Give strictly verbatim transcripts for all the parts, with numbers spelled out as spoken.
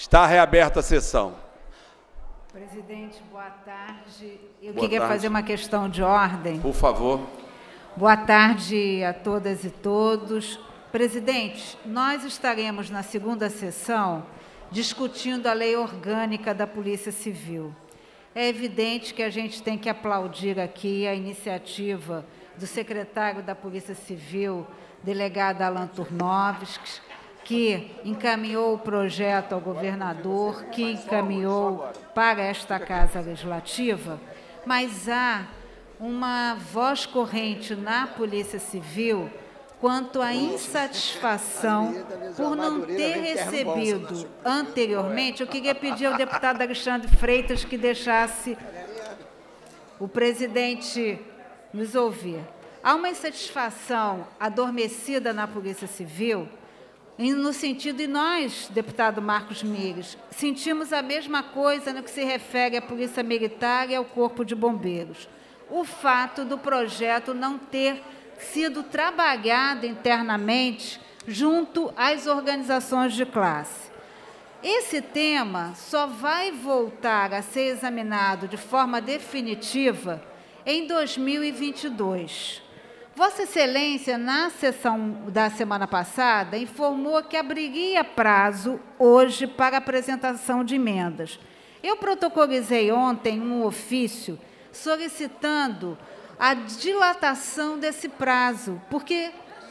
Está reaberta a sessão. Presidente, boa tarde. Eu Boa queria tarde. fazer uma questão de ordem. Por favor. Boa tarde a todas e todos. Presidente, nós estaremos na segunda sessão discutindo a lei orgânica da Polícia Civil. É evidente que a gente tem que aplaudir aqui a iniciativa do secretário da Polícia Civil, delegado Alan Turnovski, que encaminhou o projeto ao governador, que encaminhou para esta Casa Legislativa, mas há uma voz corrente na Polícia Civil quanto à insatisfação por não ter recebido anteriormente. Eu queria pedir ao deputado Alexandre Freitas que deixasse o presidente nos ouvir. Há uma insatisfação adormecida na Polícia Civil, no sentido, e nós, deputado Marcos Mires, sentimos a mesma coisa no que se refere à Polícia Militar e ao Corpo de Bombeiros. O fato do projeto não ter sido trabalhado internamente junto às organizações de classe. Esse tema só vai voltar a ser examinado de forma definitiva em dois mil e vinte e dois. Vossa Excelência, na sessão da semana passada, informou que abriria prazo hoje para apresentação de emendas. Eu protocolizei ontem um ofício solicitando a dilatação desse prazo, porque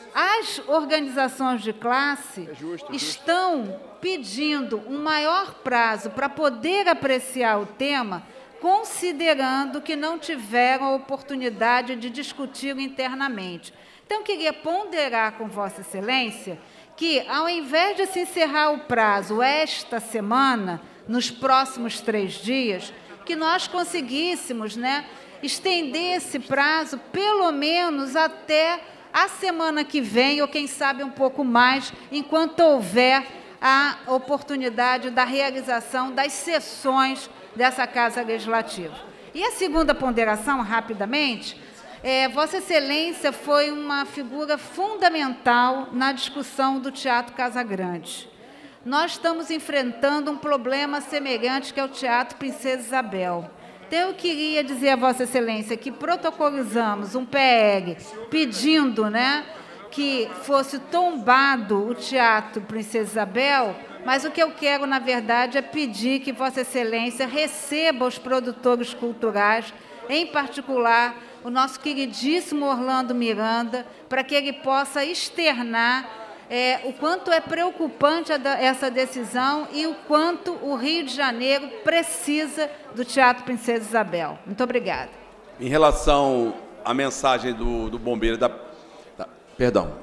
as organizações de classe é justo, estão justo. pedindo um maior prazo para poder apreciar o tema, considerando que não tiveram a oportunidade de discutir internamente. Então, queria ponderar com Vossa Excelência que, ao invés de se encerrar o prazo esta semana, nos próximos três dias, que nós conseguíssemos, né, estender esse prazo pelo menos até a semana que vem, ou quem sabe um pouco mais, enquanto houver a oportunidade da realização das sessões dessa Casa Legislativa. E a segunda ponderação, rapidamente, é, Vossa Excelência foi uma figura fundamental na discussão do Teatro Casagrande. Nós estamos enfrentando um problema semelhante que é o Teatro Princesa Isabel. Então, eu queria dizer a Vossa Excelência que protocolizamos um P L pedindo, né, que fosse tombado o Teatro Princesa Isabel, mas o que eu quero, na verdade, é pedir que Vossa Excelência receba os produtores culturais, em particular o nosso queridíssimo Orlando Miranda, para que ele possa externar é, o quanto é preocupante essa decisão e o quanto o Rio de Janeiro precisa do Teatro Princesa Isabel. Muito obrigada. Em relação à mensagem do, do bombeiro da, da... Perdão.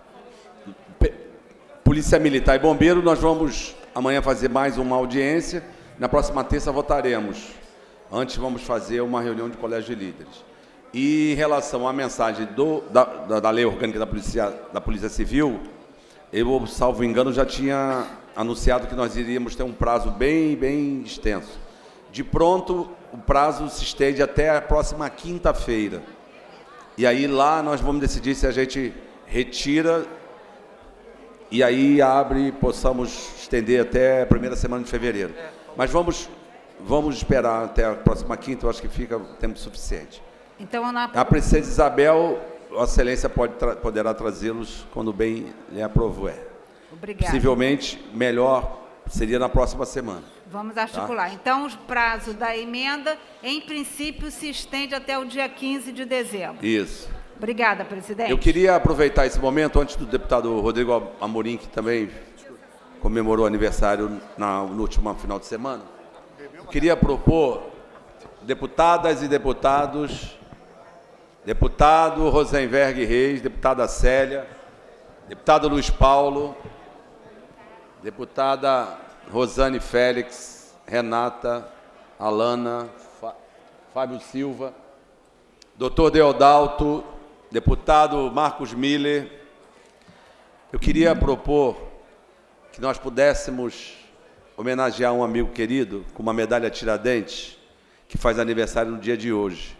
Polícia Militar e Bombeiro, nós vamos amanhã fazer mais uma audiência. Na próxima terça votaremos. Antes vamos fazer uma reunião de colégio de líderes. E em relação à mensagem do, da, da, da Lei Orgânica da Polícia, da Polícia Civil, eu, salvo engano, já tinha anunciado que nós iríamos ter um prazo bem, bem extenso. De pronto, o prazo se estende até a próxima quinta-feira. E aí lá nós vamos decidir se a gente retira e aí abre, possamos estender até a primeira semana de fevereiro. Mas vamos, vamos esperar até a próxima quinta, eu acho que fica tempo suficiente. Então, na... A Princesa Isabel, Vossa Excelência pode tra poderá trazê-los quando bem lhe aprover. Obrigada. Possivelmente, melhor seria na próxima semana. Vamos articular. Tá? Então, o prazo da emenda, em princípio, se estende até o dia quinze de dezembro. Isso. Obrigada, presidente. Eu queria aproveitar esse momento, antes do deputado Rodrigo Amorim, que também comemorou aniversário na, no último final de semana, eu queria propor, deputadas e deputados, deputado Rosenberg Reis, deputada Célia, deputado Luiz Paulo, deputada Rosane Félix, Renata, Alana, Fábio Silva, doutor Deodalto, deputado Marcos Miller. Eu queria propor que nós pudéssemos homenagear um amigo querido com uma medalha Tiradentes, que faz aniversário no dia de hoje.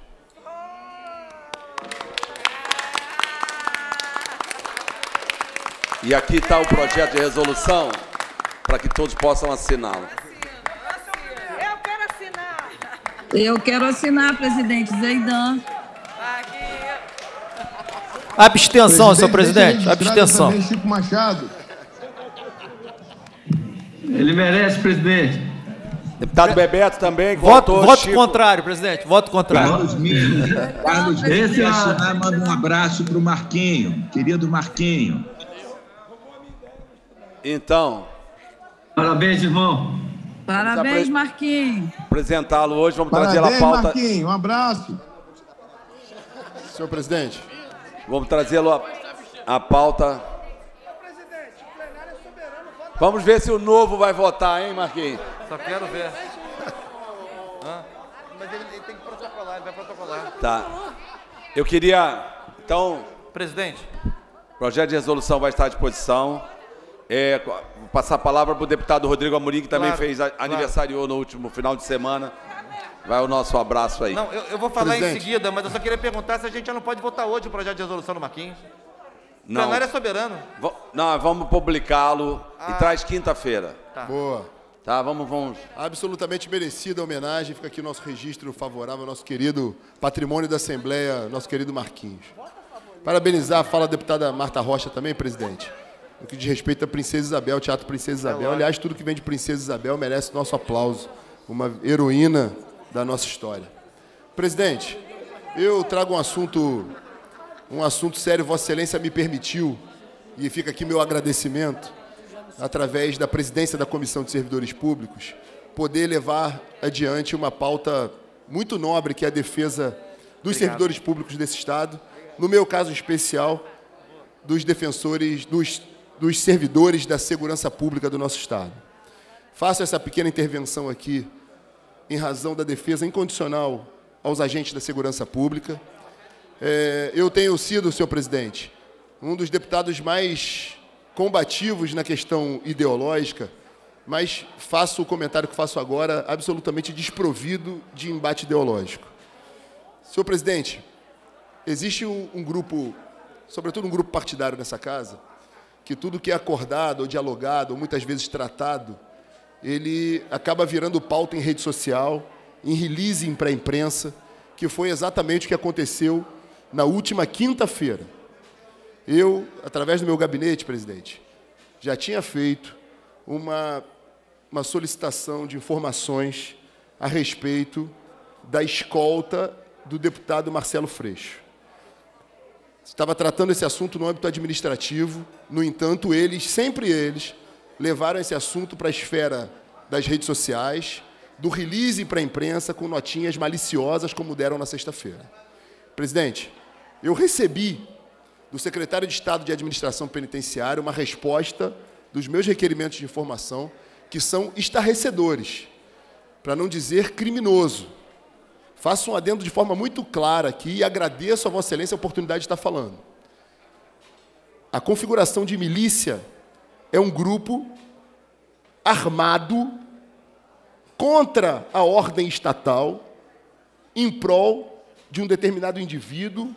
E aqui está o projeto de resolução para que todos possam assiná-lo. Eu quero assinar. Eu quero assinar, presidente Zeidan. Abstenção, senhor presidente. Abstenção. Chico Machado. Ele merece, presidente. Deputado Bebeto também. Voto, voto Chico. contrário, presidente. Voto contrário. Carlos Mino. Carlos Mino. Esse é a... Manda um abraço para o Marquinho, querido Marquinho. Então, Parabéns, irmão. Parabéns, Marquinhos. apresentá-lo hoje, vamos Parabéns, trazer a pauta. Marquinho, um abraço. Senhor presidente. Vamos trazê-lo a, a pauta. Vamos ver se o novo vai votar, hein, Marquinhos? Só quero ver. Hã? Mas ele, ele tem que protocolar, ele vai protocolar. Tá. Eu queria, então, Presidente. o projeto de resolução vai estar à disposição. É, vou passar a palavra para o deputado Rodrigo Amorim, que também Claro, fez a- claro. aniversariou no último final de semana. Vai o nosso abraço aí. Não, eu, eu vou falar em Presidente. seguida, mas eu só queria perguntar se a gente já não pode votar hoje o projeto de resolução do Marquinhos. O Não, plenário é soberano. Va- não, vamos publicá-lo Ah. e traz quinta-feira. Boa. Tá, vamos, vamos. Absolutamente merecida a homenagem. Fica aqui o nosso registro favorável ao nosso querido patrimônio da Assembleia, nosso querido Marquinhos. Parabenizar a fala da deputada Marta Rocha também, presidente. No que diz respeito à Princesa Isabel, Teatro Princesa Isabel. Aliás, tudo que vem de Princesa Isabel merece nosso aplauso. Uma heroína da nossa história. Presidente, eu trago um assunto, um assunto sério, Vossa Excelência me permitiu, e fica aqui meu agradecimento, através da presidência da Comissão de Servidores Públicos, poder levar adiante uma pauta muito nobre, que é a defesa dos servidores públicos desse Estado, no meu caso especial, dos defensores, dos, dos servidores da segurança pública do nosso Estado. Faço essa pequena intervenção aqui em razão da defesa incondicional aos agentes da segurança pública. É, eu tenho sido, senhor presidente, um dos deputados mais combativos na questão ideológica, mas faço o comentário que faço agora absolutamente desprovido de embate ideológico. Senhor presidente, existe um, um grupo, sobretudo um grupo partidário nessa casa, que tudo que é acordado ou dialogado, ou muitas vezes tratado, ele acaba virando pauta em rede social, em release para a imprensa, que foi exatamente o que aconteceu na última quinta-feira. Eu, através do meu gabinete, presidente, já tinha feito uma, uma solicitação de informações a respeito da escolta do deputado Marcelo Freixo. Estava tratando esse assunto no âmbito administrativo, no entanto, eles, sempre eles, levaram esse assunto para a esfera das redes sociais, do release para a imprensa com notinhas maliciosas, como deram na sexta-feira. Presidente, eu recebi do secretário de Estado de Administração Penitenciária uma resposta dos meus requerimentos de informação, que são estarrecedores, para não dizer criminoso. Faço um adendo de forma muito clara aqui e agradeço a Vossa Excelência a oportunidade de estar falando. A configuração de milícia é um grupo armado contra a ordem estatal em prol de um determinado indivíduo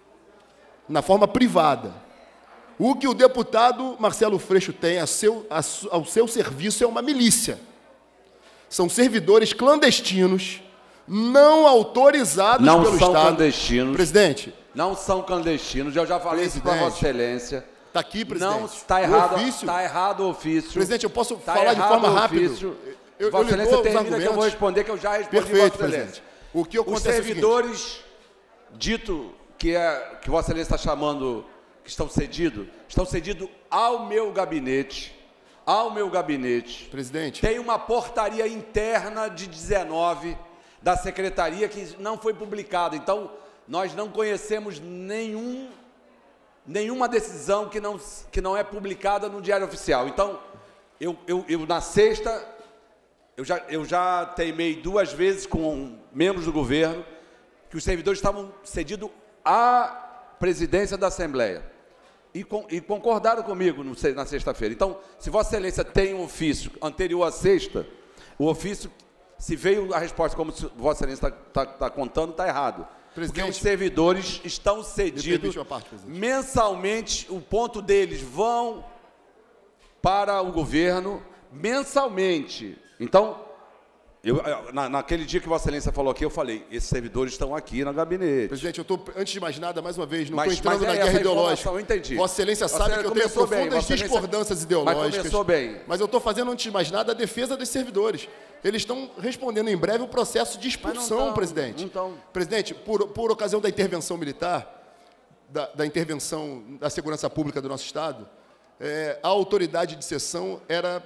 na forma privada. O que o deputado Marcelo Freixo tem a seu, a, ao seu serviço é uma milícia. São servidores clandestinos, não autorizados Não pelo são Estado. clandestinos. Presidente, Não são clandestinos, eu já falei isso para Presidente. Vossa Excelência. está aqui, presidente. Não está O errado, ofício- está errado o ofício. Presidente, eu posso Tá falar de errado forma o rápida? ofício. Eu, eu Vossa lhe Excelência dou os termina que eu argumentos. vou responder, que eu já respondi, Perfeito, Vossa Excelência. presidente. O que Os acontece é o seguinte. servidores, dito que, é, que Vossa Excelência está chamando, que estão cedidos, estão cedidos ao meu gabinete, ao meu gabinete. Presidente. Tem uma portaria interna de dezenove da Secretaria que não foi publicada. Então, nós não conhecemos nenhum, nenhuma decisão que não, que não é publicada no Diário Oficial. Então, eu, eu, eu na sexta, eu já, eu já teimei duas vezes com membros do governo que os servidores estavam cedidos à presidência da Assembleia. E, com, e concordaram comigo no, na sexta-feira. Então, se Vossa Excelência tem um ofício anterior à sexta, o ofício, se veio a resposta como se Vossa Excelência está tá, tá contando, está errado. Porque os servidores estão cedidos parte, mensalmente, o ponto deles vão para o governo mensalmente. Então, eu, na, naquele dia que Vossa Excelência falou aqui, eu falei, esses servidores estão aqui no gabinete. Presidente, eu estou, antes de mais nada, mais uma vez, não Mas- estou entrando mas é na guerra essa ideológica. informação, eu entendi. Vossa Excelência Vossa sabe Excelência que eu tenho começou bem, profundas Vossa Excelência- discordâncias Mas ideológicas. começou bem. Mas eu estou fazendo, antes de mais nada, a defesa dos servidores. Eles estão respondendo em breve o processo de Mas expulsão, não tão, presidente. não tão. Presidente, por, por ocasião da intervenção militar, da, da intervenção da segurança pública do nosso Estado, é, a autoridade de sessão era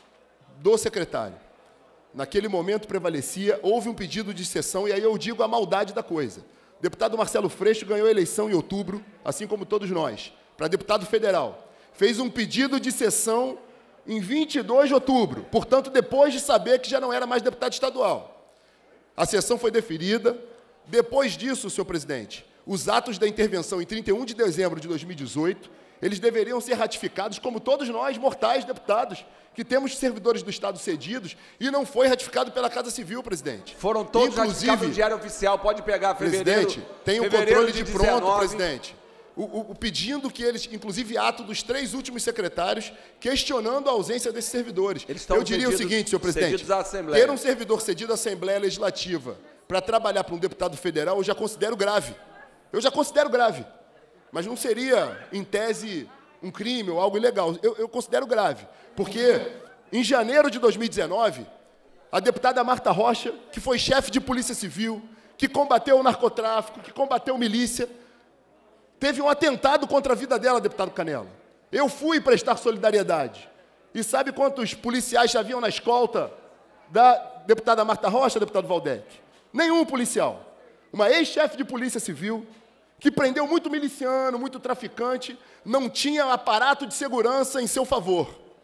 do secretário. Naquele momento prevalecia, houve um pedido de sessão, e aí eu digo a maldade da coisa. O deputado Marcelo Freixo ganhou a eleição em outubro, assim como todos nós, para deputado federal. Fez um pedido de sessão em vinte e dois de outubro, portanto, depois de saber que já não era mais deputado estadual. A sessão foi deferida. Depois disso, senhor presidente, os atos da intervenção em trinta e um de dezembro de dois mil e dezoito, eles deveriam ser ratificados, como todos nós, mortais deputados, que temos servidores do Estado cedidos, e não foi ratificado pela Casa Civil, presidente. Foram todos ratificados no Diário Oficial. Pode pegar fevereiro. Presidente, tem o fevereiro controle de pronto, dezenove. presidente. O, o, o pedindo que eles, inclusive ato dos três últimos secretários, questionando a ausência desses servidores. Eles estão Eu diria o cedidos- seguinte, senhor presidente, cedidos à Assembleia. ter um servidor cedido à Assembleia Legislativa para trabalhar para um deputado federal, eu já considero grave. Eu já considero grave. Mas não seria, em tese, um crime ou algo ilegal. Eu, eu considero grave. Porque, em janeiro de dois mil e dezenove, a deputada Marta Rocha, que foi chefe de Polícia Civil, que combateu o narcotráfico, que combateu milícia, teve um atentado contra a vida dela, deputado Canela. Eu fui prestar solidariedade. E sabe quantos policiais já haviam na escolta da deputada Marta Rocha, deputado Valdec? Nenhum policial. Uma ex-chefe de Polícia Civil, que prendeu muito miliciano, muito traficante, não tinha aparato de segurança em seu favor.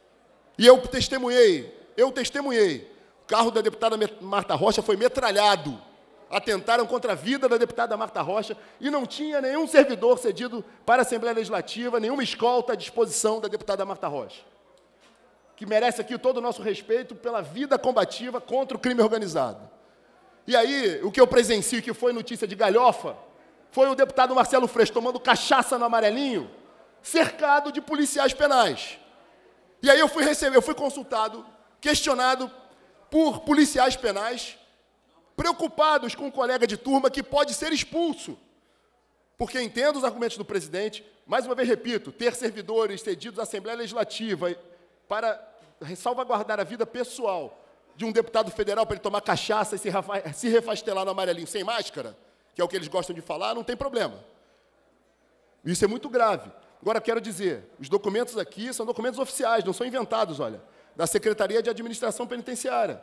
E eu testemunhei, eu testemunhei. O carro da deputada Marta Rocha foi metralhado. Atentaram contra a vida da deputada Marta Rocha e não tinha nenhum servidor cedido para a Assembleia Legislativa, nenhuma escolta à disposição da deputada Marta Rocha, que merece aqui todo o nosso respeito pela vida combativa contra o crime organizado. E aí, o que eu presencio, que foi notícia de galhofa, foi o deputado Marcelo Freixo tomando cachaça no Amarelinho, cercado de policiais penais. E aí eu fui receber, eu fui consultado, questionado por policiais penais, preocupados com um colega de turma que pode ser expulso. Porque entendo os argumentos do presidente, mais uma vez repito, ter servidores cedidos à Assembleia Legislativa para salvaguardar a vida pessoal de um deputado federal para ele tomar cachaça e se, se refastelar no Amarelinho sem máscara, que é o que eles gostam de falar, não tem problema. Isso é muito grave. Agora, quero dizer, os documentos aqui são documentos oficiais, não são inventados, olha, da Secretaria de Administração Penitenciária.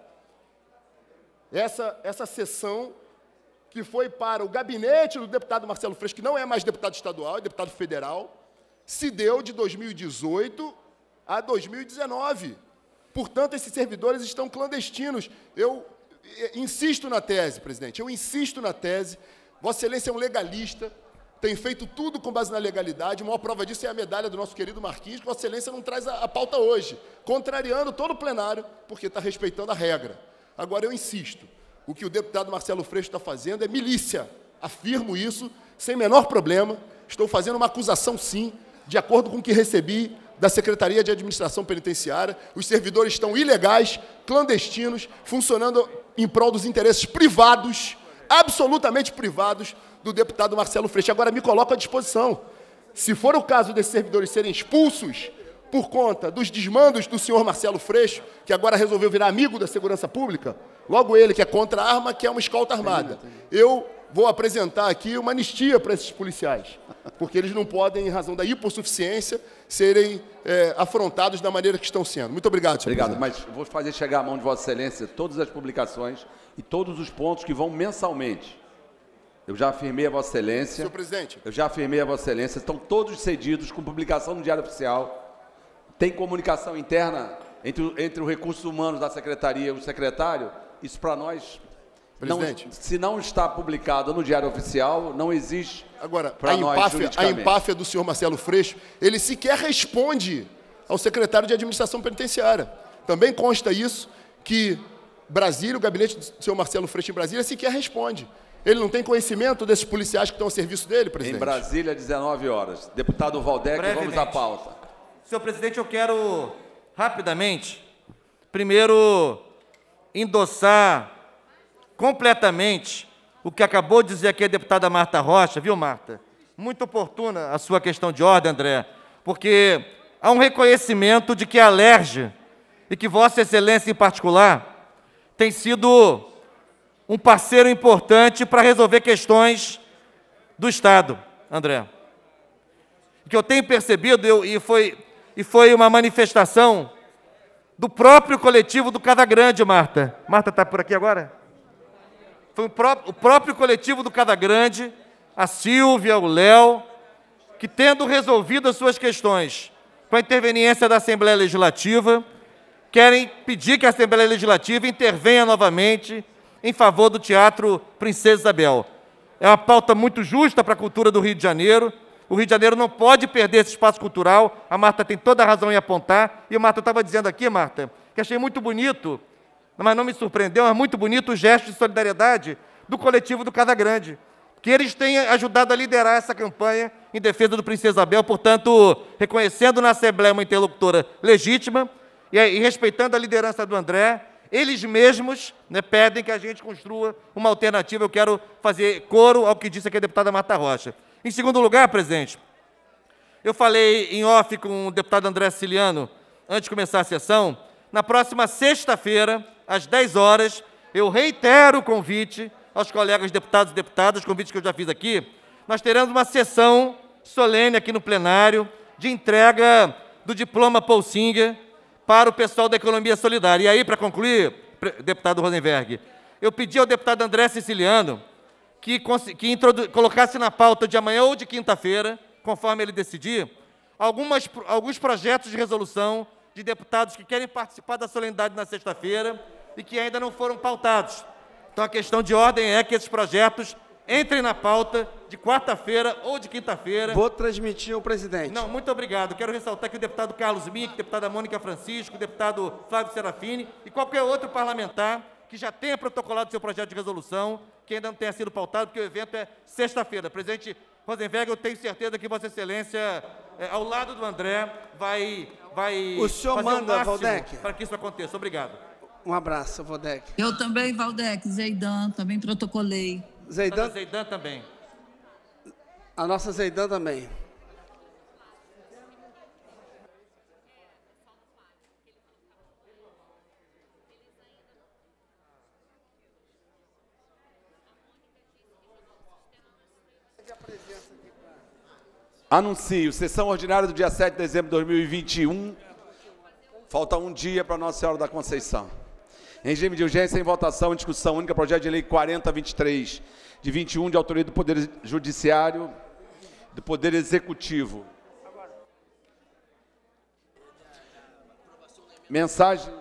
Essa, essa sessão que foi para o gabinete do deputado Marcelo Freixo, que não é mais deputado estadual, é deputado federal, se deu de dois mil e dezoito a dois mil e dezenove. Portanto, esses servidores estão clandestinos. Eu insisto na tese, presidente, eu insisto na tese. Vossa Excelência é um legalista, tem feito tudo com base na legalidade. A maior prova disso é a medalha do nosso querido Marquinhos, que Vossa Excelência não traz a, a pauta hoje, contrariando todo o plenário, porque está respeitando a regra. Agora, eu insisto, o que o deputado Marcelo Freixo está fazendo é milícia. Afirmo isso, sem menor problema. Estou fazendo uma acusação, sim, de acordo com o que recebi da Secretaria de Administração Penitenciária. Os servidores estão ilegais, clandestinos, funcionando em prol dos interesses privados, absolutamente privados, do deputado Marcelo Freixo. Agora, me coloco à disposição. Se for o caso desses servidores serem expulsos por conta dos desmandos do senhor Marcelo Freixo, que agora resolveu virar amigo da segurança pública, logo ele que é contra a arma, que é uma escolta armada. Eu vou apresentar aqui uma anistia para esses policiais, porque eles não podem, em razão da hipossuficiência, serem é, afrontados da maneira que estão sendo. Muito obrigado, senhor Obrigado, presidente. mas vou fazer chegar à mão de Vossa Excelência todas as publicações e todos os pontos que vão mensalmente. Eu já afirmei a Vossa Excelência. Senhor presidente. Eu já afirmei a Vossa Excelência, estão todos cedidos com publicação no Diário Oficial. Tem comunicação interna entre, o- entre os recursos humanos da Secretaria e o secretário. Isso para nós, não, Presidente. se não está publicado no Diário Oficial, não existe. Agora, pra a nós, empáfia, a juridicamente. empáfia do senhor Marcelo Freixo, ele sequer responde ao secretário de Administração Penitenciária. Também consta isso, que Brasília, o gabinete do senhor Marcelo Freixo em Brasília, sequer responde. Ele não tem conhecimento desses policiais que estão ao serviço dele, presidente? Em Brasília, dezenove horas. Deputado Valdec, vamos à Brevemente. pauta. Senhor presidente, eu quero rapidamente primeiro, endossar completamente o que acabou de dizer aqui a deputada Marta Rocha, viu, Marta? Muito oportuna a sua questão de ordem, André, porque há um reconhecimento de que a Alerj, e que Vossa Excelência em particular, tem sido um parceiro importante para resolver questões do Estado, André. O que eu tenho percebido, eu, e, foi, e foi uma manifestação do próprio coletivo do Casa Grande, Marta. Marta está por aqui agora? Foi o, pró o próprio coletivo do Casa Grande, a Silvia, o Léo, que, tendo resolvido as suas questões com a interveniência da Assembleia Legislativa, querem pedir que a Assembleia Legislativa intervenha novamente em favor do Teatro Princesa Isabel. É uma pauta muito justa para a cultura do Rio de Janeiro. O Rio de Janeiro não pode perder esse espaço cultural. A Marta tem toda a razão em apontar. E a Marta estava dizendo aqui, Marta, que achei muito bonito, mas não me surpreendeu, é muito bonito o gesto de solidariedade do coletivo do Casa Grande, que eles têm ajudado a liderar essa campanha em defesa do Princesa Isabel, portanto, reconhecendo na Assembleia uma interlocutora legítima e, e respeitando a liderança do André, eles mesmos, né, pedem que a gente construa uma alternativa. Eu quero fazer coro ao que disse aqui a deputada Marta Rocha. Em segundo lugar, presidente, eu falei em off com o deputado André Siciliano, antes de começar a sessão. Na próxima sexta-feira, às dez horas, eu reitero o convite aos colegas deputados e deputadas, convite que eu já fiz aqui. Nós teremos uma sessão solene aqui no plenário de entrega do diploma Paul Singer para o pessoal da Economia Solidária. E aí, para concluir, deputado Rosenberg, eu pedi ao deputado André Siciliano que, que colocasse na pauta de amanhã ou de quinta-feira, conforme ele decidir, algumas, alguns projetos de resolução de deputados que querem participar da solenidade na sexta-feira e que ainda não foram pautados. Então, a questão de ordem é que esses projetos entrem na pauta de quarta-feira ou de quinta-feira. Vou transmitir ao presidente. Não, muito obrigado. Quero ressaltar que o deputado Carlos Mink, a deputada Mônica Francisco, o deputado Flávio Serafini e qualquer outro parlamentar que já tenha protocolado seu projeto de resolução, que ainda não tenha sido pautado, porque o evento é sexta-feira. Presidente Rosenberg, eu tenho certeza que Vossa Excelência, é, ao lado do André, vai, vai o senhor fazer manda, o máximo Valdec, para que isso aconteça. Obrigado. Um abraço, Valdec. Eu também, Valdec, Zeidan, também protocolei. Zeidan, Zeidan também. A nossa Zeidan também. Anuncio, sessão ordinária do dia sete de dezembro de dois mil e vinte e um. Falta um dia para Nossa Senhora da Conceição. Em regime de urgência, em votação, em discussão única, projeto de lei quarenta vinte e três, de vinte e um, de autoria do Poder Judiciário, do Poder Executivo. Mensagem,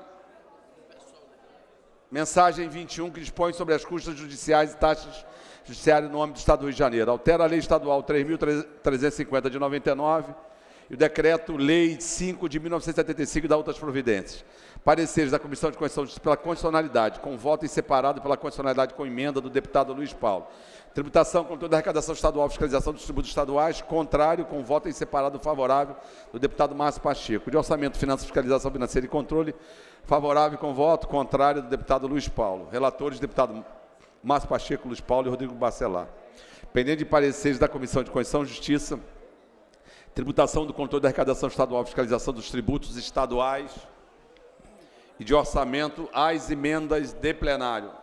mensagem vinte e um, que dispõe sobre as custas judiciais e taxas judiciárias no âmbito do Estado do Rio de Janeiro. Altera a Lei Estadual três mil trezentos e cinquenta, de noventa e nove, e o Decreto-Lei cinco, de mil novecentos e setenta e cinco, da outras providências. Pareceres da Comissão de Constituição pela constitucionalidade, com voto em separado pela constitucionalidade com emenda do deputado Luiz Paulo. Tributação, controle da arrecadação estadual, fiscalização dos tributos estaduais, contrário, com voto em separado favorável do deputado Márcio Pacheco. De orçamento, finanças, fiscalização financeira e controle, favorável com voto contrário do deputado Luiz Paulo. Relatores, deputado Márcio Pacheco, Luiz Paulo e Rodrigo Bacelar. Pendente de pareceres da Comissão de Constituição e Justiça, tributação do controle da arrecadação estadual, fiscalização dos tributos estaduais e de orçamento, às emendas de plenário.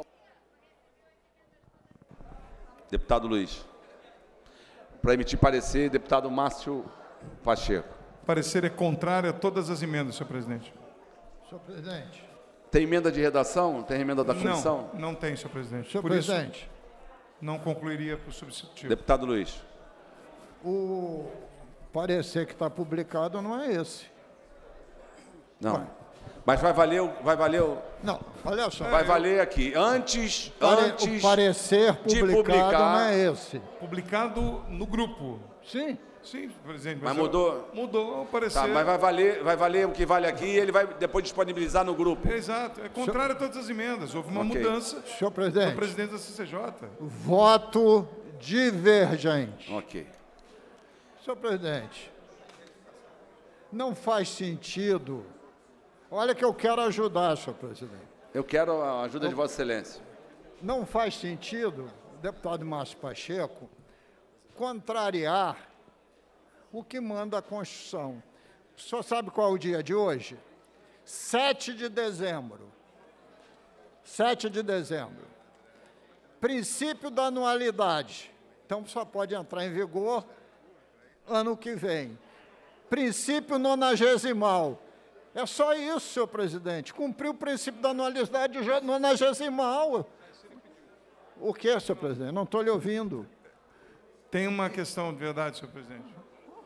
Deputado Luiz. Para emitir parecer, deputado Márcio Pacheco. Parecer é contrário a todas as emendas, senhor presidente. Senhor presidente. Tem emenda de redação? Tem emenda da comissão? Não, não tem, senhor presidente. Senhor Por presidente. Isso, não concluiria para o substitutivo. Deputado Luiz. O parecer que está publicado não é esse. Não. Ué. Mas vai valer, o- vai valer, o- Não, olha só. vai valer aqui. Antes, Pare- antes o parecer de publicado publicar- não é esse. Publicado no grupo. Sim. Sim, presidente. Mas eu- mudou? Mudou o parecer. Tá, mas vai valer, vai valer o que vale aqui e ele vai depois disponibilizar no grupo. É, exato. É contrário a todas as emendas. Houve uma Ok. mudança Senhor presidente. do presidente da C C J. Voto divergente. Ok. Senhor presidente, não faz sentido Olha que eu quero ajudar, senhor presidente. Eu quero a ajuda de Vossa Excelência. Não faz sentido, deputado Márcio Pacheco, contrariar o que manda a Constituição. O senhor sabe qual é o dia de hoje? sete de dezembro. sete de dezembro. Princípio da anualidade. Então, só pode entrar em vigor ano que vem. Princípio nonagesimal. É só isso, senhor presidente. Cumprir o princípio da anualidade nonagesimal. O que, senhor presidente? Não estou lhe ouvindo. Tem uma questão de verdade, senhor presidente.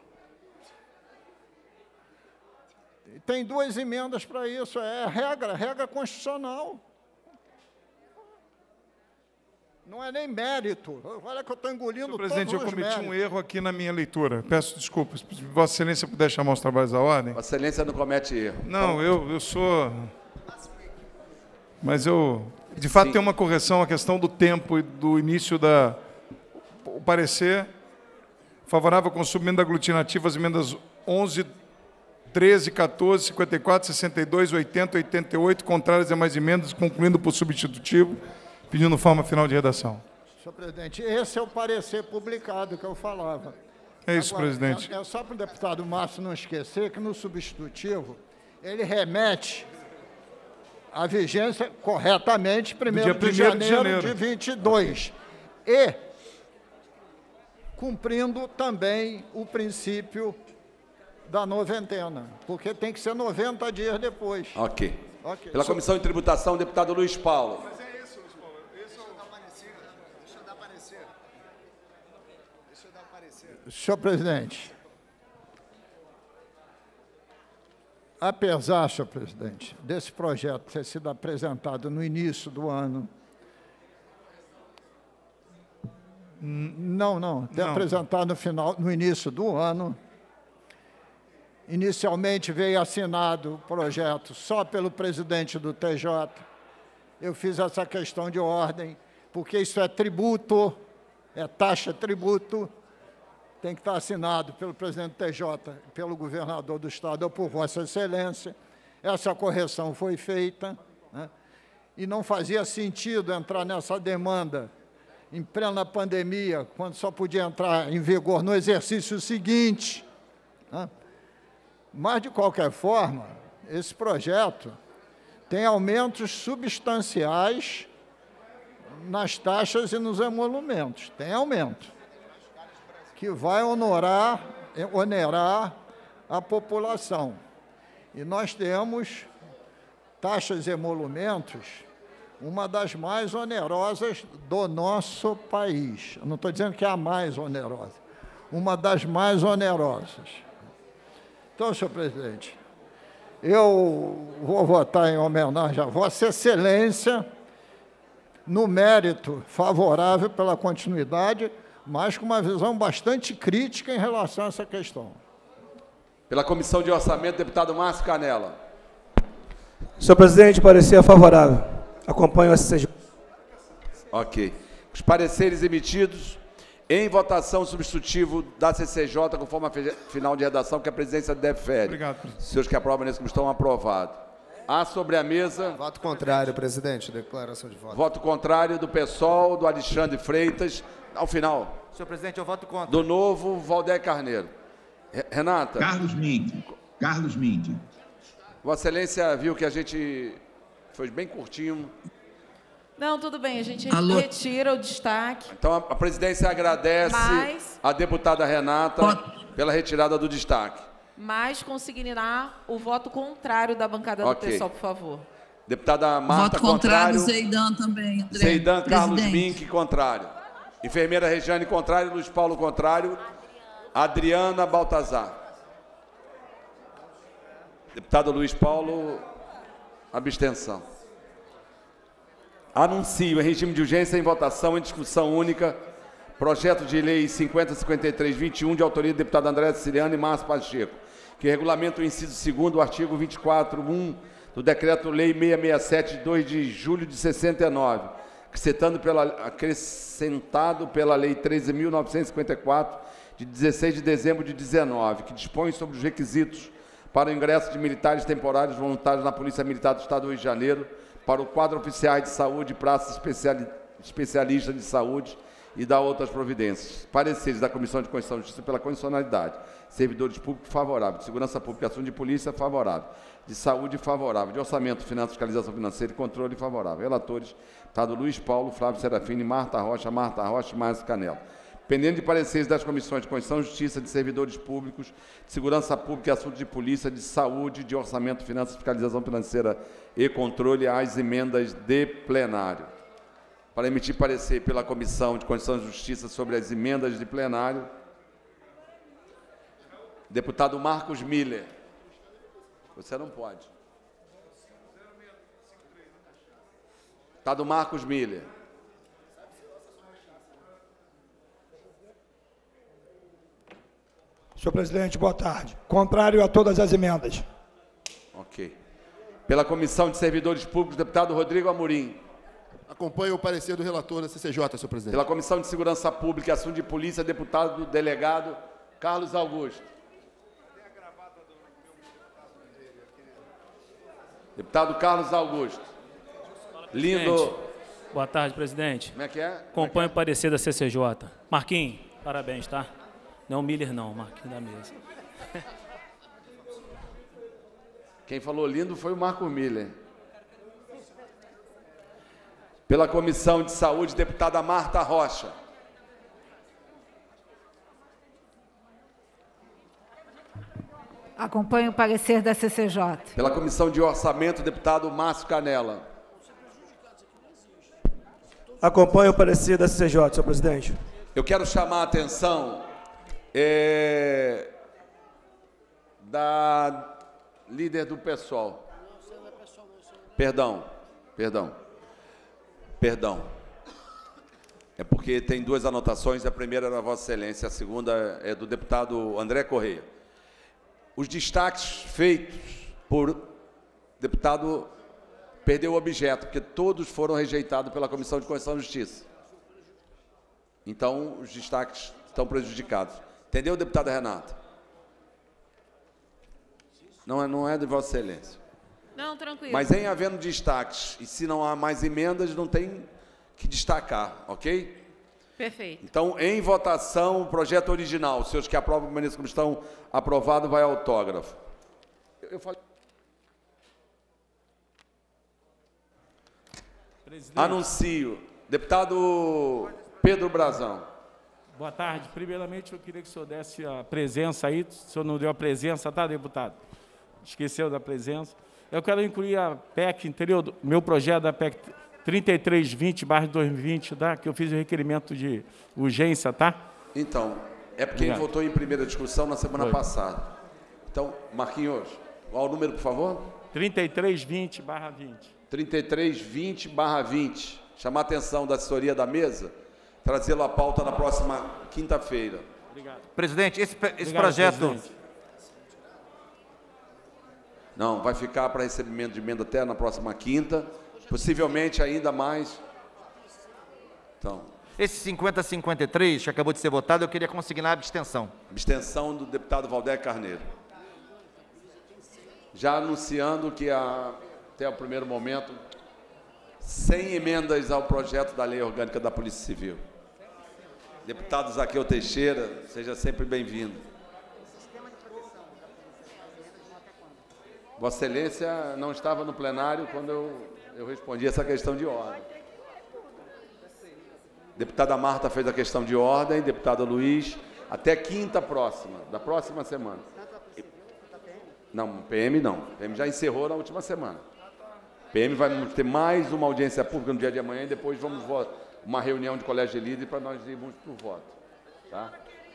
Tem duas emendas para isso. É regra, regra constitucional. Não é nem mérito. Olha que eu estou engolindo Senhor presidente, eu todos os cometi méritos. um erro aqui na minha leitura. Peço desculpas. Se Vossa Excelência puder chamar os trabalhos à ordem. Vossa Excelência não comete erro. Não, eu, eu sou... Mas eu... De fato, Sim. tem uma correção a questão do tempo e do início da... O parecer favorável com subemenda aglutinativa às emendas onze, treze, quatorze, cinquenta e quatro, sessenta e dois, oitenta, oitenta e oito, contrárias a mais emendas, concluindo por substitutivo, pedindo forma final de redação. Senhor presidente, esse é o parecer publicado que eu falava. É isso, Agora, presidente. É, é só para o deputado Márcio não esquecer que no substitutivo ele remete a vigência corretamente primeiro de janeiro de vinte e dois. E cumprindo também o princípio da noventena, porque tem que ser noventa dias depois. Ok. Ok. Pela Comissão de Tributação, deputado Luiz Paulo. Mas é isso, Luiz Paulo. Esse é o... Deixa eu dar parecer. Deixa eu dar parecer. Senhor presidente, apesar, senhor presidente, desse projeto ter sido apresentado no início do ano, não, não, ter Não. apresentado no final, no início do ano, inicialmente veio assinado o projeto só pelo presidente do T J. Eu fiz essa questão de ordem, porque isso é tributo, é taxa tributo, tem que estar assinado pelo presidente do T J, pelo governador do Estado ou por Vossa Excelência. Essa correção foi feita, né? E não fazia sentido entrar nessa demanda em plena pandemia, quando só podia entrar em vigor no exercício seguinte, né? Mas, de qualquer forma, esse projeto tem aumentos substanciais nas taxas e nos emolumentos. Tem aumento, que vai honorar, onerar a população. E nós temos taxas e emolumentos, uma das mais onerosas do nosso país. Eu não estou dizendo que é a mais onerosa, uma das mais onerosas. Então, senhor presidente, eu vou votar em homenagem a Vossa Excelência, no mérito favorável pela continuidade, mas com uma visão bastante crítica em relação a essa questão. Pela Comissão de Orçamento, deputado Márcio Canela. Senhor presidente, parecer favorável. Acompanho a C C J. Ok. Os pareceres emitidos em votação substitutivo da C C J, conforme a final de redação que a presidência defere. Obrigado, presidente. Senhores que aprovam nesse como estão aprovados. Há sobre a mesa... Voto contrário, presidente. Declaração de voto. Voto contrário do PSOL, do Alexandre Freitas. Ao final. Senhor presidente, eu voto contra. Do Novo, Valdeir Carneiro. Re- Renata. Carlos Mink. Carlos Mink. Vossa Excelência viu que a gente foi bem curtinho. Não, tudo bem, a gente Alô? retira o destaque. Então, a a presidência agradece Mas- a deputada Renata pela retirada do destaque. Mas consignará o voto contrário da bancada do Ok. PSOL, por favor. Deputada Marta, Voto contrário, contrário. Zeidan também, André. Zeidan, Carlos Presidente. Mink, contrário. Enfermeira Regiane, contrário. Luiz Paulo, contrário. Adriana Baltazar. Deputado Luiz Paulo, abstenção. Anuncio em regime de urgência em votação em discussão única projeto de lei cinquenta cinquenta e três vinte e um de autoria do deputado André Siciliano e Márcio Pacheco, que regulamenta o inciso segundo do artigo vinte e quatro, um do Decreto-Lei seiscentos e sessenta e sete, de dois de julho de sessenta e nove, acrescentando pela, acrescentado pela Lei treze mil novecentos e cinquenta e quatro, de dezesseis de dezembro de dezenove, que dispõe sobre os requisitos para o ingresso de militares temporários voluntários na Polícia Militar do Estado do Rio de Janeiro, para o quadro oficiais de saúde e praças especiali especialistas de saúde e da outras providências. Pareceres da Comissão de Constituição e Justiça pela condicionalidade. Servidores públicos, favorável. De Segurança Pública e Assunto de Polícia, favorável. De Saúde, favorável. De Orçamento, Finanças, Fiscalização Financeira e Controle, favorável. Relatores, deputado Luiz Paulo, Flávio Serafini, Marta Rocha, Marta Rocha e Márcio Canela. Pendendo de pareceres das Comissões de Constituição e Justiça, de Servidores Públicos, de Segurança Pública e Assuntos de Polícia, de Saúde, de Orçamento, Finanças, Fiscalização Financeira e Controle, às emendas de plenário. Para emitir parecer pela Comissão de Constituição e Justiça sobre as emendas de plenário, deputado Marcos Miller. Você não pode. Deputado Marcos Miller. Senhor presidente, boa tarde. Contrário a todas as emendas. Ok. Pela Comissão de Servidores Públicos, deputado Rodrigo Amorim. Acompanho o parecer do relator da C C J, senhor presidente. Pela Comissão de Segurança Pública e Assunto de Polícia, deputado delegado Carlos Augusto. Deputado Carlos Augusto. Lindo. Boa tarde, presidente. Como é que é? Acompanho o parecer da C C J. Marquinhos, parabéns, tá? Não, Miller não, Marquinhos da mesa. Quem falou lindo foi o Marco Miller. Pela Comissão de Saúde, deputada Marta Rocha. Acompanho o parecer da C C J. Pela Comissão de Orçamento, deputado Márcio Canela. Acompanho o parecer da C C J, senhor presidente. Eu quero chamar a atenção é, da líder do PSOL. Perdão, perdão. Perdão. É porque tem duas anotações, a primeira é da Vossa Excelência, a segunda é do deputado André Correia. Os destaques feitos por deputado perdeu o objeto, porque todos foram rejeitados pela Comissão de Constituição e Justiça. Então, os destaques estão prejudicados. Entendeu, deputada Renata? Não é, não é de Vossa Excelência. Não, tranquilo. Mas em havendo destaques, e se não há mais emendas, não tem que destacar, ok? Perfeito. Então, em votação, o projeto original. Os senhores que aprovam, permaneçam como estão, aprovado, vai autógrafo. Eu, eu falei... Presidente. Anuncio. Deputado Pedro Brazão. Boa tarde. Primeiramente, eu queria que o senhor desse a presença aí. O senhor não deu a presença, tá, deputado? Esqueceu da presença. Eu quero incluir a P E C, entendeu? Meu projeto da P E C trinta e três vinte barra dois mil e vinte, tá? Que eu fiz o requerimento de urgência, tá? Então, é porque ele votou em primeira discussão na semana Foi. passada. Então, Marquinhos, qual o número, por favor? trinta e três vinte barra vinte. trinta e três vinte barra vinte. Chamar a atenção da assessoria da mesa, trazê-lo à pauta na próxima quinta-feira. Obrigado. Presidente, esse, esse Obrigado, projeto... Presidente. Não, vai ficar para recebimento de emenda até na próxima quinta, possivelmente ainda mais. Então, esse cinquenta a cinquenta e três, que acabou de ser votado, eu queria consignar a abstenção. Abstenção do deputado Valdec Carneiro. Já anunciando que a, até o primeiro momento, sem emendas ao projeto da Lei Orgânica da Polícia Civil. Deputado Zaqueu Teixeira, seja sempre bem-vindo. Vossa Excelência não estava no plenário quando eu, eu respondi essa questão de ordem. Deputada Marta fez a questão de ordem, deputado Luiz, até quinta próxima, da próxima semana. Não, P M não. P M já encerrou na última semana. P M vai ter mais uma audiência pública no dia de amanhã e depois vamos votar uma reunião de colégio de líderes para nós irmos para o voto. Tá?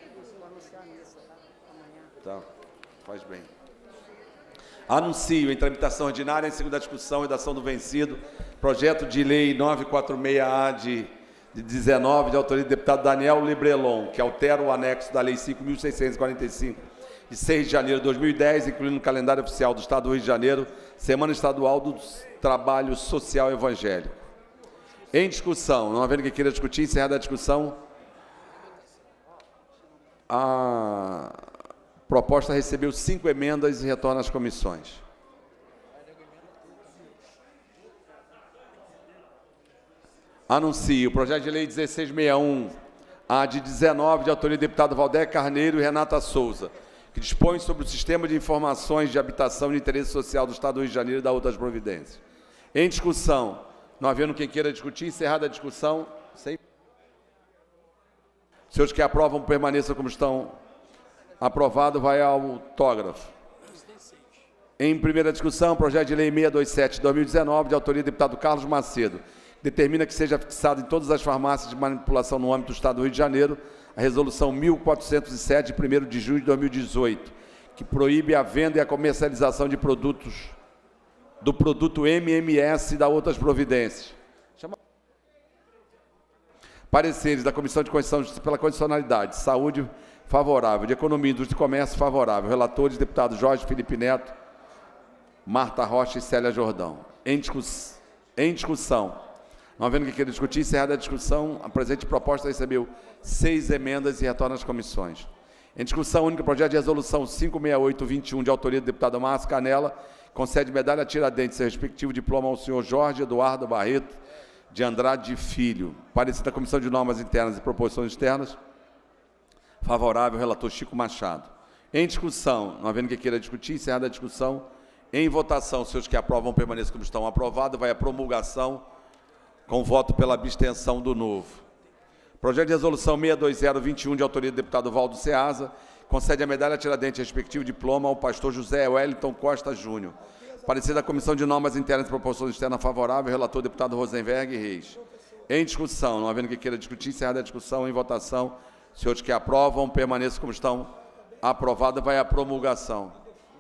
Tá, faz bem. Anuncio em tramitação ordinária, em segunda discussão, redação do vencido, projeto de lei novecentos e quarenta e seis A de, de dezenove, de autoria do deputado Daniel Librelon, que altera o anexo da Lei cinco mil seiscentos e quarenta e cinco, de seis de janeiro de dois mil e dez, incluindo no calendário oficial do Estado do Rio de Janeiro, Semana Estadual do Trabalho Social Evangélico. Em discussão, não havendo quem queira discutir, encerrada a discussão, a... proposta recebeu cinco emendas e retorna às comissões. Anuncio o projeto de lei dezesseis sessenta e um, A de dezenove, de autoria do deputado Valdec Carneiro e Renata Souza, que dispõe sobre o sistema de informações de habitação de interesse social do Estado do Rio de Janeiro e da outras providências. Em discussão, não havendo quem queira discutir, encerrada a discussão. Sem... Senhores que aprovam, permaneçam como estão. Aprovado, vai ao autógrafo. Em primeira discussão, projeto de lei seiscentos e vinte e sete de dois mil e dezenove, de autoria do deputado Carlos Macedo, determina que seja fixado em todas as farmácias de manipulação no âmbito do Estado do Rio de Janeiro a Resolução mil quatrocentos e sete, de primeiro de junho de dois mil e dezoito, que proíbe a venda e a comercialização de produtos do produto M M S e da outras providências. Chama... Pareceres da Comissão de Constituição e Justiça pela Condicionalidade, Saúde, favorável, de Economia, Indústria e Comércio, favorável. Relatores, deputados Jorge Felipe Neto, Marta Rocha e Célia Jordão. Em, discuss... em discussão, não havendo que queira discutir, encerrada a discussão, a presente proposta recebeu seis emendas e retorna às comissões. Em discussão única, projeto de resolução quinhentos e sessenta e oito, vinte e um, de autoria do deputado Márcio Canella, concede medalha Tiradentes e seu respectivo diploma ao senhor Jorge Eduardo Barreto de Andrade Filho. Parecer da Comissão de Normas Internas e Proposições Externas, favorável, relator Chico Machado. Em discussão, não havendo que queira discutir, encerrada a discussão, em votação, seus que aprovam permaneçam como estão. Aprovado, vai a promulgação com voto pela abstenção do novo. Projeto de resolução seiscentos e vinte, vinte e um, de autoria do deputado Valdo Ceasa, concede a medalha Tiradentes e respectivo diploma ao pastor José Wellington Costa Júnior. Parecer da Comissão de Normas Internas e Proposições Externas, favorável, relator deputado Rosenberg Reis. Em discussão, não havendo que queira discutir, encerrada a discussão, em votação, senhores que aprovam, permaneçam como estão. Aprovada, vai a promulgação.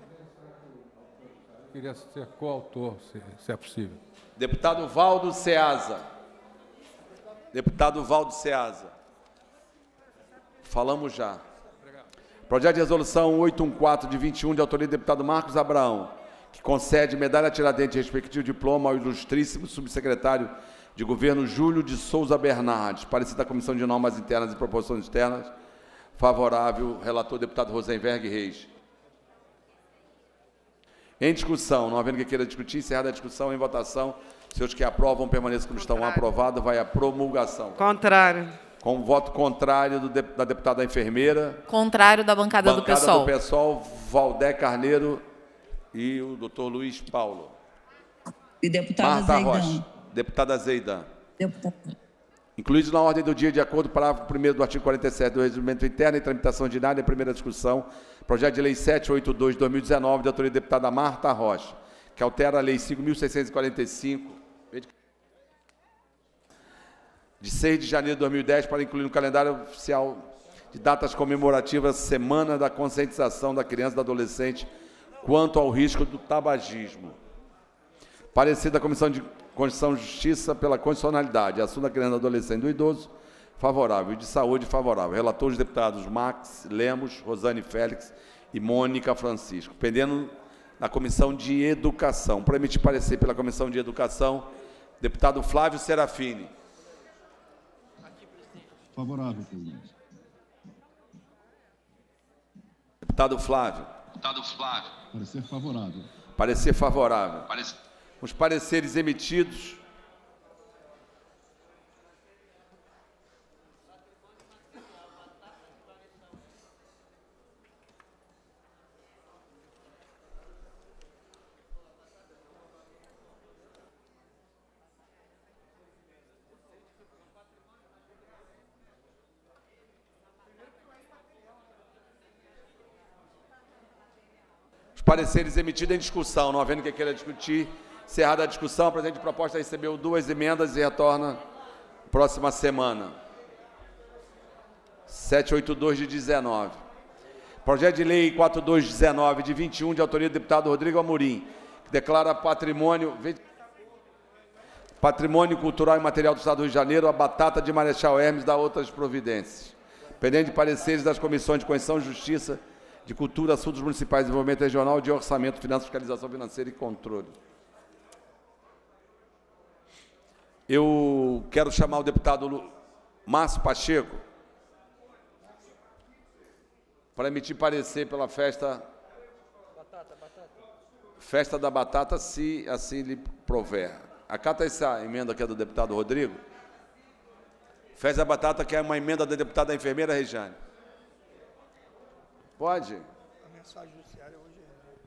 Queria ser coautor, se, se é possível. Deputado Valdo Ceasa. Deputado Valdo Ceasa. Falamos já. Projeto de resolução oitocentos e quatorze, de vinte e um, de autoria do deputado Marcos Abraão, que concede medalha Tiradentes e respectivo diploma ao ilustríssimo subsecretário de Governo Júlio de Souza Bernardes. Parecer da Comissão de Normas Internas e Proposições Externas, favorável, relator deputado Rosenberg Reis. Em discussão, não havendo que queira discutir, encerrada a discussão, em votação, senhores que aprovam, permaneçam como estão. Aprovado, vai a promulgação. Contrário. Com o voto contrário do de, da deputada enfermeira. Contrário da bancada, bancada do PSOL. do PSOL, Valdec Carneiro e o doutor Luiz Paulo. E deputada Marta Zeidan. Rocha. Deputada Zeidan. Deputada. Incluídos na ordem do dia, de acordo com o parágrafo primeiro do artigo quarenta e sete do Regimento Interno, em tramitação ordinária, em primeira discussão, projeto de lei setecentos e oitenta e dois de dois mil e dezenove, de autoria da deputada Marta Rocha, que altera a lei cinco mil seiscentos e quarenta e cinco, de seis de janeiro de dois mil e dez, para incluir no calendário oficial de datas comemorativas Semana da Conscientização da Criança e do Adolescente quanto ao risco do tabagismo. Parecer da Comissão de Constituição e Justiça pela Constitucionalidade, assunto da criança, do adolescente e do idoso, favorável. E de saúde, favorável. Relatores deputados Max Lemos, Rosane Félix e Mônica Francisco. Pendendo na Comissão de Educação. Para emitir parecer pela Comissão de Educação, deputado Flávio Serafini. Favorável, presidente. Deputado Flávio. Deputado Flávio. Parecer favorável. Parecer favorável. Parecer. Os pareceres emitidos. Os pareceres emitidos em discussão, não havendo que queira discutir. Encerrada a discussão, a presente proposta recebeu duas emendas e retorna próxima semana. setecentos e oitenta e dois de dezenove. Projeto de lei quatro mil duzentos e dezenove, de vinte e um, de autoria do deputado Rodrigo Amorim, que declara patrimônio, patrimônio cultural e material do Estado do Rio de Janeiro a batata de Marechal Hermes da outras providências. Pendente de pareceres das comissões de Constituição e Justiça, de Cultura, Assuntos Municipais, Desenvolvimento Regional, de Orçamento, Finanças, Fiscalização Financeira e Controle. Eu quero chamar o deputado Márcio Pacheco. para emitir parecer pela festa, festa da batata, se assim lhe prover. Acata essa emenda que é do deputado Rodrigo. Festa da batata, que é uma emenda da deputada enfermeira Regiane. Pode? A mensagem judiciária hoje é...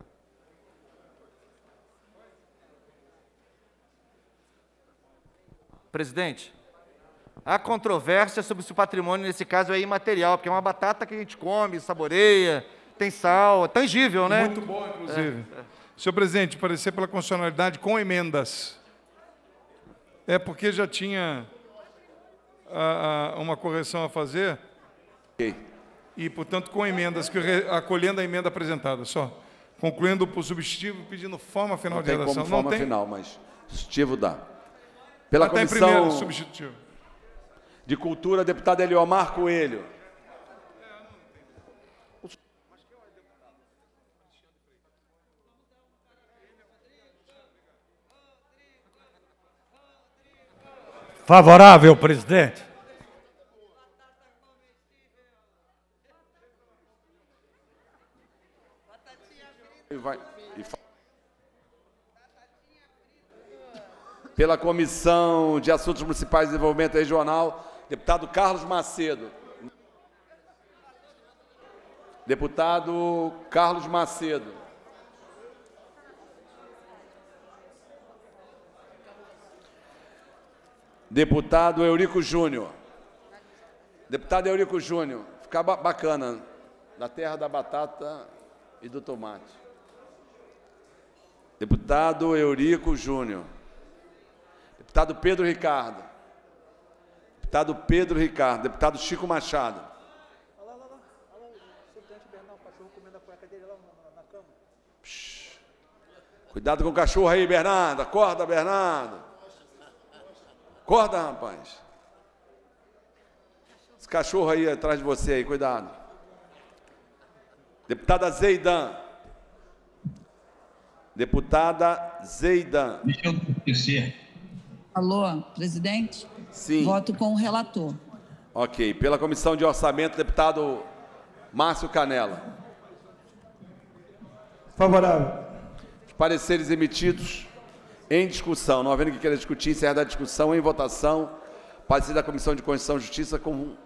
Presidente, há controvérsia sobre se o patrimônio, nesse caso, é imaterial, porque é uma batata que a gente come, saboreia, tem sal, é tangível, né? Muito bom, inclusive. É, é. Senhor presidente, parecer pela constitucionalidade com emendas. É porque já tinha a, a, uma correção a fazer. Ok. E, portanto, com emendas, que re, acolhendo a emenda apresentada, só. Concluindo por substitutivo, pedindo forma final Não de tem redação. como forma Não tem final, mas substitutivo dá. Pela Até Comissão primeiro, substitutivo. de Cultura, deputado Eliomar Coelho. Favorável, presidente. E vai, e fa... Pela Comissão de Assuntos Municipais e Desenvolvimento Regional, deputado Carlos Macedo. Deputado Carlos Macedo. Deputado Eurico Júnior. Deputado Eurico Júnior. Fica ba- bacana. Da terra da batata e do tomate. Deputado Eurico Júnior. Deputado Pedro Ricardo. Deputado Pedro Ricardo. Deputado Chico Machado. Psh. Cuidado com o cachorro aí, Bernardo. Acorda, Bernardo. Acorda, rapaz. Esse cachorro aí atrás de você aí, cuidado. Deputada Zeidan. Deputada Zeidan. Deixa eu acontecer. Alô, presidente? Sim. Voto com o relator. Ok. Pela Comissão de Orçamento, deputado Márcio Canela. Favorável. Os pareceres emitidos em discussão. Não havendo que queira discutir, encerra a discussão em votação. Parecer da Comissão de Constituição e Justiça com,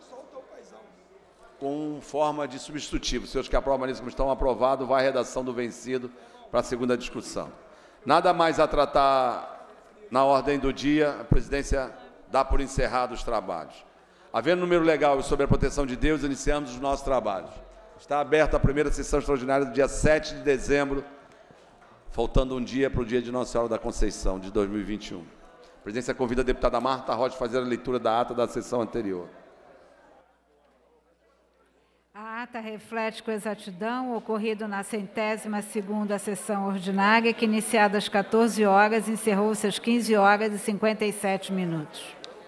com forma de substitutivo. Os senhores que aprovam isso como estão aprovados, vai a redação do vencido para a segunda discussão. Nada mais a tratar na ordem do dia, a presidência dá por encerrado os trabalhos. Havendo número legal e sob a proteção de Deus, iniciamos os nossos trabalhos. Está aberta a primeira sessão extraordinária do dia sete de dezembro, faltando um dia para o dia de Nossa Senhora da Conceição, de dois mil e vinte e um. A presidência convida a deputada Marta Rocha a fazer a leitura da ata da sessão anterior. A ata reflete com exatidão o ocorrido na centésima segunda sessão ordinária, que, iniciada às quatorze horas, encerrou-se às quinze horas e cinquenta e sete minutos.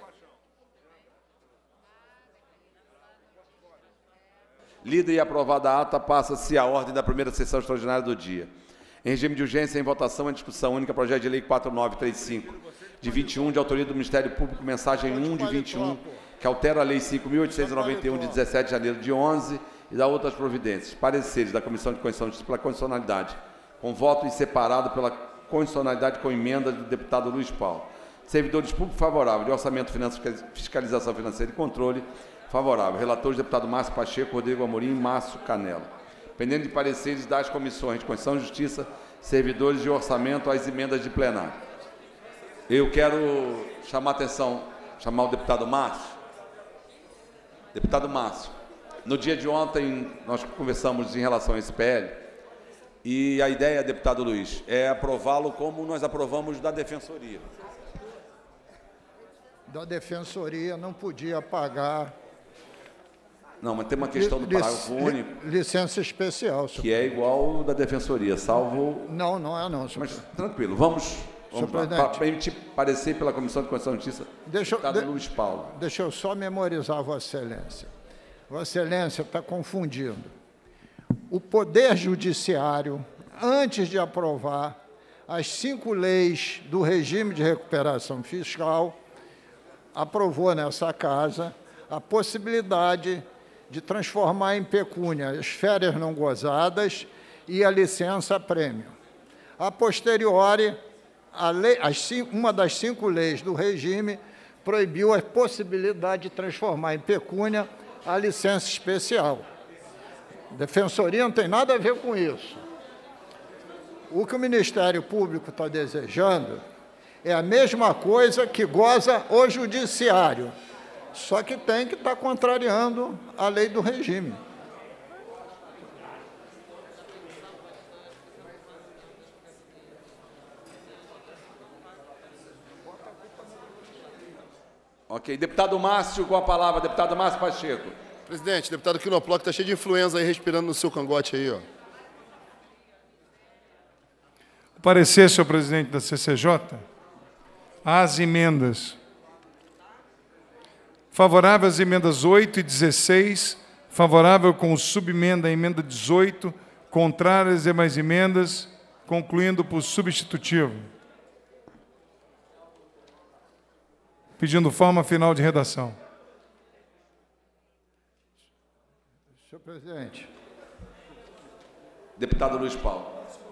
Lida e aprovada a ata, passa-se a ordem da primeira sessão extraordinária do dia. Em regime de urgência, em votação, em discussão única, projeto de lei quatro mil novecentos e trinta e cinco, de vinte e um, de autoria do Ministério Público, mensagem um de vinte e um, que altera a lei cinco mil oitocentos e noventa e um, de dezessete de janeiro de onze, e dá outras providências. Pareceres da Comissão de Constituição e Justiça pela constitucionalidade, com voto em separado pela constitucionalidade com emenda do deputado Luiz Paulo. Servidores públicos favorável, de Orçamento, Finanças, Fiscalização Financeira e Controle, favorável. Relatores, deputado Márcio Pacheco, Rodrigo Amorim e Márcio Canela. Pendendo de pareceres das comissões de Constituição e Justiça, servidores de orçamento, às emendas de plenário. Eu quero chamar a atenção, chamar o deputado Márcio. Deputado Márcio, no dia de ontem nós conversamos em relação a esse P L, e a ideia, deputado Luiz, é aprová-lo como nós aprovamos da Defensoria. Da Defensoria não podia pagar... Não, mas tem uma questão do parágrafo único. Licença especial, senhor. Que é igual ao da Defensoria, salvo... Não, não é não, senhor. Mas tranquilo, vamos, vamos lá. Para emitir parecer pela Comissão de Constituição e Justiça, deixa, deputado de, Luiz Paulo. Deixa eu só memorizar, Vossa Excelência. Vossa Excelência está confundindo. O Poder Judiciário, antes de aprovar as cinco leis do regime de recuperação fiscal, aprovou nessa casa a possibilidade de transformar em pecúnia as férias não gozadas e a licença-prêmio. A posteriori, a lei, as, uma das cinco leis do regime proibiu a possibilidade de transformar em pecúnia a licença especial. A Defensoria não tem nada a ver com isso. O que o Ministério Público está desejando é a mesma coisa que goza o Judiciário, só que tem que estar contrariando a lei do regime. Ok. Deputado Márcio, com a palavra. Deputado Márcio Pacheco. Presidente, deputado Quinoploc está cheio de influenza aí, respirando no seu cangote aí, ó. Parecer, senhor presidente da C C J, às emendas. Favorável às emendas oito e dezesseis, favorável com subemenda à emenda dezoito, contrário às demais emendas, concluindo por substitutivo. Pedindo forma final de redação. Senhor presidente. Deputado Luiz Paulo.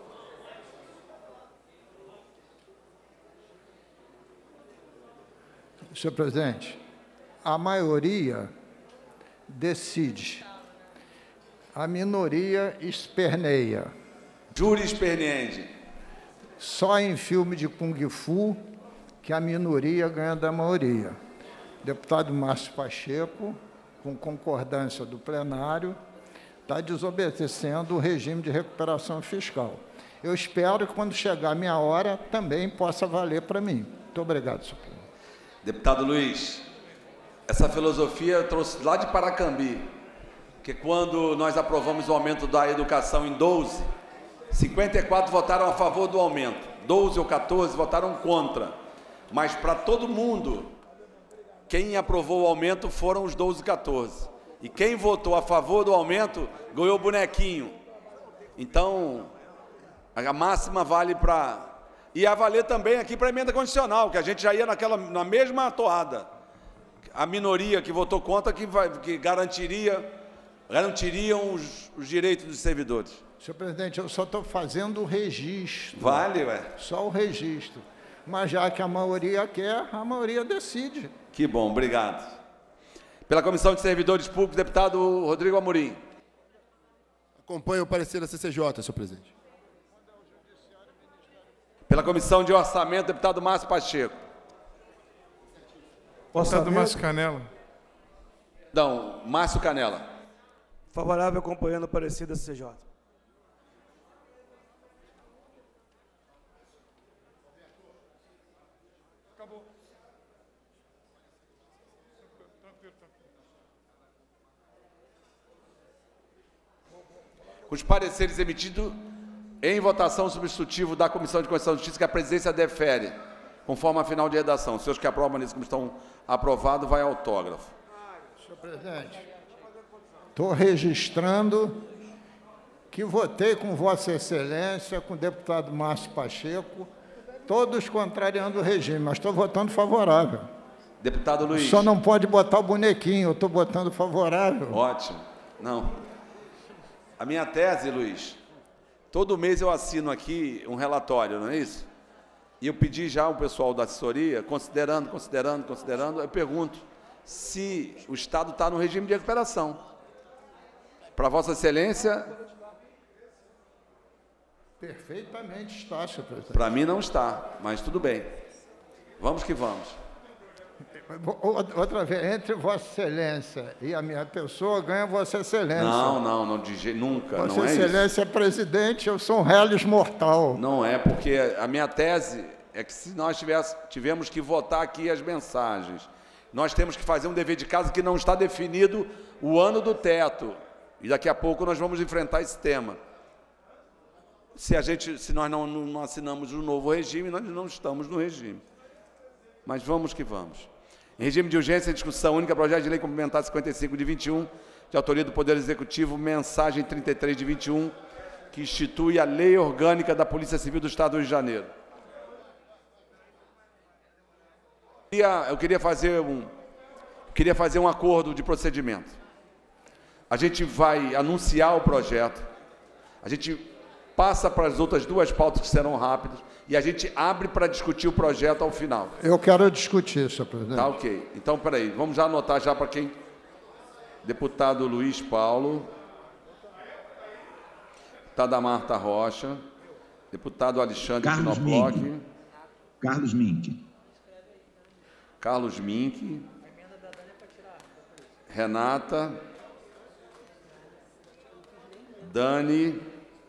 Senhor presidente, a maioria decide, a minoria esperneia. Júri esperneende. Só em filme de Kung Fu que a minoria ganha da maioria. Deputado Márcio Pacheco, com concordância do plenário, está desobedecendo o regime de recuperação fiscal. Eu espero que, quando chegar a minha hora, também possa valer para mim. Muito obrigado, senhor presidente. Deputado Luiz, essa filosofia eu trouxe lá de Paracambi, que quando nós aprovamos o aumento da educação em doze, cinquenta e quatro votaram a favor do aumento, doze ou quatorze votaram contra. Mas para todo mundo, quem aprovou o aumento foram os doze, quatorze. E quem votou a favor do aumento ganhou o bonequinho. Então, a máxima vale para... E a valer também aqui para a emenda condicional, que a gente já ia naquela, na mesma toada. A minoria que votou contra que, vai, que garantiria, garantiriam os, os direitos dos servidores. Senhor presidente, eu só estou fazendo o registro. Vale, ué? Só o registro. Mas já que a maioria quer, a maioria decide. Que bom, obrigado. Pela Comissão de Servidores Públicos, deputado Rodrigo Amorim. Acompanho o parecer da C C J, senhor presidente. Pela Comissão de Orçamento, deputado Márcio Pacheco. Deputado Márcio Canela. Não, Márcio Canela. Favorável, acompanhando o parecer da C C J. Acabou. Os pareceres emitidos em votação substitutivo da Comissão de Constituição e Justiça, que a presidência defere, conforme a final de redação. Os senhores que aprovam nisso como estão aprovados, vai autógrafo. Senhor presidente, estou registrando que votei com Vossa Excelência, com o deputado Márcio Pacheco, todos contrariando o regime, mas estou votando favorável. Deputado Luiz. Só não pode botar o bonequinho, eu estou votando favorável. Ótimo. Não. A minha tese, Luiz, todo mês eu assino aqui um relatório, não é isso? E eu pedi já ao pessoal da assessoria, considerando, considerando, considerando, eu pergunto se o Estado está no regime de recuperação. Para Vossa Excelência... Perfeitamente está, senhor presidente. Para mim não está, mas tudo bem. Vamos que vamos. Outra vez, entre Vossa Excelência e a minha pessoa, ganha Vossa Excelência. Não, não, não de, nunca, Vossa não é isso. Vossa Excelência é presidente, eu sou um réis mortal. Não é, porque a minha tese é que se nós tivesse, tivemos que votar aqui as mensagens, nós temos que fazer um dever de casa que não está definido o ano do teto. E daqui a pouco nós vamos enfrentar esse tema. Se, a gente, se nós não, não assinamos o novo regime, nós não estamos no regime. Mas vamos que vamos. Em regime de urgência, discussão única, projeto de lei complementar cinquenta e cinco de vinte e um, de autoria do Poder Executivo, mensagem trinta e três de vinte e um, que institui a Lei Orgânica da Polícia Civil do Estado do Rio de Janeiro. Eu queria fazer um, queria fazer um acordo de procedimento. a gente vai anunciar o projeto, a gente passa para as outras duas pautas que serão rápidas e a gente abre para discutir o projeto ao final. Eu quero discutir, senhor presidente. Tá, ok. Então, peraí, vamos já anotar já para quem... Deputado Luiz Paulo, deputada Marta Rocha, deputado Alexandre Carlos Knobloch, Mink. Carlos Mink. Carlos Mink, Renata, Dani.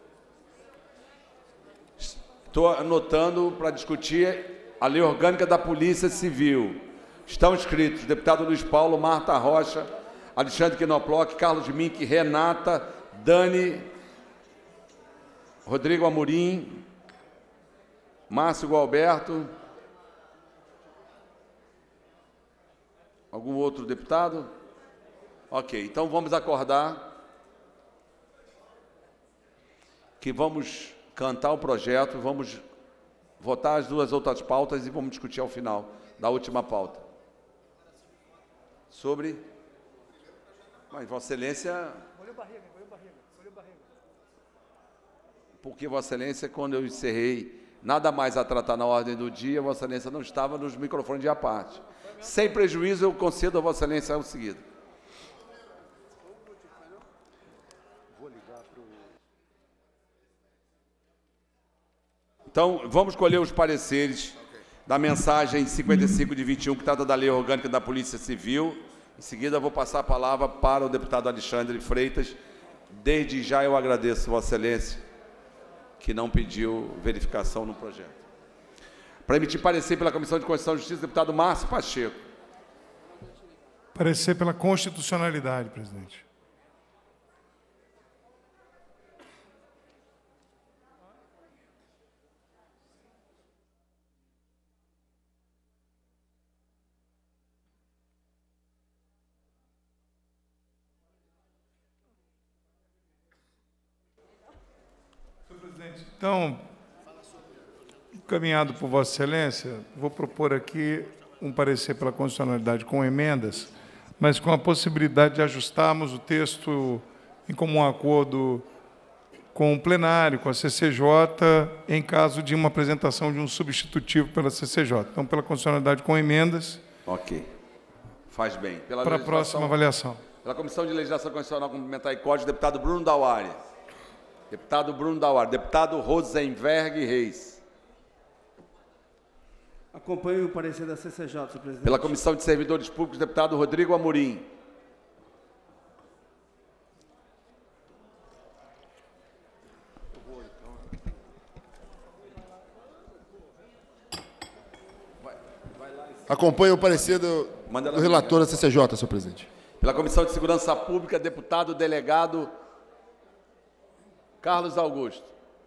Estou anotando para discutir a lei orgânica da Polícia Civil. Estão inscritos deputado Luiz Paulo, Marta Rocha, Alexandre Knobloch, Carlos Mink, Renata, Dani, Rodrigo Amorim, Márcio Gualberto. Algum outro deputado? Ok, então vamos acordar que vamos cantar o projeto, vamos votar as duas outras pautas e vamos discutir ao final da última pauta. Sobre... Mas, Vossa Excelência... Porque, Vossa Excelência, quando eu encerrei nada mais a tratar na ordem do dia, Vossa Excelência não estava nos microfones de à parte. Sem prejuízo, eu concedo a Vossa Excelência ao seguido. Então, vamos colher os pareceres da mensagem cinquenta e cinco de vinte e um, que trata da Lei Orgânica da Polícia Civil. Em seguida, vou passar a palavra para o deputado Alexandre Freitas. Desde já eu agradeço, Vossa Excelência, que não pediu verificação no projeto. Para emitir parecer pela Comissão de Constituição e Justiça, deputado Márcio Pacheco. Parecer pela constitucionalidade, presidente. Então, encaminhado por Vossa Excelência, vou propor aqui um parecer pela constitucionalidade com emendas, mas com a possibilidade de ajustarmos o texto em comum acordo com o plenário, com a C C J, em caso de uma apresentação de um substitutivo pela C C J. Então, pela constitucionalidade com emendas. Ok. Faz bem. Pela para a próxima avaliação. Pela Comissão de Legislação Constitucional Complementar e Código, deputado Bruno Dauari. Deputado Bruno Dauari. Deputado Rosenberg Reis. Acompanho o parecer da C C J, senhor presidente. Pela Comissão de Servidores Públicos, deputado Rodrigo Amorim. Acompanho o parecer do, do relator da C C J, senhor presidente. Pela Comissão de Segurança Pública, deputado delegado Carlos Augusto.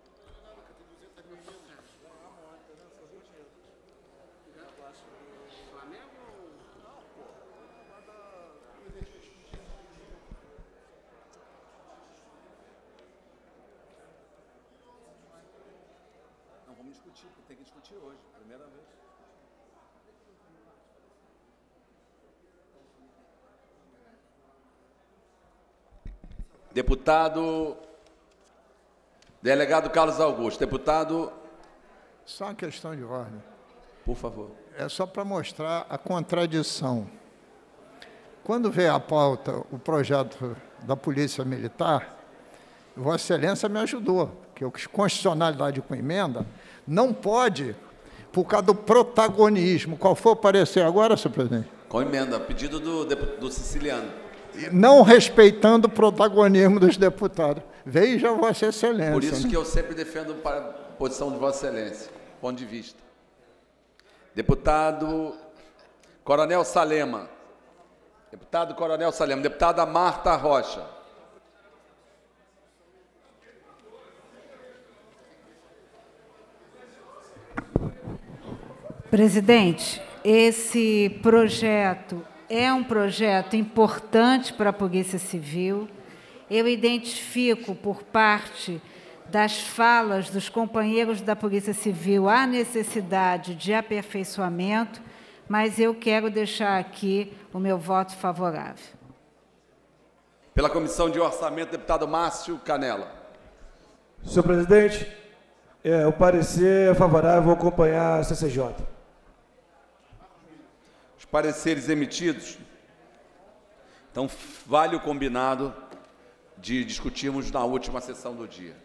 Não, vamos discutir, tem que discutir hoje, primeira vez. Deputado delegado Carlos Augusto. Deputado... Só uma questão de ordem. Por favor. É só para mostrar a contradição. Quando veio à pauta o projeto da Polícia Militar, Vossa Excelência me ajudou, que a constitucionalidade com emenda não pode, por causa do protagonismo. Qual foi o parecer agora, senhor presidente? Com emenda, pedido do, do Siciliano. Não respeitando o protagonismo dos deputados. Veja Vossa Excelência. Por isso né? que eu sempre defendo para a posição de Vossa Excelência, ponto de vista. Deputado Coronel Salema. Deputado Coronel Salema. Deputada Marta Rocha. Presidente, esse projeto é um projeto importante para a Polícia Civil. Eu identifico, por parte das falas dos companheiros da Polícia Civil, a necessidade de aperfeiçoamento, mas eu quero deixar aqui o meu voto favorável. Pela Comissão de Orçamento, deputado Márcio Canela. Senhor presidente, é, o parecer é favorável, vou acompanhar a C C J. Os pareceres emitidos. Então, vale o combinado de discutirmos na última sessão do dia.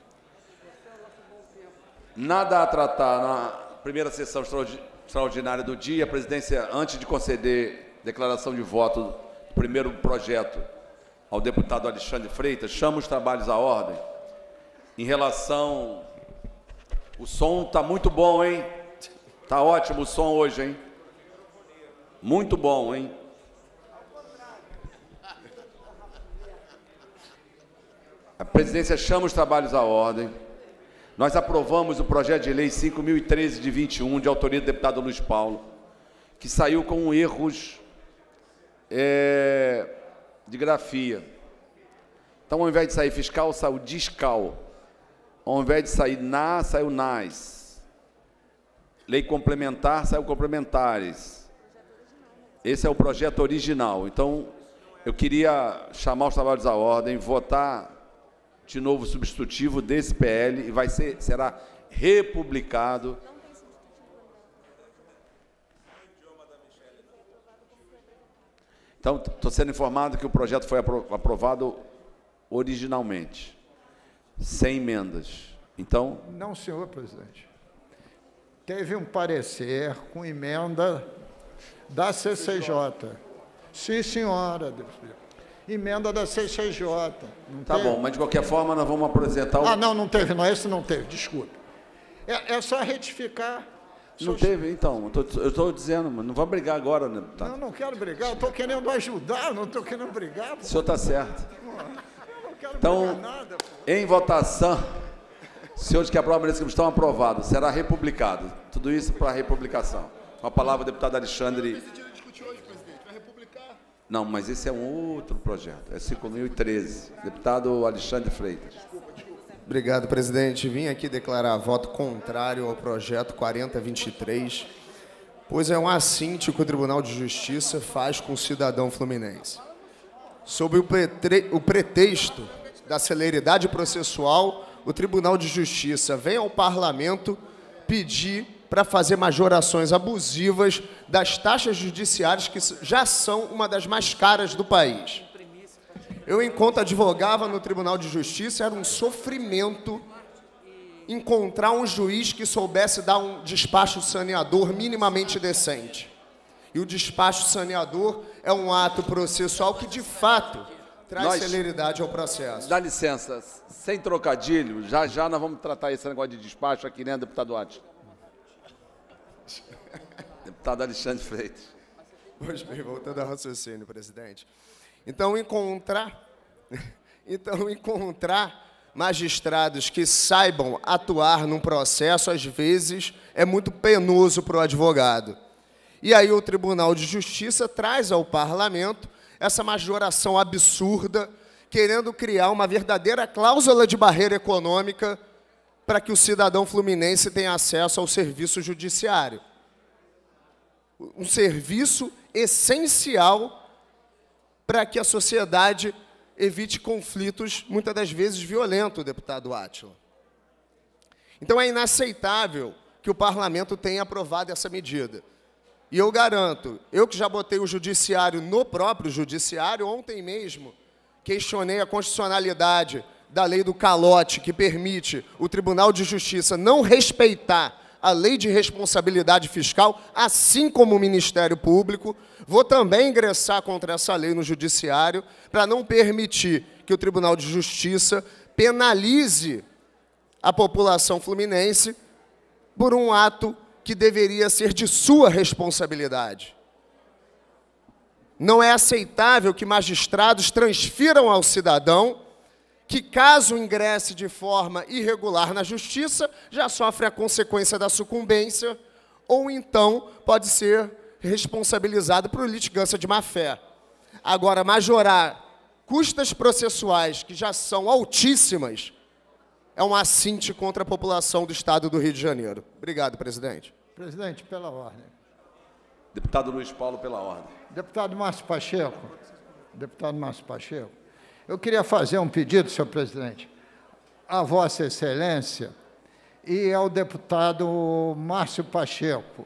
Nada a tratar na primeira sessão extraordinária do dia. A presidência, antes de conceder declaração de voto do primeiro projeto ao deputado Alexandre Freitas, chama os trabalhos à ordem. Em relação... O som está muito bom, hein? Está ótimo o som hoje, hein? Muito bom, hein? A presidência chama os trabalhos à ordem. Nós aprovamos o projeto de lei cinco mil e treze de vinte e um, de autoria do deputado Luiz Paulo, que saiu com erros é, de grafia. Então, ao invés de sair fiscal, saiu discal. Ao invés de sair na, saiu nas. Lei complementar, saiu complementares. Esse é o projeto original. Então, eu queria chamar os trabalhos à ordem, votar de novo o substitutivo desse P L e vai ser, será republicado. Então, estou sendo informado que o projeto foi apro- aprovado originalmente, sem emendas. Então... Não, senhor presidente. Teve um parecer com emenda da C C J. Sim, senhora. Emenda da C C J. Não tá teve? bom, mas de qualquer forma nós vamos apresentar o... Ah, não, não teve, não, esse não teve, desculpe. É, é só retificar. Não teve, então, eu estou dizendo, mas não vamos brigar agora, né? Tá. Não, não quero brigar, eu estou querendo ajudar, não estou querendo brigar. O senhor está certo. Eu não quero Então, brigar nada. em votação, senhores que aprovam a lei estão aprovados, será republicado. Tudo isso para a republicação. Com a palavra, o deputado Alexandre... Não, mas esse é um outro projeto, é cinco mil e treze. Deputado Alexandre Freitas. Obrigado, presidente. Vim aqui declarar voto contrário ao projeto quarenta vinte e três, pois é um assinte que o Tribunal de Justiça faz com o cidadão fluminense. Sob o, pretre... o pretexto da celeridade processual, o Tribunal de Justiça vem ao Parlamento pedir para fazer majorações abusivas das taxas judiciárias, que já são uma das mais caras do país. Eu, enquanto advogava no Tribunal de Justiça, era um sofrimento encontrar um juiz que soubesse dar um despacho saneador minimamente decente. E o despacho saneador é um ato processual que, de fato, traz Nós, celeridade ao processo. Dá licença, sem trocadilho, já já nós vamos tratar esse negócio de despacho aqui, né, deputado Átila? Deputado Alexandre Freitas. Pois bem, voltando ao raciocínio, presidente. Então, encontrar, então, encontrar magistrados que saibam atuar num processo, às vezes, é muito penoso para o advogado. E aí o Tribunal de Justiça traz ao Parlamento essa majoração absurda, querendo criar uma verdadeira cláusula de barreira econômica para que o cidadão fluminense tenha acesso ao serviço judiciário. Um serviço essencial para que a sociedade evite conflitos, muitas das vezes violentos, deputado Átila. Então é inaceitável que o Parlamento tenha aprovado essa medida. E eu garanto, eu que já botei o judiciário no próprio judiciário, ontem mesmo questionei a constitucionalidade da lei do calote, que permite o Tribunal de Justiça não respeitar a lei de responsabilidade fiscal, assim como o Ministério Público. Vou também ingressar contra essa lei no Judiciário para não permitir que o Tribunal de Justiça penalize a população fluminense por um ato que deveria ser de sua responsabilidade. Não é aceitável que magistrados transfiram ao cidadão que, caso ingresse de forma irregular na Justiça, já sofre a consequência da sucumbência, ou então pode ser responsabilizado por litigância de má-fé. Agora, majorar custas processuais, que já são altíssimas, é um assinte contra a população do Estado do Rio de Janeiro. Obrigado, presidente. Presidente, pela ordem. Deputado Luiz Paulo, pela ordem. Deputado Márcio Pacheco. Deputado Márcio Pacheco. Eu queria fazer um pedido, senhor presidente, à Vossa Excelência e ao deputado Márcio Pacheco.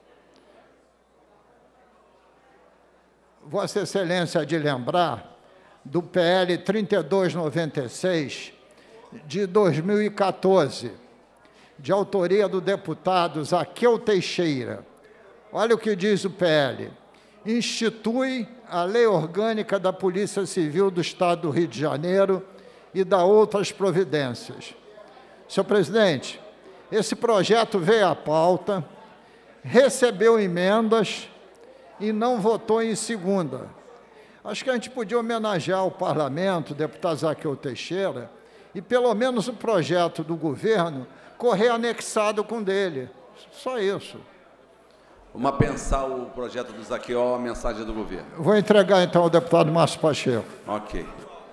Vossa Excelência há de lembrar do P L trinta e dois noventa e seis, de dois mil e quatorze, de autoria do deputado Zaqueu Teixeira. Olha o que diz o P L. Institui a Lei Orgânica da Polícia Civil do Estado do Rio de Janeiro e dá outras providências. Senhor presidente, esse projeto veio à pauta, recebeu emendas e não votou em segunda. Acho que a gente podia homenagear o parlamento, o deputado Zaqueu Teixeira, e pelo menos o projeto do governo correr anexado com dele. Só isso. Vamos pensar o projeto do Zaqueu, a mensagem do governo. Vou entregar, então, ao deputado Márcio Pacheco. Ok.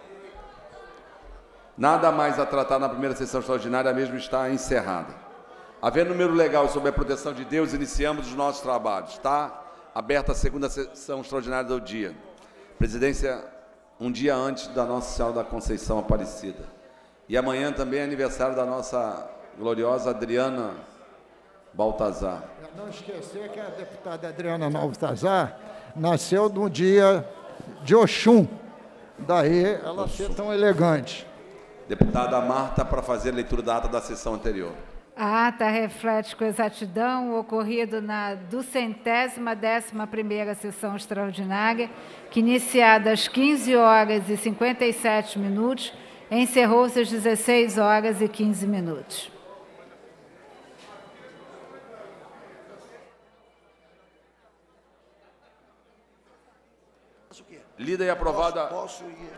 Nada mais a tratar na primeira sessão extraordinária, a mesma está encerrada. Havendo número legal sobre a proteção de Deus, iniciamos os nossos trabalhos. Está aberta a segunda sessão extraordinária do dia. Presidência, um dia antes da Nossa Senhora da Conceição Aparecida. E amanhã também é aniversário da nossa gloriosa Adriana Baltazar. Não esquecer que a deputada Adriana Baltazar nasceu no dia de Oxum. Daí ela Oxum. Ser tão elegante. Deputada Marta, para fazer a leitura da ata da sessão anterior. A ata reflete com exatidão o ocorrido na duzentésima décima primeira sessão extraordinária, que, iniciada às quinze horas e cinquenta e sete minutos, encerrou-se às dezesseis horas e quinze minutos. Lida e aprovada. Posso, posso ir.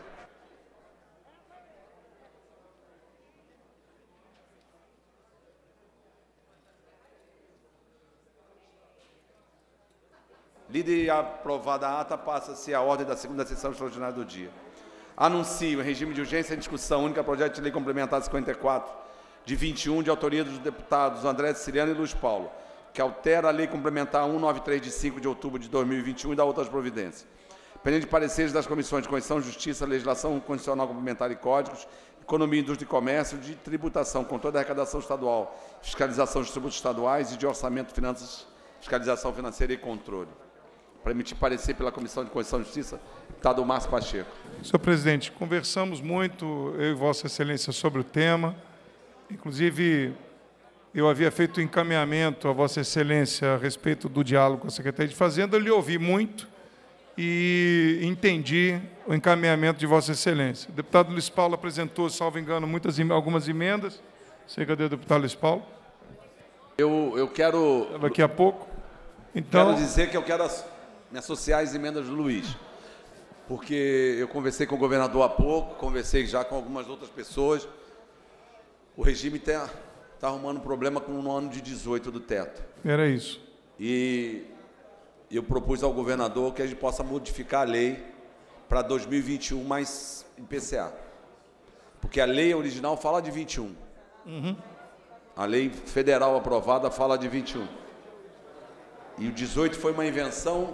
Lida e aprovada a ata, passa-se a ordem da segunda sessão extraordinária do dia. Anuncio em regime de urgência em discussão única projeto de lei complementar cinquenta e quatro, de vinte e um, de autoria dos deputados André Siciliano e Luiz Paulo, que altera a lei complementar cento e noventa e três, de cinco de outubro de dois mil e vinte e um e dá outras providências. Pendente de pareceres das comissões de Constituição, Justiça, Legislação Constitucional Complementar e Códigos, Economia, Indústria e Comércio, de Tributação, Controle da Arrecadação Estadual, Fiscalização dos Tributos Estaduais e de Orçamento, Finanças, Fiscalização Financeira e Controle. Para emitir parecer pela Comissão de Constituição e Justiça, deputado Márcio Pacheco. Senhor presidente, conversamos muito, eu e Vossa Excelência, sobre o tema. Inclusive, eu havia feito um encaminhamento a Vossa Excelência a respeito do diálogo com a Secretaria de Fazenda, eu lhe ouvi muito e entendi o encaminhamento de Vossa Excelência. O deputado Luiz Paulo apresentou, salvo engano, muitas, algumas emendas. Sei, cadê o deputado Luiz Paulo? Eu, eu quero... Daqui a pouco. Então, quero dizer que eu quero me associar às emendas do Luiz, porque eu conversei com o governador há pouco, conversei já com algumas outras pessoas. O regime está tá arrumando problema com no ano de dezoito do teto. Era isso. E eu propus ao governador que a gente possa modificar a lei para dois mil e vinte e um mais I P C A. Porque a lei original fala de vinte e um. Uhum. A lei federal aprovada fala de vinte e um. E o dezoito foi uma invenção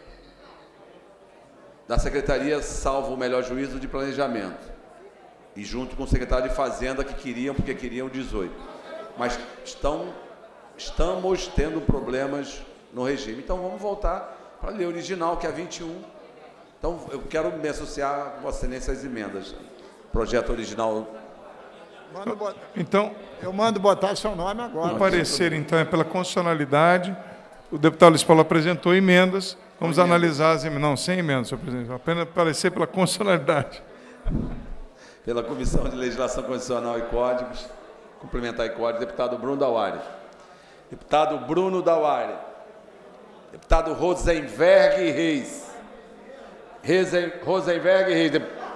da Secretaria, salvo o melhor juízo, de Planejamento. E junto com o secretário de Fazenda, que queriam, porque queriam o dezoito. Mas estão, estamos tendo problemas no regime. Então, vamos voltar para a lei original, que é a vinte e um. Então, eu quero me associar com Vossa Excelência às emendas. Projeto original. Mando botar, então, eu mando botar seu nome agora. O parecer, então, é pela constitucionalidade. O deputado Luiz Paulo apresentou emendas. Vamos emenda. analisar as emendas. Não, sem emendas, senhor presidente. Apenas parecer pela constitucionalidade. Pela Comissão de Legislação Constitucional e Códigos, Complementar e Códigos, deputado Bruno Dauari. Deputado Bruno Dauari. Deputado Rosenberg Reis. Rosenberg Reis.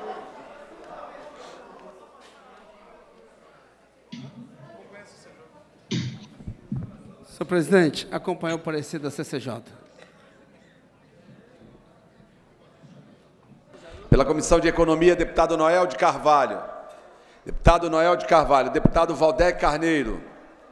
Senhor presidente, acompanho o parecer da C C J. Pela Comissão de Economia, deputado Noel de Carvalho. Deputado Noel de Carvalho. Deputado Valdec Carneiro.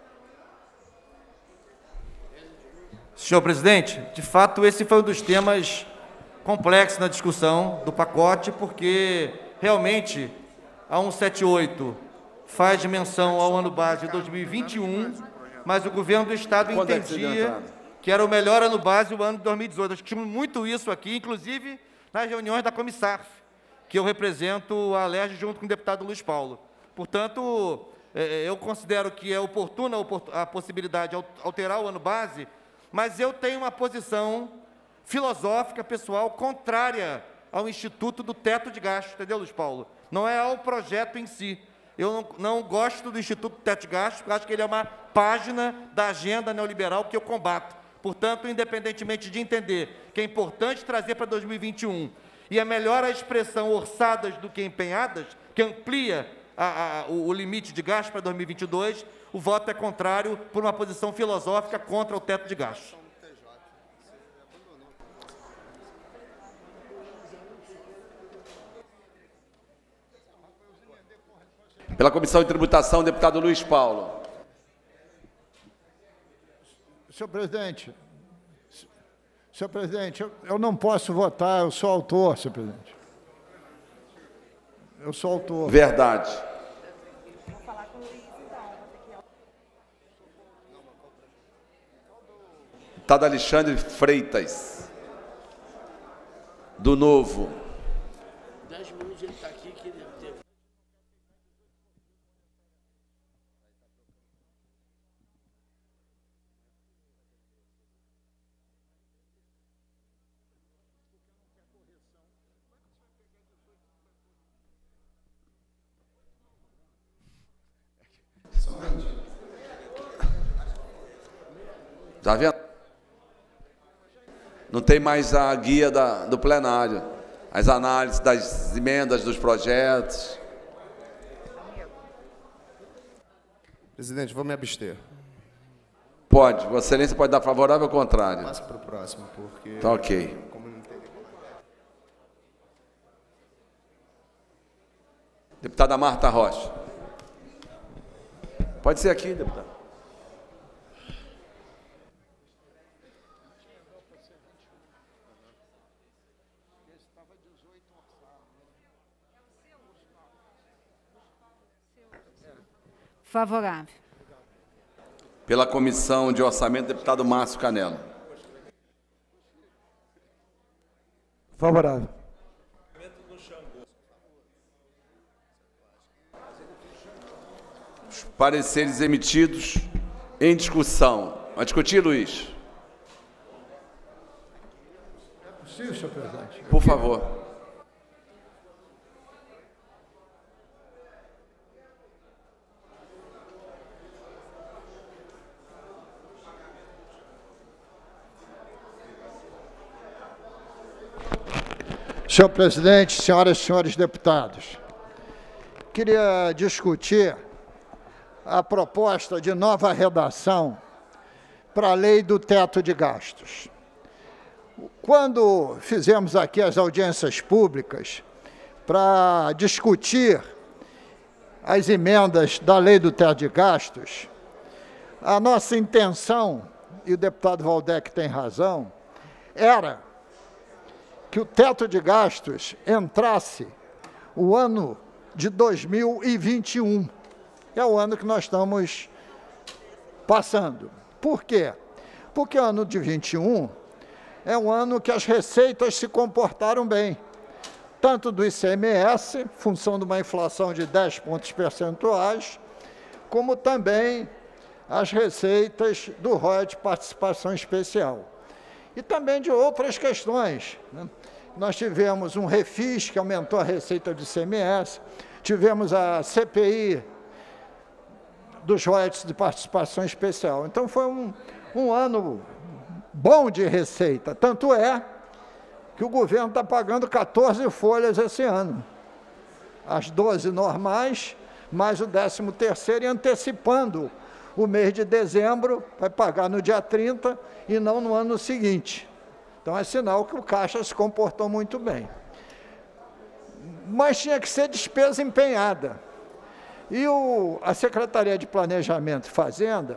Senhor presidente, de fato, esse foi um dos temas complexos na discussão do pacote, porque realmente, a cento e setenta e oito faz menção ao ano base de dois mil e vinte e um, mas o governo do Estado Quando é que você deu entendia entrada? que era o melhor ano base o ano de dois mil e dezoito. Nós discutimos muito isso aqui, inclusive nas reuniões da Comissarf, que eu represento a Alerj junto com o deputado Luiz Paulo. Portanto, eh, eu considero que é oportuna a possibilidade de alterar o ano base, mas eu tenho uma posição filosófica, pessoal, contrária ao Instituto do Teto de Gastos, entendeu, Luiz Paulo? Não é ao projeto em si. Eu não, não gosto do Instituto do Teto de Gastos, porque acho que ele é uma página da agenda neoliberal que eu combato. Portanto, independentemente de entender que é importante trazer para dois mil e vinte e um, e é melhor a expressão orçadas do que empenhadas, que amplia a, a, o, o limite de gastos para dois mil e vinte e dois, o voto é contrário por uma posição filosófica contra o teto de gastos. Pela Comissão de Tributação, deputado Luiz Paulo. Senhor presidente, senhor presidente, eu, eu não posso votar, eu sou autor, senhor presidente. Eu sou autor. Verdade. Deputado Alexandre Freitas, do Novo. Dez minutos ele está aqui, que ele teve. Está vendo? Não tem mais a guia da, do plenário, as análises das emendas dos projetos. Presidente, vou me abster. Pode, Vossa Excelência pode dar favorável ou contrário? Passa para o próximo, porque... Tá ok. Como não tem... Deputada Marta Rocha. Pode ser aqui, deputado. Favorável. Pela Comissão de Orçamento, deputado Márcio Canelo. Favorável. Os pareceres emitidos em discussão. Vai discutir, Luiz? É possível, senhor presidente? Por favor. Senhor presidente, senhoras e senhores deputados, queria discutir a proposta de nova redação para a lei do teto de gastos. Quando fizemos aqui as audiências públicas para discutir as emendas da lei do teto de gastos, a nossa intenção, e o deputado Valdec tem razão, era que o teto de gastos entrasse o ano de dois mil e vinte e um. É o ano que nós estamos passando. Por quê? Porque o ano de vinte e um é um ano que as receitas se comportaram bem, tanto do I C M S, função de uma inflação de dez pontos percentuais, como também as receitas do royalties de participação especial. E também de outras questões, né? Nós tivemos um refis que aumentou a receita do I C M S, tivemos a C P I dos royalties de participação especial. Então, foi um, um ano bom de receita. Tanto é que o governo está pagando quatorze folhas esse ano. As doze normais, mais o décimo terceiro, e antecipando o mês de dezembro, vai pagar no dia trinta e não no ano seguinte. Então, é sinal que o Caixa se comportou muito bem. Mas tinha que ser despesa empenhada. E o, a Secretaria de Planejamento e Fazenda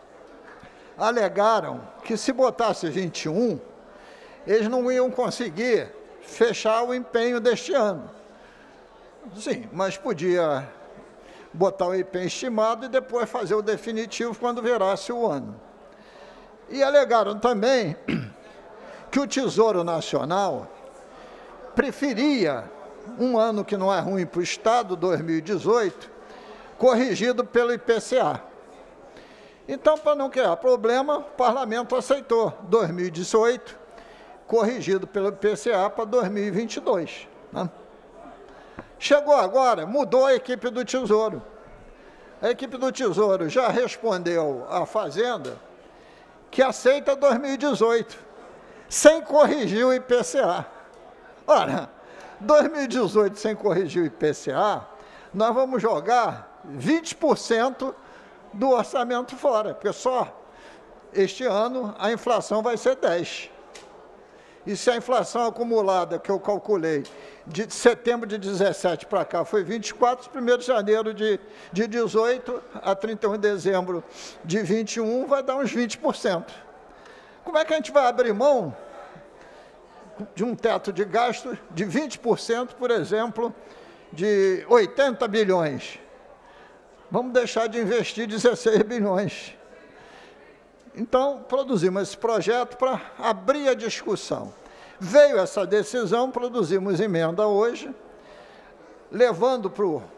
alegaram que, se botasse vinte e um, eles não iam conseguir fechar o empenho deste ano. Sim, mas podia botar o I P estimado e depois fazer o definitivo quando virasse o ano. E alegaram também que o Tesouro Nacional preferia um ano que não é ruim para o Estado, dois mil e dezoito, corrigido pelo I P C A. Então, para não criar problema, o Parlamento aceitou dois mil e dezoito, corrigido pelo I P C A para dois mil e vinte e dois. Né? Chegou agora, mudou a equipe do Tesouro. A equipe do Tesouro já respondeu à Fazenda que aceita dois mil e dezoito, sem corrigir o I P C A. Ora, dois mil e dezoito sem corrigir o I P C A, nós vamos jogar vinte por cento do orçamento fora, porque só este ano a inflação vai ser dez por cento. E se a inflação acumulada, que eu calculei, de setembro de dezessete para cá foi vinte e quatro, primeiro de janeiro de, de dezoito a trinta e um de dezembro de vinte e um, vai dar uns vinte por cento. Como é que a gente vai abrir mão de um teto de gasto de vinte por cento, por exemplo, de oitenta bilhões? Vamos deixar de investir dezesseis bilhões. Então, produzimos esse projeto para abrir a discussão. Veio essa decisão, produzimos emenda hoje, levando para o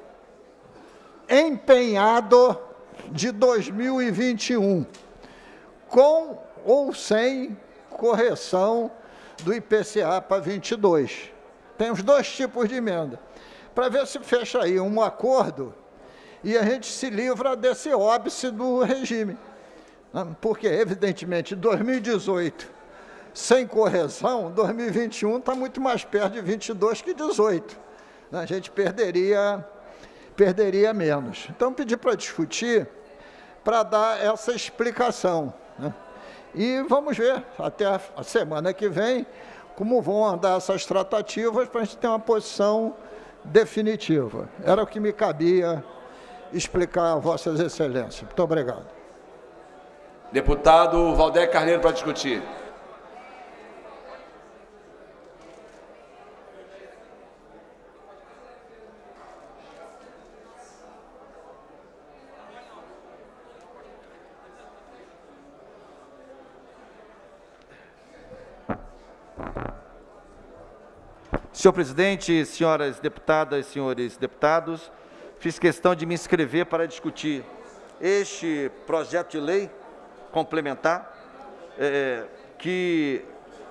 empenhado de dois mil e vinte e um, com ou sem correção do I P C A para vinte e dois. Tem os dois tipos de emenda, para ver se fecha aí um acordo e a gente se livra desse óbice do regime. Porque, evidentemente, dois mil e dezoito, sem correção, dois mil e vinte e um está muito mais perto de vinte e dois que dezoito. A gente perderia, perderia menos. Então, pedi para discutir, para dar essa explicação. Né? E vamos ver, até a semana que vem, como vão andar essas tratativas para a gente ter uma posição definitiva. Era o que me cabia explicar a Vossas Excelências. Muito obrigado. Deputado Valdeir Carneiro para discutir. Senhor presidente, senhoras deputadas, senhores deputados, fiz questão de me inscrever para discutir este projeto de lei complementar, é, que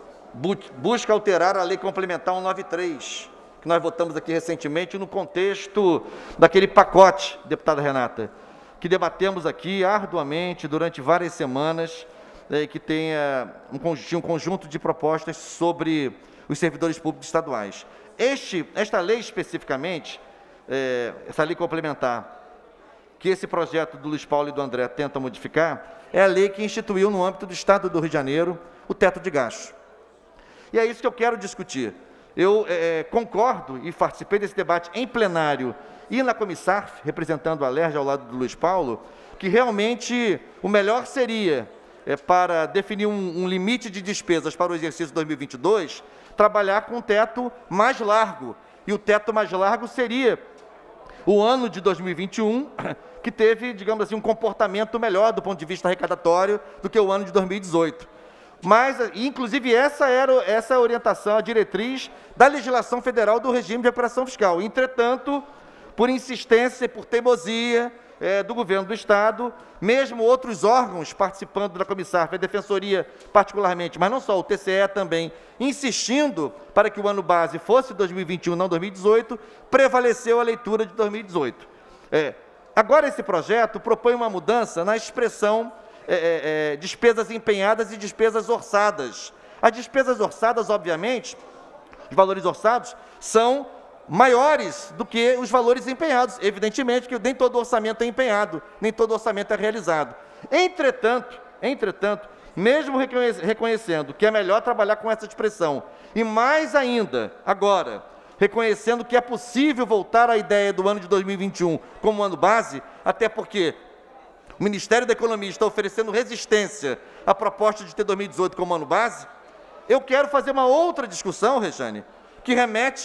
bu busca alterar a Lei Complementar cento e noventa e três, que nós votamos aqui recentemente no contexto daquele pacote, deputada Renata, que debatemos aqui arduamente durante várias semanas, é, que tenha um, tinha um conjunto de propostas sobre os servidores públicos estaduais. Este, esta lei especificamente, é, essa lei complementar, que esse projeto do Luiz Paulo e do André tenta modificar, é a lei que instituiu no âmbito do Estado do Rio de Janeiro o teto de gastos. E é isso que eu quero discutir. Eu é, concordo e participei desse debate em plenário e na Comissarf, representando a Alerj ao lado do Luiz Paulo, que realmente o melhor seria, é, para definir um, um limite de despesas para o exercício dois mil e vinte e dois, trabalhar com um teto mais largo. E o teto mais largo seria o ano de dois mil e vinte e um, que teve, digamos assim, um comportamento melhor do ponto de vista arrecadatório do que o ano de dois mil e dezoito. Mas, inclusive, essa era essa é a orientação, a diretriz da legislação federal do regime de operação fiscal. Entretanto, por insistência e por teimosia é, do governo do Estado, mesmo outros órgãos participando da Comissarf, a Defensoria particularmente, mas não só, o T C E também, insistindo para que o ano base fosse dois mil e vinte e um, não dois mil e dezoito, prevaleceu a leitura de dois mil e dezoito. É, agora, esse projeto propõe uma mudança na expressão é, é, é, despesas empenhadas e despesas orçadas. As despesas orçadas, obviamente, os valores orçados são maiores do que os valores empenhados. Evidentemente que nem todo orçamento é empenhado, nem todo orçamento é realizado. Entretanto, entretanto, mesmo reconhecendo que é melhor trabalhar com essa expressão, e mais ainda, agora, reconhecendo que é possível voltar à ideia do ano de dois mil e vinte e um como ano base, até porque o Ministério da Economia está oferecendo resistência à proposta de ter dois mil e dezoito como ano base, eu quero fazer uma outra discussão, Rejane, que remete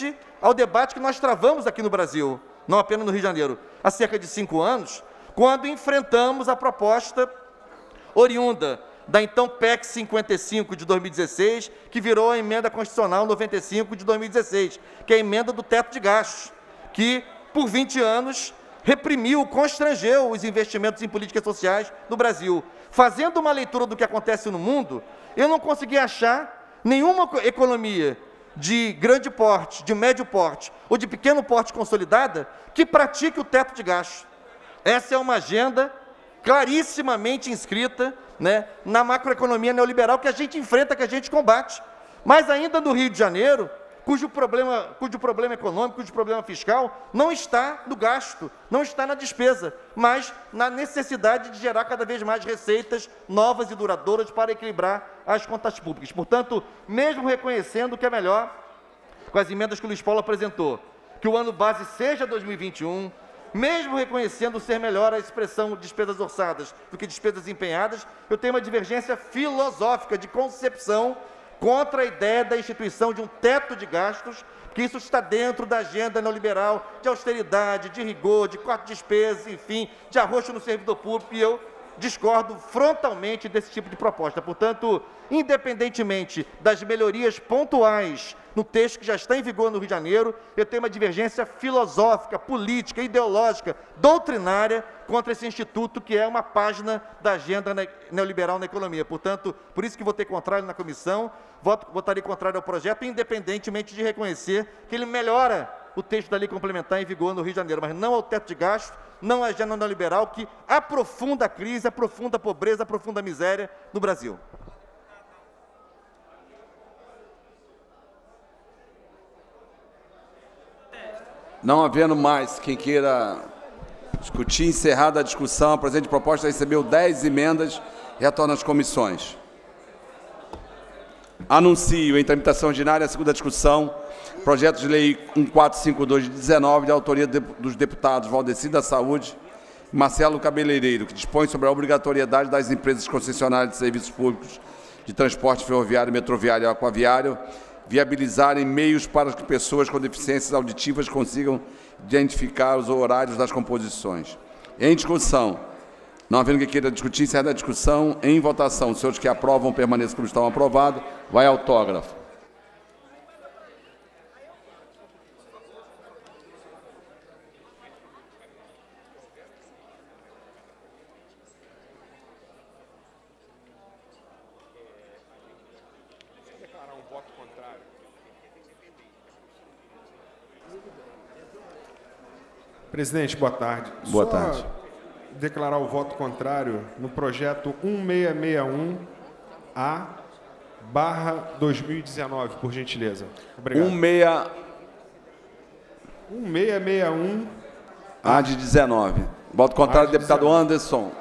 ao debate que nós travamos aqui no Brasil, não apenas no Rio de Janeiro, há cerca de cinco anos, quando enfrentamos a proposta oriunda da então P E C cinquenta e cinco de dois mil e dezesseis, que virou a emenda constitucional noventa e cinco de dois mil e dezesseis, que é a emenda do teto de gastos, que por vinte anos reprimiu, constrangeu os investimentos em políticas sociais no Brasil. Fazendo uma leitura do que acontece no mundo, eu não consegui achar nenhuma economia de grande porte, de médio porte ou de pequeno porte consolidada que pratique o teto de gastos. Essa é uma agenda clarissimamente inscrita, né, na macroeconomia neoliberal que a gente enfrenta, que a gente combate. Mas ainda no Rio de Janeiro, cujo problema, cujo problema econômico, cujo problema fiscal não está no gasto, não está na despesa, mas na necessidade de gerar cada vez mais receitas novas e duradouras para equilibrar as contas públicas. Portanto, mesmo reconhecendo que é melhor, com as emendas que o Luiz Paulo apresentou, que o ano base seja dois mil e vinte e um, mesmo reconhecendo ser melhor a expressão despesas orçadas do que despesas empenhadas, eu tenho uma divergência filosófica de concepção contra a ideia da instituição de um teto de gastos, que isso está dentro da agenda neoliberal de austeridade, de rigor, de corte de despesas, enfim, de arroxo no servidor público, e eu discordo frontalmente desse tipo de proposta. Portanto, independentemente das melhorias pontuais no texto que já está em vigor no Rio de Janeiro, eu tenho uma divergência filosófica, política, ideológica, doutrinária contra esse instituto que é uma página da agenda neoliberal na economia. Portanto, por isso que votei contrário na comissão, voto, votarei contrário ao projeto, independentemente de reconhecer que ele melhora o texto da lei complementar em vigor no Rio de Janeiro, mas não ao teto de gasto, não à agenda neoliberal que aprofunda a crise, aprofunda a pobreza, aprofunda a miséria no Brasil. Não havendo mais quem queira discutir, encerrada a discussão, a presente proposta recebeu dez emendas e retorna às comissões. Anuncio em tramitação ordinária a segunda discussão, projeto de lei mil quatrocentos e cinquenta e dois de dezenove, de autoria de, dos deputados Valdeci da Saúde e Marcelo Cabeleireiro, que dispõe sobre a obrigatoriedade das empresas concessionárias de serviços públicos de transporte ferroviário, metroviário e aquaviário viabilizarem meios para que pessoas com deficiências auditivas consigam identificar os horários das composições. Em discussão, não havendo que queira discutir, encerra a discussão. Em votação, os senhores que aprovam permaneçam como estão aprovados. Vai autógrafo. Presidente, boa tarde. Boa Só tarde. declarar o voto contrário no projeto mil seiscentos e sessenta e um A barra dois mil e dezenove, por gentileza. Obrigado. um seis... mil seiscentos e sessenta e um A de dezenove. Voto contrário, de deputado Anderson.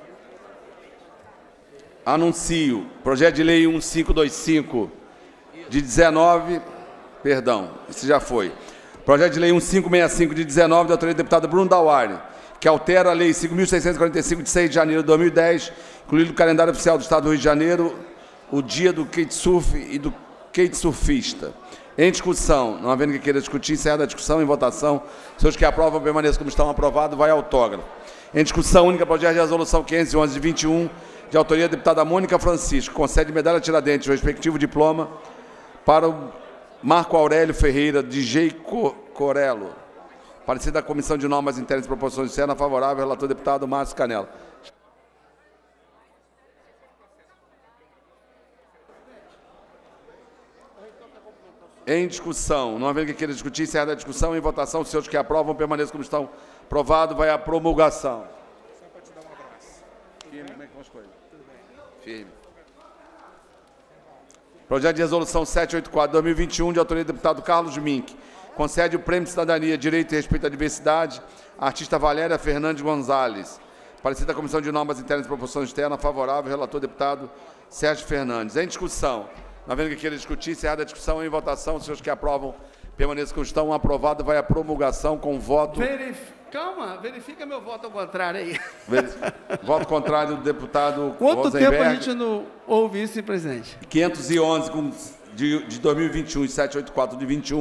Anuncio. Projeto de lei mil quinhentos e vinte e cinco de dezenove. Perdão, esse já foi. Projeto de lei mil quinhentos e sessenta e cinco de dezenove, da autoria do deputado Bruno Dauari, que altera a lei cinco mil seiscentos e quarenta e cinco de seis de janeiro de dois mil e dez, incluído no calendário oficial do Estado do Rio de Janeiro, o dia do kitesurf e do kitesurfista. Em discussão, não havendo que queira discutir, encerrada a discussão, em votação, senhores que aprovam permaneçam como estão aprovados, vai autógrafo. Em discussão única, projeto de resolução quinhentos e onze de vinte e um, de autoria da deputada Mônica Francisco, concede medalha Tiradentes, o respectivo diploma, para o Marco Aurélio Ferreira, D J Corello. Parecer da Comissão de Normas Internas e Proposições Externas, favorável, relator deputado Márcio Canela. Em discussão, não havendo que queira discutir, encerrada a discussão, em votação, os senhores que aprovam permaneçam como estão aprovados, vai a promulgação. Só para te dar um abraço. Firme, como é que vão as coisas? Firme. Projeto de resolução setecentos e oitenta e quatro de dois mil e vinte e um, de autoria do deputado Carlos Mink, concede o Prêmio de Cidadania, Direito e Respeito à Diversidade à artista Valéria Fernandes Gonzalez. Parecer da Comissão de Normas Internas e Proposições Externas, favorável, relator deputado Sérgio Fernandes. Em discussão, não havendo que queira discutir, encerrada a discussão, em votação, os senhores que aprovam permaneçam como estão, aprovado, vai a promulgação com voto... Verif... Calma, verifica meu voto ao contrário aí. Voto contrário do deputado Quanto Rosenberg. tempo a gente não ouve isso, presidente? quinhentos e onze de, de dois mil e vinte e um e setecentos e oitenta e quatro de vinte e um,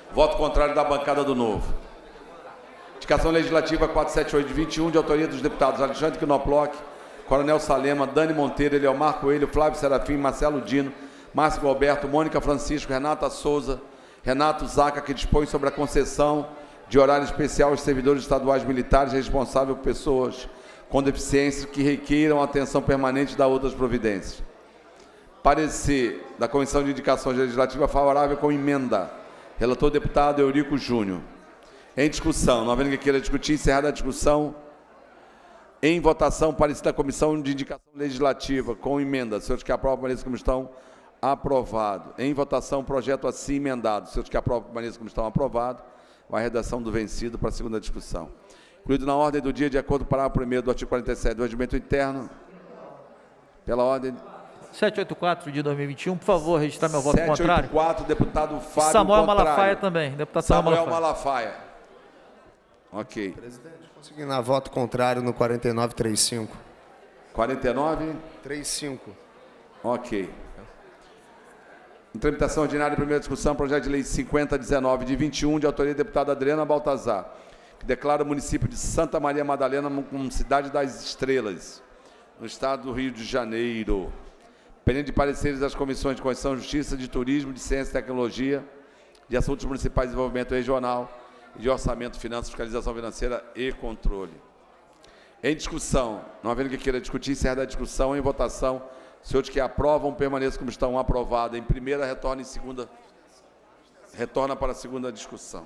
Voto contrário da bancada do Novo. Indicação legislativa quatrocentos e setenta e oito de vinte e um, de autoria dos deputados Alexandre Knoploch, Coronel Salema, Dani Monteiro, Eliomar Coelho, Flávio Serafim, Marcelo Dino, Márcio Galberto, Mônica Francisco, Renata Souza, Renato Zaca, que dispõe sobre a concessão de horário especial aos servidores estaduais militares responsáveis por pessoas com deficiência que requeiram atenção permanente da outras providências. Parecer da Comissão de Indicações Legislativas favorável com emenda. Relator deputado Eurico Júnior. Em discussão, não havendo que queira discutir, encerrada a discussão. Em votação, parecer da Comissão de Indicação Legislativa com emenda. Senhores que aprovam, parecer como estão, aprovado. Em votação, projeto assim emendado. Senhores que aprovam, parecer como estão, aprovado. Vai a redação do vencido para a segunda discussão. Incluído na ordem do dia, de acordo com o parágrafo primeiro do artigo quarenta e sete do Regimento Interno. Pela ordem... setecentos e oitenta e quatro de dois mil e vinte e um, por favor, registrar meu voto contrário. setecentos e oitenta e quatro, deputado Fábio Samuel contrário. Malafaia também. Deputado Samuel, Samuel Malafaia. Malafaia. Ok. Presidente, consegui na voto contrário no quarenta e nove, trinta e cinco. quarenta e nove? trinta e cinco. Ok. Em tramitação ordinária, primeira discussão, projeto de lei cinquenta dezenove de vinte e um, de autoria da deputada Adriana Baltazar, que declara o município de Santa Maria Madalena como cidade das estrelas, no estado do Rio de Janeiro. Pendente de pareceres das comissões de Constituição, Justiça, de Turismo, de Ciência e Tecnologia, de Assuntos Municipais de Desenvolvimento Regional, e de Orçamento, Finanças, Fiscalização Financeira e Controle. Em discussão, não havendo que queira discutir, encerra a discussão. Em votação, senhores que aprovam, permaneçam como estão, aprovado. Em primeira, retorna em segunda. Retorna para a segunda discussão.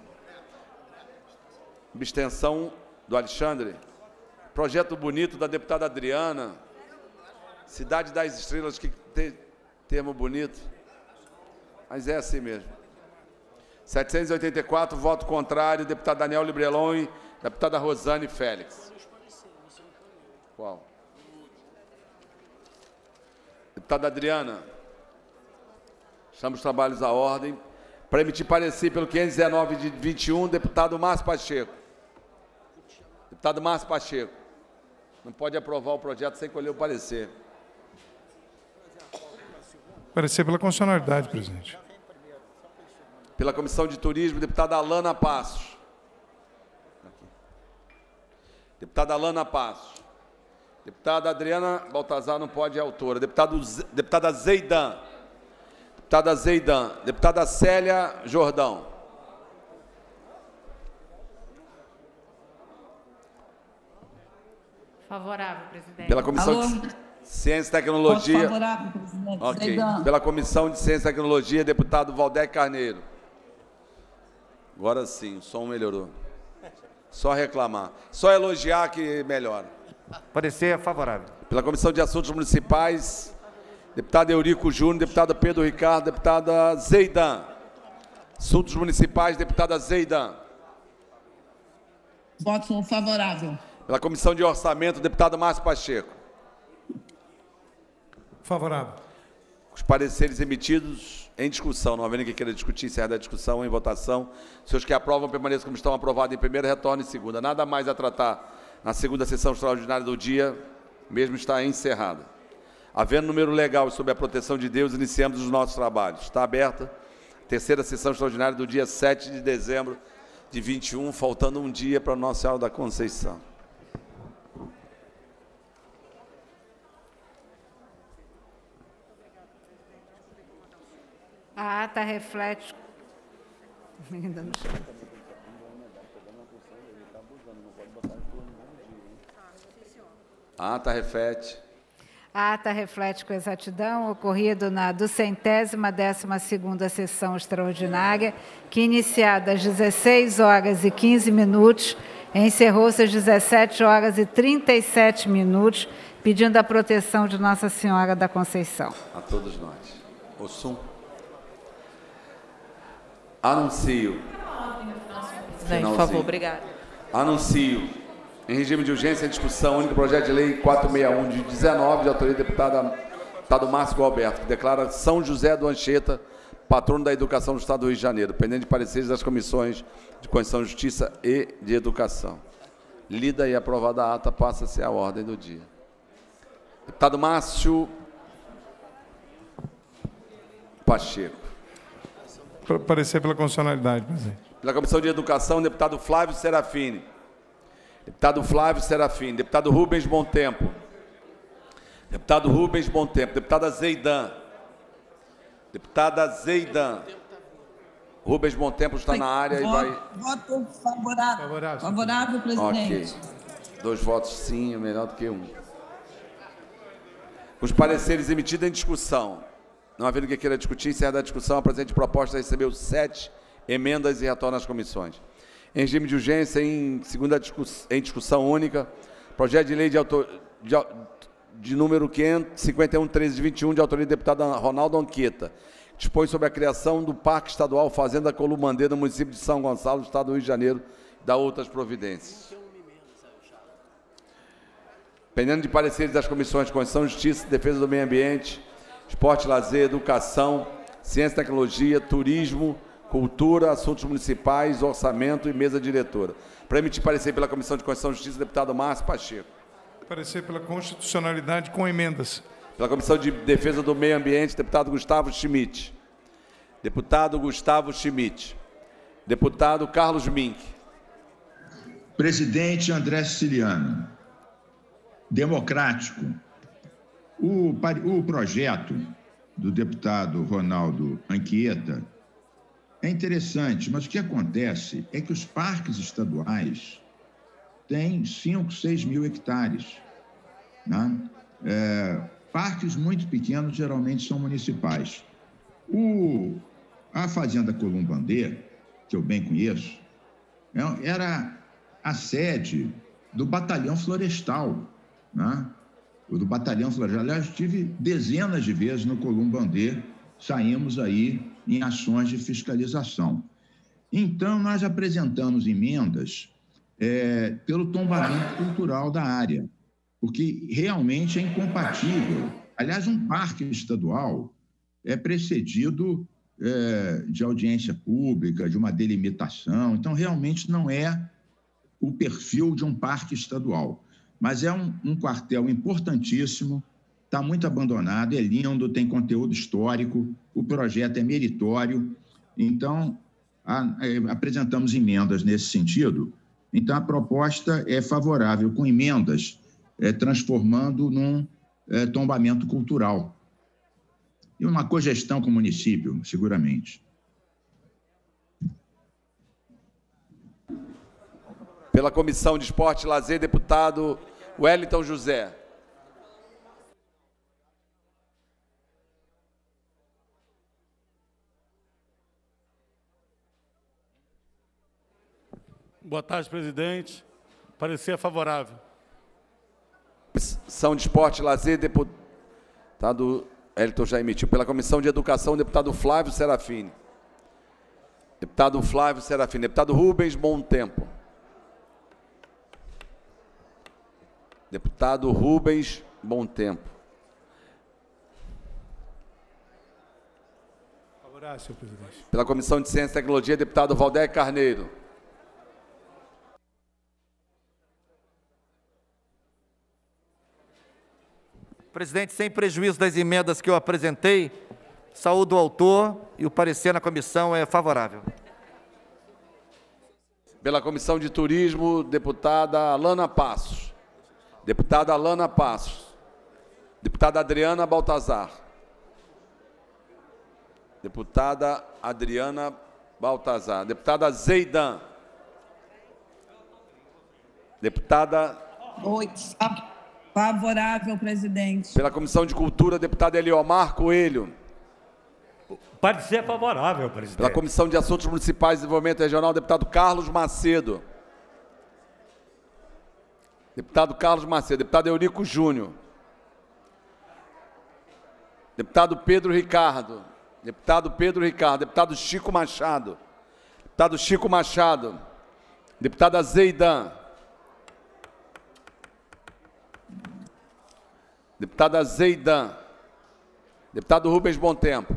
Abstenção do Alexandre. Projeto bonito da deputada Adriana. Cidade das Estrelas, que tem termo bonito. Mas é assim mesmo. setecentos e oitenta e quatro, voto contrário, deputado Daniel Librelon e deputada Rosane Félix. Qual? Deputada Adriana, chamo os trabalhos à ordem. Para emitir parecer pelo quinhentos e dezenove de vinte e um, deputado Márcio Pacheco. Deputado Márcio Pacheco. Não pode aprovar o projeto sem colher o parecer. Parecer pela constitucionalidade, presidente. Pela Comissão de Turismo, deputada Alana Passos. Deputada Alana Passos. Deputada Adriana Baltazar não pode, é autora. Deputado, deputada Zeidan. Deputada Zeidan. Deputada Célia Jordão. Favorável, presidente. Pela Comissão Alô? de Ciência e Tecnologia. Voto favorável, presidente. Ok. Zeidan. Pela Comissão de Ciência e Tecnologia, deputado Valdec Carneiro. Agora sim, o som melhorou. Só reclamar. Só elogiar que melhora. Parecer favorável. Pela Comissão de Assuntos Municipais, deputado Eurico Júnior, deputado Pedro Ricardo, deputada Zeidan. Assuntos Municipais, deputada Zeidan. Voto favorável. Pela Comissão de Orçamento, deputado Márcio Pacheco. Favorável. Os pareceres emitidos em discussão. Não havendo quem queira discutir, encerra a discussão, em votação. Senhores que aprovam, permaneçam como estão, aprovados em primeira, retorno em segunda. Nada mais a tratar na segunda sessão extraordinária do dia, mesmo está encerrada. Havendo número legal e sob a proteção de Deus, iniciamos os nossos trabalhos. Está aberta a terceira sessão extraordinária do dia sete de dezembro de vinte e um, faltando um dia para a Nossa Senhora da Conceição. A ata reflete... Ainda não chega. A ata reflete. A ata reflete com exatidão o ocorrido na duzentésima décima segunda sessão extraordinária, que, iniciada às dezesseis horas e quinze minutos, encerrou-se às dezessete horas e trinta e sete minutos, pedindo a proteção de Nossa Senhora da Conceição. A todos nós. Ossum. Anuncio. Presidente, por favor, obrigado. Anuncio, em regime de urgência, a discussão, único projeto de lei quatrocentos e sessenta e um de dezenove, de autoria do deputado, deputado Márcio Galberto, que declara São José do Anchieta patrono da educação do Estado do Rio de Janeiro, pendente de pareceres das comissões de Constituição, Justiça e de Educação. Lida e aprovada a ata, passa-se a ordem do dia. Deputado Márcio Pacheco. Parecer pela constitucionalidade, presidente. Pela Comissão de Educação, deputado Flávio Serafini. Deputado Flávio Serafini. Deputado Rubens Bontempo. Deputado Rubens Bontempo. Deputada Zeidan. Deputada Zeidan. Rubens Bontempo está na área voto, e vai... Voto favorável. Favorável, favorável presidente. Ok. Dois votos sim, é melhor do que um. Os pareceres emitidos em discussão. Não havendo que queira discutir, encerra a discussão, a presente proposta recebeu sete emendas e retorna às comissões. Em regime de urgência, em segunda discuss, em discussão única, projeto de lei de, autor, de, de número cinquenta e um, treze de vinte e um, de autoria do deputado Ronaldo Anqueta, dispõe sobre a criação do Parque Estadual Fazenda Columandê, no município de São Gonçalo, estado do Rio de Janeiro, e da outras providências. Pendendo de pareceres das comissões de Constituição, Justiça, Defesa do Meio Ambiente, Esporte, Lazer, Educação, Ciência e Tecnologia, Turismo, Cultura, Assuntos Municipais, Orçamento e Mesa Diretora. Para emitir parecer pela Comissão de Constituição e Justiça, deputado Márcio Pacheco. Parecer pela constitucionalidade com emendas. Pela Comissão de Defesa do Meio Ambiente, deputado Gustavo Schmidt. Deputado Gustavo Schmidt. Deputado Carlos Mink. Presidente André Siciliano. Democrático. O, o projeto do deputado Ronaldo Anqueta é interessante, mas o que acontece é que os parques estaduais têm cinco, seis mil hectares. Né? É, parques muito pequenos geralmente são municipais. O, a Fazenda Columbandê, que eu bem conheço, era a sede do Batalhão Florestal, né? O do Batalhão Florestal. Aliás, estive dezenas de vezes no Columbandê, saímos aí em ações de fiscalização. Então, nós apresentamos emendas é, pelo tombamento cultural da área, porque realmente é incompatível. Aliás, um parque estadual é precedido é, de audiência pública, de uma delimitação, então realmente não é o perfil de um parque estadual. Mas é um, um quartel importantíssimo, está muito abandonado, é lindo, tem conteúdo histórico, o projeto é meritório, então a, é, apresentamos emendas nesse sentido. Então a proposta é favorável, com emendas, é, transformando num é, tombamento cultural. E uma cogestão com o município, seguramente. Pela Comissão de Esporte e Lazer, deputado Wellington José. Boa tarde, presidente. Parecer favorável. Comissão de Esporte e Lazer, deputado Wellington já emitiu. Pela Comissão de Educação, deputado Flávio Serafini. Deputado Flávio Serafini. Deputado Rubens Bontempo. Deputado Rubens Bontempo. Favorável, senhor presidente. Pela Comissão de Ciência e Tecnologia, deputado Valdeir Carneiro. Presidente, sem prejuízo das emendas que eu apresentei, saúdo o autor e o parecer na comissão é favorável. Pela Comissão de Turismo, deputada Alana Passos. Deputada Alana Passos. Deputada Adriana Baltazar. Deputada Adriana Baltazar. Deputada Zeidan. Deputada... Oito. Favorável, presidente. Pela Comissão de Cultura, deputado Eliomar Coelho. Parecer favorável, presidente. Pela Comissão de Assuntos Municipais e Desenvolvimento Regional, deputado Carlos Macedo. Deputado Carlos Macedo. Deputado Eurico Júnior. Deputado Pedro Ricardo. Deputado Pedro Ricardo. Deputado Chico Machado. Deputado Chico Machado. Deputada Zeidan. Deputada Zeidan. Deputado Rubens Bontempo.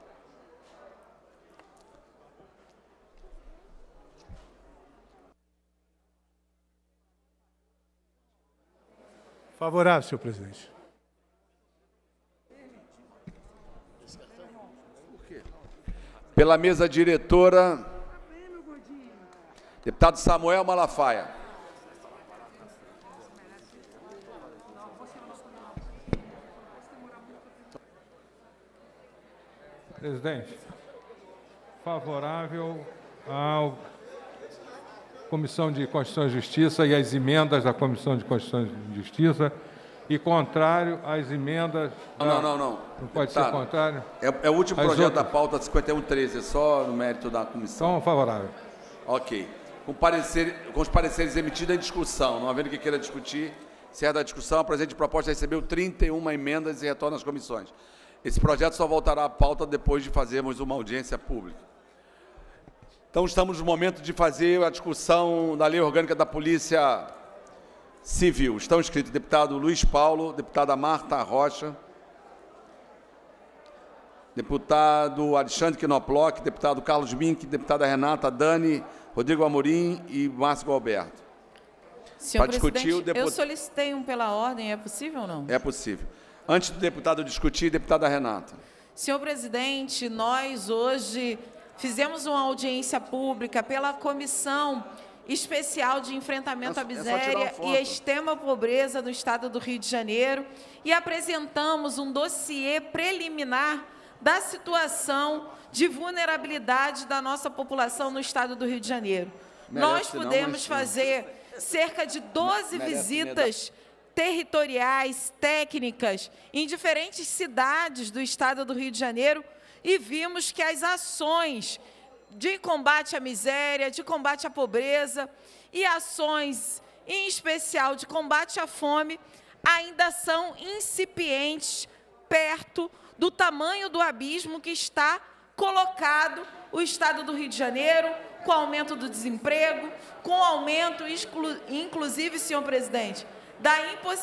Favorável, senhor presidente. Pela mesa diretora, deputado Samuel Malafaia. Presidente, favorável à Comissão de Constituição e Justiça e às emendas da Comissão de Constituição e Justiça e contrário às emendas... Não, da... não, não, não. Não pode Deputado, ser contrário? É, é o último As projeto outras? da pauta cinquenta e um treze, é só no mérito da comissão. Então, favorável. Ok. Com, parecer, com os pareceres emitidos em discussão, não havendo que queira discutir, encerra a discussão, a presente proposta recebeu trinta e uma emendas e retorna às comissões. Esse projeto só voltará à pauta depois de fazermos uma audiência pública. Então, estamos no momento de fazer a discussão da Lei Orgânica da Polícia Civil. Estão inscritos deputado Luiz Paulo, deputada Marta Rocha, deputado Alexandre Knoploch, deputado Carlos Mink, deputada Renata Dani, Rodrigo Amorim e Márcio Alberto. Senhor Para discutir, presidente, o deput... eu solicitei um pela ordem, é possível ou não? É possível. Antes do deputado discutir, deputada Renata. Senhor presidente, nós hoje fizemos uma audiência pública pela Comissão Especial de Enfrentamento à Miséria e Extrema Pobreza do Estado do Rio de Janeiro e apresentamos um dossiê preliminar da situação de vulnerabilidade da nossa população no Estado do Rio de Janeiro. Merece Nós pudemos não, mas... fazer cerca de doze Merece visitas territoriais, técnicas, em diferentes cidades do Estado do Rio de Janeiro e vimos que as ações de combate à miséria, de combate à pobreza e ações, em especial, de combate à fome, ainda são incipientes perto do tamanho do abismo que está colocado o Estado do Rio de Janeiro, com o aumento do desemprego, com o aumento, inclusive, senhor presidente, da,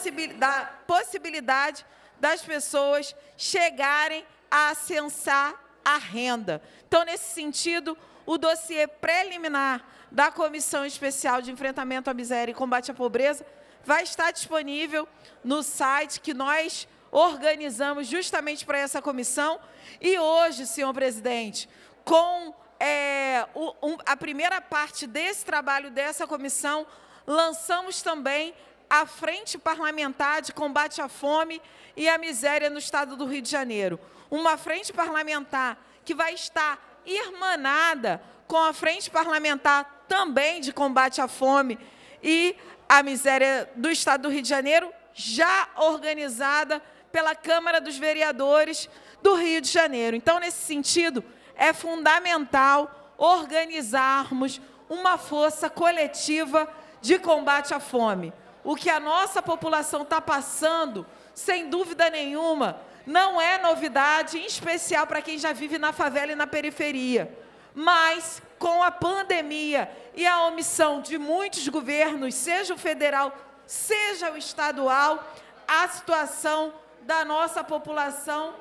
da possibilidade das pessoas chegarem a acessar a renda. Então, nesse sentido, o dossiê preliminar da Comissão Especial de Enfrentamento à Miséria e Combate à Pobreza vai estar disponível no site que nós organizamos justamente para essa comissão. E hoje, senhor presidente, com é, o, um, a primeira parte desse trabalho dessa comissão, lançamos também a Frente Parlamentar de Combate à Fome e à Miséria no Estado do Rio de Janeiro. Uma frente parlamentar que vai estar irmanada com a Frente Parlamentar também de Combate à Fome e à Miséria do Estado do Rio de Janeiro, já organizada pela Câmara dos Vereadores do Rio de Janeiro. Então, nesse sentido, é fundamental organizarmos uma força coletiva de combate à fome. O que a nossa população está passando, sem dúvida nenhuma, não é novidade, em especial para quem já vive na favela e na periferia. Mas, com a pandemia e a omissão de muitos governos, seja o federal, seja o estadual, a situação da nossa população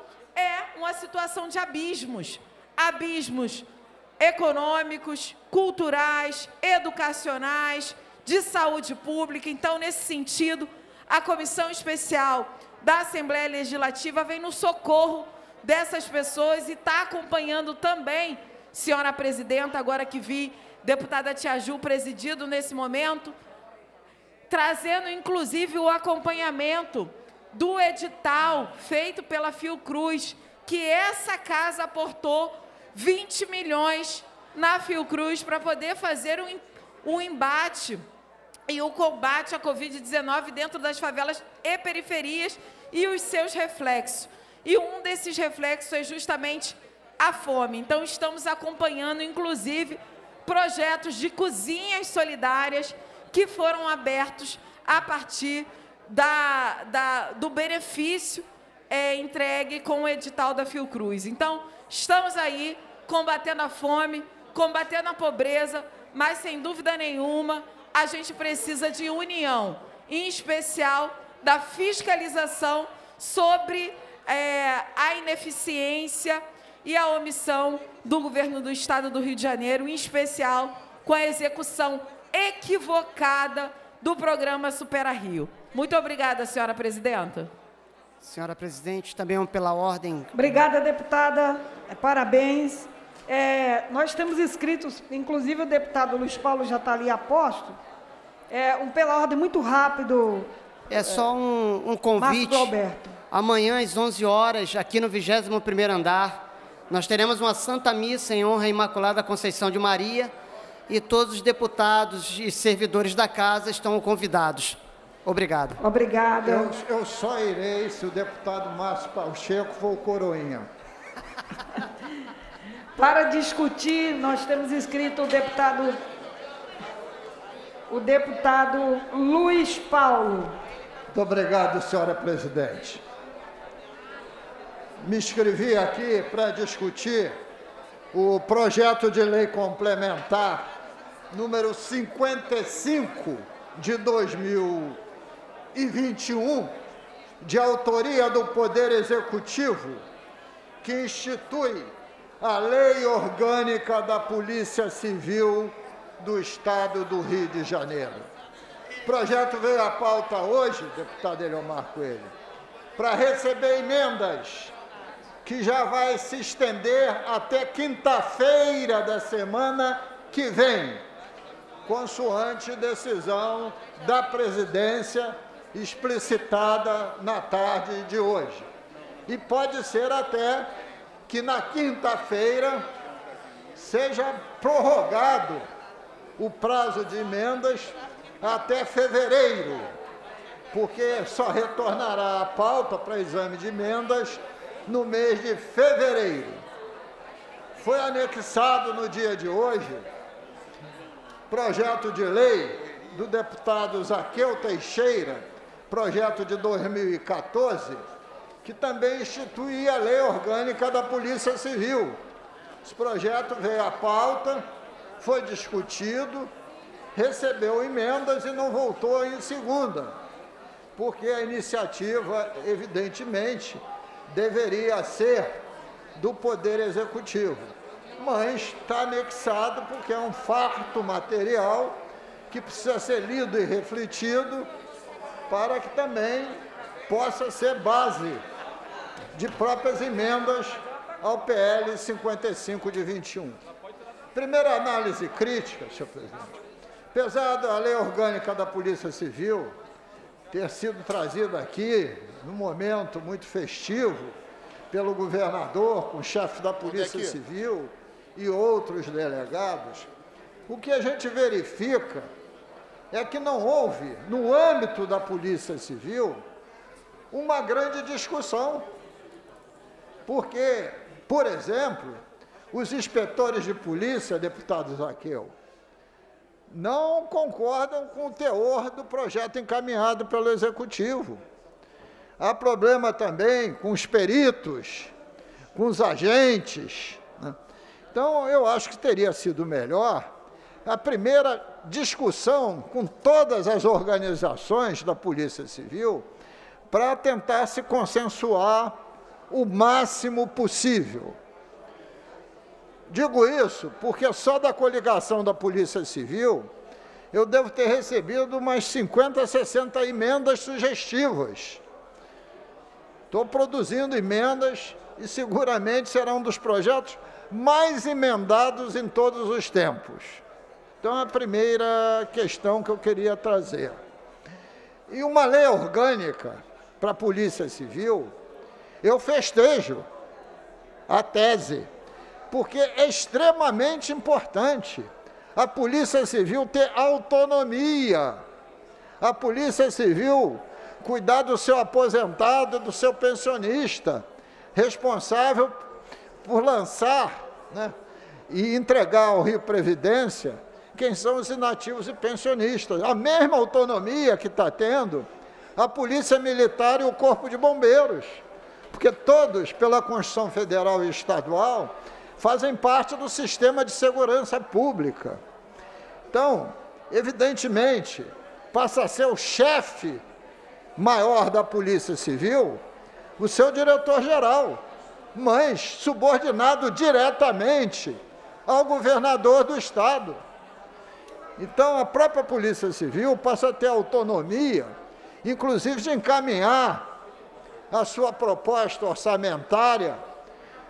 é uma situação de abismos. Abismos econômicos, culturais, educacionais, de saúde pública. Então, nesse sentido, a Comissão Especial da Assembleia Legislativa vem no socorro dessas pessoas e está acompanhando também, senhora presidenta, agora que vi deputada Tia Ju presidido nesse momento, trazendo inclusive o acompanhamento do edital feito pela Fiocruz, que essa casa aportou vinte milhões na Fiocruz para poder fazer o, o embate e o combate à Covid dezenove dentro das favelas e periferias e os seus reflexos. E um desses reflexos é justamente a fome. Então, estamos acompanhando, inclusive, projetos de cozinhas solidárias que foram abertos a partir da, da, do benefício é, entregue com o edital da Fiocruz. Então, estamos aí combatendo a fome, combatendo a pobreza, mas, sem dúvida nenhuma, a gente precisa de união, em especial da fiscalização sobre é, a ineficiência e a omissão do governo do Estado do Rio de Janeiro, em especial com a execução equivocada do programa Supera Rio. Muito obrigada, senhora presidenta. Senhora presidente, também pela ordem. Obrigada, deputada. Parabéns. É, nós temos inscritos, inclusive o deputado Luiz Paulo já está ali a posto, é, um pela ordem muito rápido. É só um, um convite. Márcio Alberto. Amanhã, às onze horas, aqui no vigésimo primeiro andar, nós teremos uma Santa Missa em honra à Imaculada Conceição de Maria e todos os deputados e servidores da casa estão convidados. Obrigado. Obrigada. Eu, eu só irei se o deputado Márcio Pacheco for o coroinha. Para discutir, nós temos inscrito o deputado, o deputado Luiz Paulo. Muito obrigado, senhora presidente. Me inscrevi aqui para discutir o projeto de lei complementar número cinquenta e cinco de dois mil e vinte e um, de autoria do Poder Executivo, que institui a Lei Orgânica da Polícia Civil do Estado do Rio de Janeiro. O projeto veio à pauta hoje, deputado Eliomar Coelho, para receber emendas, que já vai se estender até quinta-feira da semana que vem, consoante decisão da presidência explicitada na tarde de hoje. E pode ser até que na quinta-feira seja prorrogado o prazo de emendas até fevereiro, porque só retornará a pauta para exame de emendas no mês de fevereiro. Foi anexado no dia de hoje projeto de lei do deputado Zaqueu Teixeira, projeto de dois mil e quatorze, que também instituía a Lei Orgânica da Polícia Civil. Esse projeto veio à pauta, foi discutido, recebeu emendas e não voltou em segunda, porque a iniciativa, evidentemente, deveria ser do Poder Executivo, mas está anexado porque é um fato material que precisa ser lido e refletido para que também possa ser base de próprias emendas ao P L cinquenta e cinco de vinte e um. Primeira análise crítica, senhor presidente. Apesar da Lei Orgânica da Polícia Civil ter sido trazida aqui num momento muito festivo pelo governador, com o chefe da Polícia Civil e outros delegados, o que a gente verifica é que não houve, no âmbito da Polícia Civil, uma grande discussão. Porque, por exemplo, os inspetores de polícia, deputado Zaqueu, não concordam com o teor do projeto encaminhado pelo Executivo. Há problema também com os peritos, com os agentes, né? Então, eu acho que teria sido melhor a primeira discussão com todas as organizações da Polícia Civil para tentar se consensuar o máximo possível. Digo isso porque só da coligação da Polícia Civil eu devo ter recebido umas cinquenta, sessenta emendas sugestivas. Estou produzindo emendas e seguramente será um dos projetos mais emendados em todos os tempos. Então, a primeira questão que eu queria trazer. E uma lei orgânica para a Polícia Civil, eu festejo a tese, porque é extremamente importante a Polícia Civil ter autonomia, a Polícia Civil cuidar do seu aposentado, do seu pensionista, responsável por lançar, né, e entregar ao Rio Previdência quem são os inativos e pensionistas. A mesma autonomia que está tendo a Polícia Militar e o Corpo de Bombeiros, porque todos, pela Constituição Federal e Estadual, fazem parte do sistema de segurança pública. Então, evidentemente, passa a ser o chefe maior da Polícia Civil o seu diretor-geral, mas subordinado diretamente ao governador do Estado. Então, a própria Polícia Civil passa a ter autonomia, inclusive de encaminhar a sua proposta orçamentária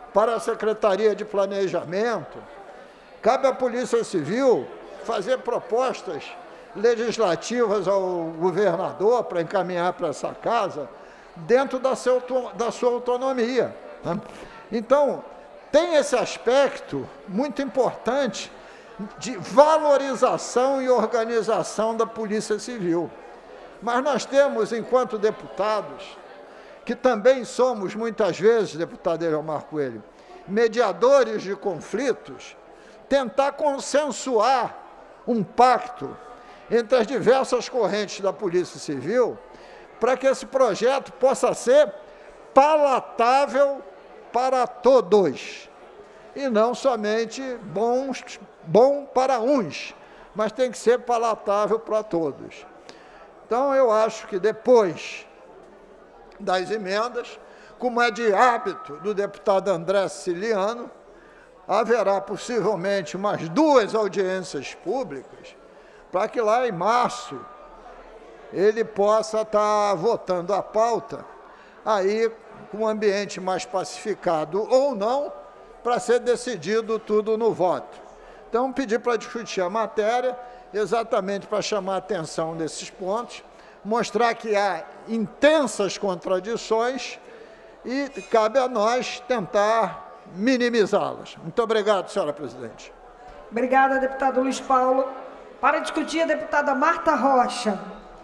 para a Secretaria de Planejamento, cabe à Polícia Civil fazer propostas legislativas ao governador para encaminhar para essa casa, dentro da, seu, da sua autonomia. Né? Então, tem esse aspecto muito importante de valorização e organização da Polícia Civil. Mas nós temos, enquanto deputados, que também somos, muitas vezes, deputado Eliomar Coelho, mediadores de conflitos, tentar consensuar um pacto entre as diversas correntes da Polícia Civil para que esse projeto possa ser palatável para todos, e não somente bons, bom para uns, mas tem que ser palatável para todos. Então, eu acho que depois das emendas, como é de hábito do deputado André Siciliano, haverá possivelmente umas duas audiências públicas, para que lá em março ele possa estar votando a pauta, aí com um ambiente mais pacificado ou não, para ser decidido tudo no voto. Então, pedir para discutir a matéria, exatamente para chamar a atenção desses pontos, mostrar que há intensas contradições e cabe a nós tentar minimizá-las. Muito obrigado, senhora presidente. Obrigada, deputado Luiz Paulo. Para discutir, a deputada Marta Rocha.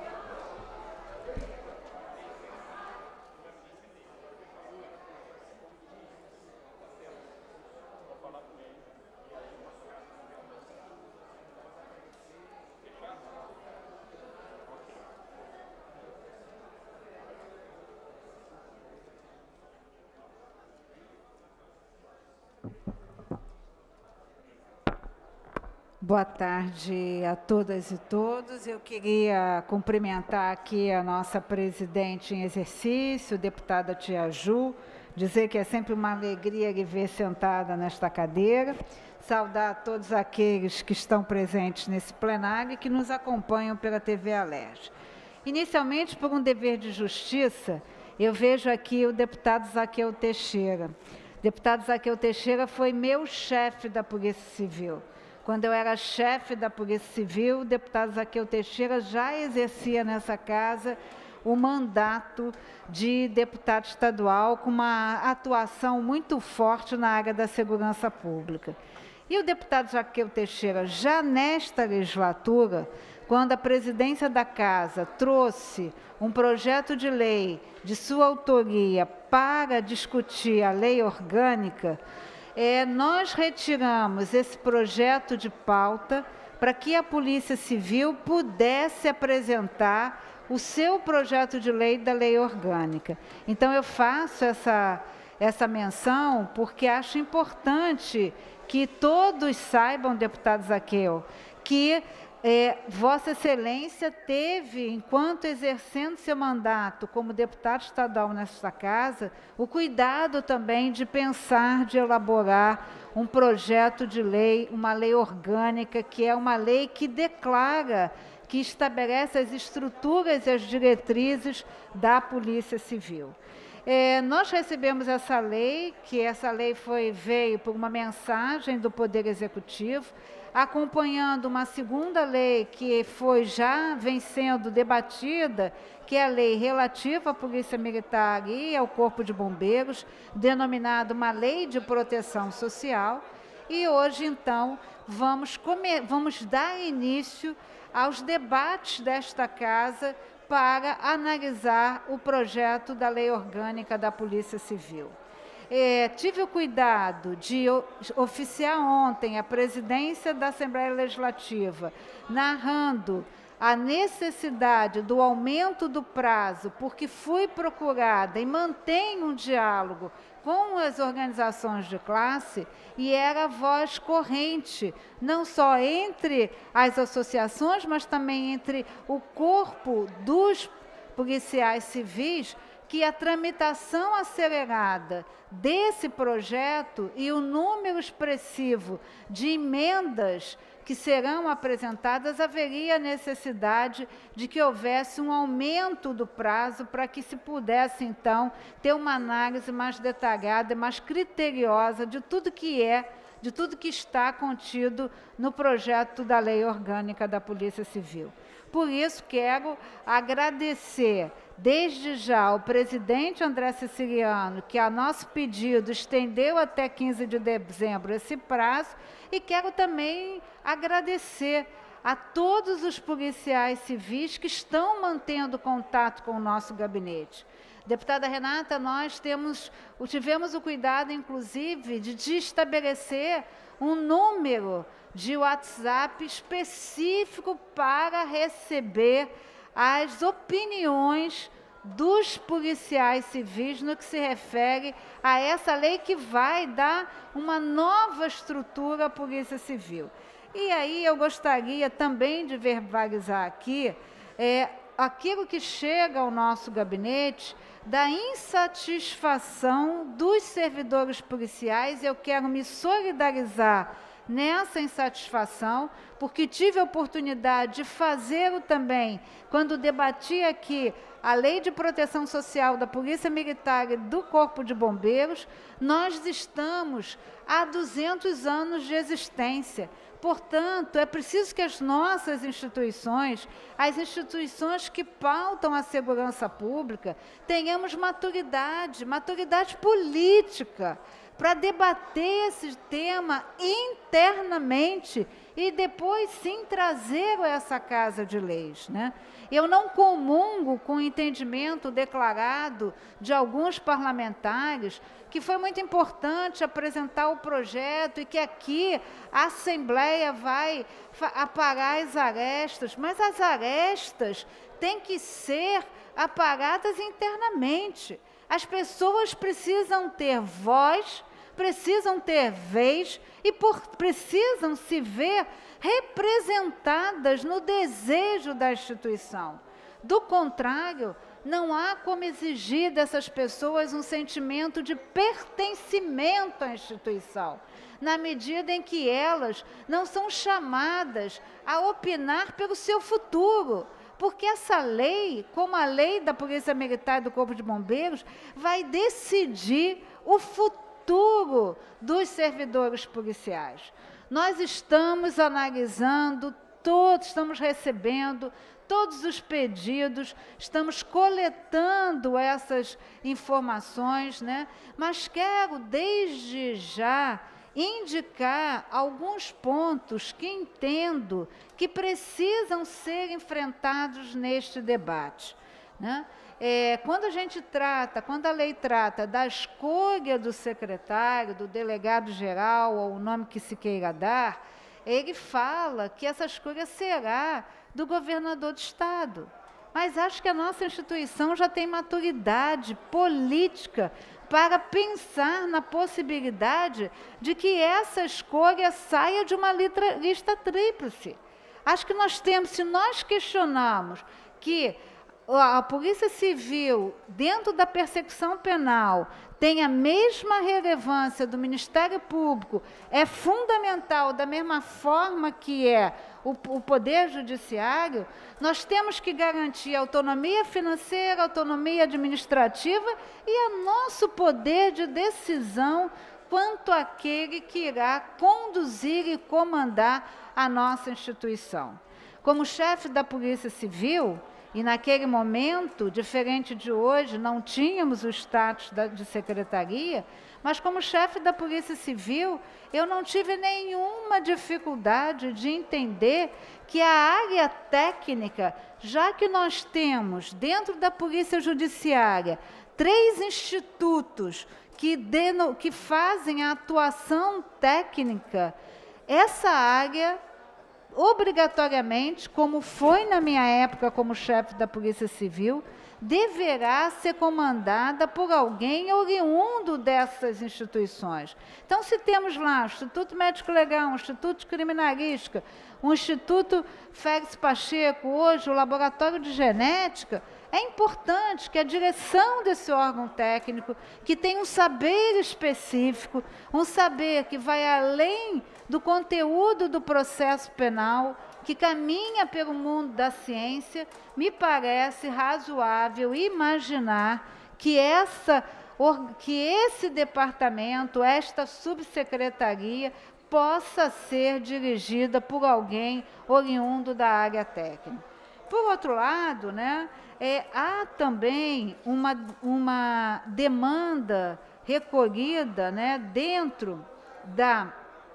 Boa tarde a todas e todos. Eu queria cumprimentar aqui a nossa presidente em exercício, deputada Tia Ju, dizer que é sempre uma alegria lhe ver sentada nesta cadeira, saudar a todos aqueles que estão presentes nesse plenário e que nos acompanham pela T V Alerj. Inicialmente, por um dever de justiça, eu vejo aqui o deputado Zaqueu Teixeira. O deputado Zaqueu Teixeira foi meu chefe da Polícia Civil. Quando eu era chefe da Polícia Civil, o deputado Zaqueu Teixeira já exercia nessa casa o mandato de deputado estadual, com uma atuação muito forte na área da segurança pública. E o deputado Zaqueu Teixeira, já nesta legislatura, quando a presidência da Casa trouxe um projeto de lei de sua autoria para discutir a lei orgânica, É, nós retiramos esse projeto de pauta para que a Polícia Civil pudesse apresentar o seu projeto de lei da lei orgânica. Então, eu faço essa, essa menção porque acho importante que todos saibam, deputado Zaqueu, que É, Vossa Excelência teve, enquanto exercendo seu mandato como deputado estadual nesta casa, o cuidado também de pensar, de elaborar um projeto de lei, uma lei orgânica, que é uma lei que declara, que estabelece as estruturas e as diretrizes da Polícia Civil. É, nós recebemos essa lei, que essa lei foi, veio por uma mensagem do Poder Executivo, acompanhando uma segunda lei que foi já vem sendo debatida, que é a lei relativa à Polícia Militar e ao Corpo de Bombeiros, denominada uma Lei de Proteção Social. E hoje, então, vamos, comer, vamos dar início aos debates desta casa para analisar o projeto da Lei Orgânica da Polícia Civil. É, tive o cuidado de oficiar ontem a presidência da Assembleia Legislativa, narrando a necessidade do aumento do prazo, porque fui procurada e mantenho um diálogo com as organizações de classe e era voz corrente, não só entre as associações, mas também entre o corpo dos policiais civis, que a tramitação acelerada desse projeto e o número expressivo de emendas que serão apresentadas, haveria necessidade de que houvesse um aumento do prazo para que se pudesse, então, ter uma análise mais detalhada e mais criteriosa de tudo que é, de tudo que está contido no projeto da Lei Orgânica da Polícia Civil. Por isso, quero agradecer desde já ao presidente André Siciliano, que a nosso pedido estendeu até quinze de dezembro esse prazo, e quero também agradecer a todos os policiais civis que estão mantendo contato com o nosso gabinete. Deputada Renata, nós temos, tivemos o cuidado, inclusive, de, de estabelecer um número de WhatsApp específico para receber as opiniões dos policiais civis no que se refere a essa lei que vai dar uma nova estrutura à Polícia Civil. E aí eu gostaria também de verbalizar aqui é, aquilo que chega ao nosso gabinete da insatisfação dos servidores policiais. Eu quero me solidarizar nessa insatisfação, porque tive a oportunidade de fazê-lo também quando debati aqui a Lei de Proteção Social da Polícia Militar e do Corpo de Bombeiros. Nós estamos há duzentos anos de existência. Portanto, é preciso que as nossas instituições, as instituições que pautam a segurança pública, tenhamos maturidade, maturidade política, para debater esse tema internamente e depois, sim, trazer a essa Casa de Leis, né? Eu não comungo com o entendimento declarado de alguns parlamentares que foi muito importante apresentar o projeto e que aqui a Assembleia vai apagar as arestas, mas as arestas têm que ser apagadas internamente. As pessoas precisam ter voz, precisam ter vez e por, precisam se ver representadas no desejo da instituição. Do contrário, não há como exigir dessas pessoas um sentimento de pertencimento à instituição, na medida em que elas não são chamadas a opinar pelo seu futuro. Porque essa lei, como a lei da Polícia Militar e do Corpo de Bombeiros, vai decidir o futuro dos servidores policiais. Nós estamos analisando, todos estamos recebendo todos os pedidos, estamos coletando essas informações, né? Mas quero, desde já, indicar alguns pontos que entendo que precisam ser enfrentados neste debate, né? É, quando a gente trata, quando a lei trata da escolha do secretário, do delegado-geral, ou o nome que se queira dar, ele fala que essa escolha será do governador do Estado. Mas acho que a nossa instituição já tem maturidade política para pensar na possibilidade de que essa escolha saia de uma litra, lista tríplice. Acho que nós temos, se nós questionarmos que a Polícia Civil, dentro da persecução penal, tem a mesma relevância do Ministério Público, é fundamental, da mesma forma que é o, o Poder Judiciário, nós temos que garantir autonomia financeira, autonomia administrativa e o nosso poder de decisão quanto àquele que irá conduzir e comandar a nossa instituição. Como chefe da Polícia Civil, e naquele momento, diferente de hoje, não tínhamos o status da, de secretaria, mas como chefe da Polícia Civil, eu não tive nenhuma dificuldade de entender que a área técnica, já que nós temos dentro da Polícia Judiciária três institutos que, deno, que fazem a atuação técnica, essa área obrigatoriamente, como foi na minha época como chefe da Polícia Civil, deverá ser comandada por alguém oriundo dessas instituições. Então, se temos lá o Instituto Médico Legal, o Instituto de Criminalística, o Instituto Félix Pacheco, hoje o Laboratório de Genética, é importante que a direção desse órgão técnico, que tem um saber específico, um saber que vai além do conteúdo do processo penal, que caminha pelo mundo da ciência, me parece razoável imaginar que, essa, que esse departamento, esta subsecretaria, possa ser dirigida por alguém oriundo da área técnica. Por outro lado, né, é, há também uma, uma demanda recolhida, né, dentro da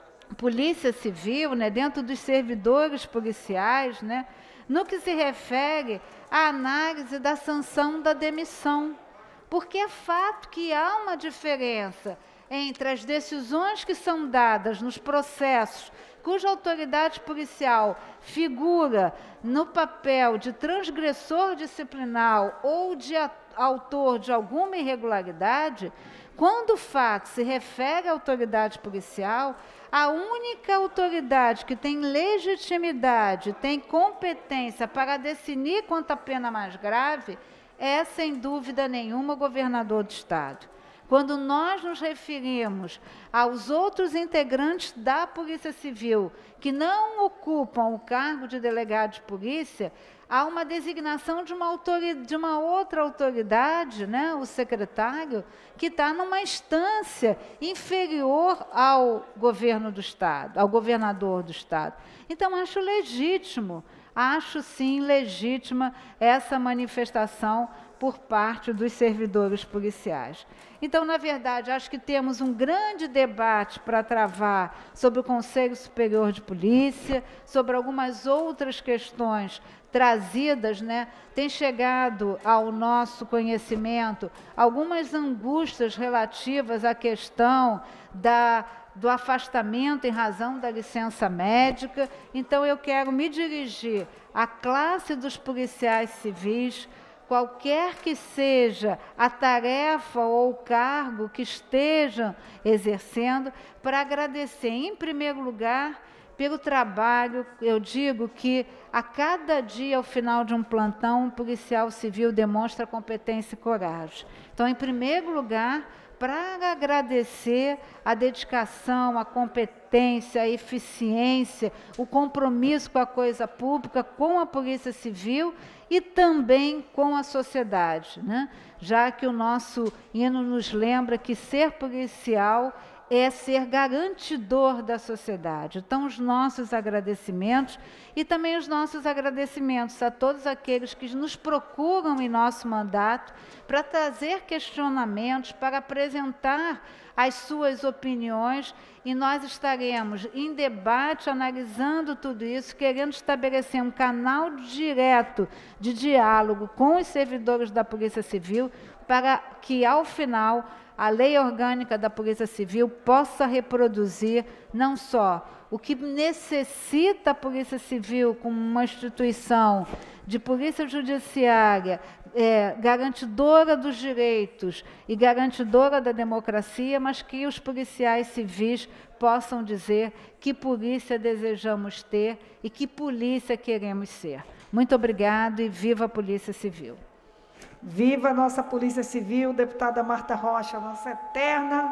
Polícia Civil, né, dentro dos servidores policiais, né, no que se refere à análise da sanção da demissão. Porque é fato que há uma diferença entre as decisões que são dadas nos processos cuja autoridade policial figura no papel de transgressor disciplinar ou de autor de alguma irregularidade, quando o fato se refere à autoridade policial, a única autoridade que tem legitimidade, tem competência para definir quanto à pena mais grave, é, sem dúvida nenhuma, o governador do Estado. Quando nós nos referimos aos outros integrantes da Polícia Civil que não ocupam o cargo de delegado de polícia, há uma designação de uma, autoridade, de uma outra autoridade, né, o secretário, que está numa instância inferior ao governo do Estado, ao governador do Estado. Então, acho legítimo, acho sim legítima essa manifestação por parte dos servidores policiais. Então, na verdade, acho que temos um grande debate para travar sobre o Conselho Superior de Polícia, sobre algumas outras questões trazidas, né? Tem chegado ao nosso conhecimento algumas angústias relativas à questão da do afastamento em razão da licença médica. Então, eu quero me dirigir à classe dos policiais civis, qualquer que seja a tarefa ou o cargo que estejam exercendo, para agradecer, em primeiro lugar, pelo trabalho. Eu digo que a cada dia, ao final de um plantão, um policial civil demonstra competência e coragem. Então, em primeiro lugar, para agradecer a dedicação, a competência, a eficiência, o compromisso com a coisa pública, com a Polícia Civil e também com a sociedade, né? Já que o nosso hino nos lembra que ser policial é ser garantidor da sociedade. Então, os nossos agradecimentos e também os nossos agradecimentos a todos aqueles que nos procuram em nosso mandato para trazer questionamentos, para apresentar as suas opiniões, e nós estaremos em debate, analisando tudo isso, querendo estabelecer um canal direto de diálogo com os servidores da Polícia Civil, para que, ao final, a Lei Orgânica da Polícia Civil possa reproduzir não só o que necessita a Polícia Civil como uma instituição de polícia judiciária, é, garantidora dos direitos e garantidora da democracia, mas que os policiais civis possam dizer que polícia desejamos ter e que polícia queremos ser. Muito obrigado e viva a Polícia Civil. Viva a nossa Polícia Civil, deputada Marta Rocha, nossa eterna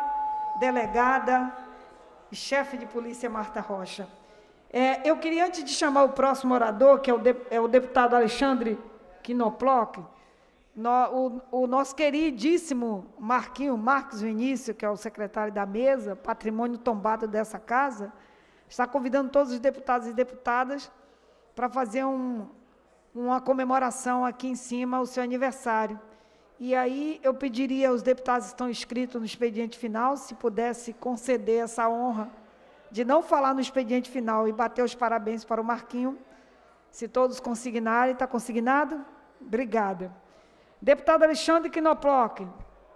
delegada e chefe de polícia Marta Rocha. É, eu queria, antes de chamar o próximo orador, que é o, de, é o deputado Alexandre Knoploch, no, o, o nosso queridíssimo Marquinho Marcos Vinícius, que é o secretário da mesa, patrimônio tombado dessa casa, está convidando todos os deputados e deputadas para fazer um... uma comemoração aqui em cima, o seu aniversário. E aí eu pediria aos deputados que estão inscritos no expediente final, se pudesse conceder essa honra de não falar no expediente final e bater os parabéns para o Marquinho, se todos consignarem. Está consignado? Obrigada. Deputado Alexandre Knoploch.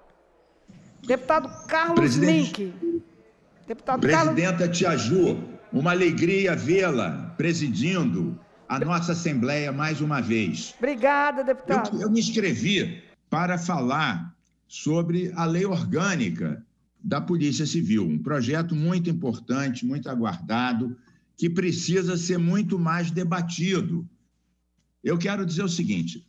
Deputado Carlos Presidente, Mink. Deputado Presidenta Carlos... Tia Ju, uma alegria vê-la presidindo a nossa Assembleia mais uma vez. Obrigada, deputado. Eu, eu me inscrevi para falar sobre a lei orgânica da Polícia Civil, um projeto muito importante, muito aguardado, que precisa ser muito mais debatido. Eu quero dizer o seguinte,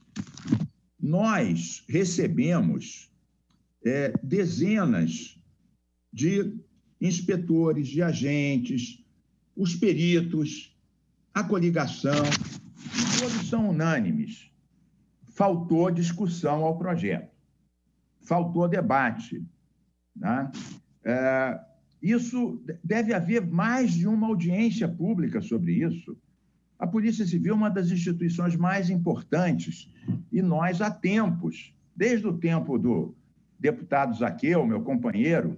nós recebemos é, dezenas de inspetores, de agentes, os peritos, a coligação, todos são unânimes. Faltou discussão ao projeto, faltou debate. Né? É, isso deve haver mais de uma audiência pública sobre isso. A Polícia Civil é uma das instituições mais importantes e nós, há tempos, desde o tempo do deputado Zaqueu, meu companheiro,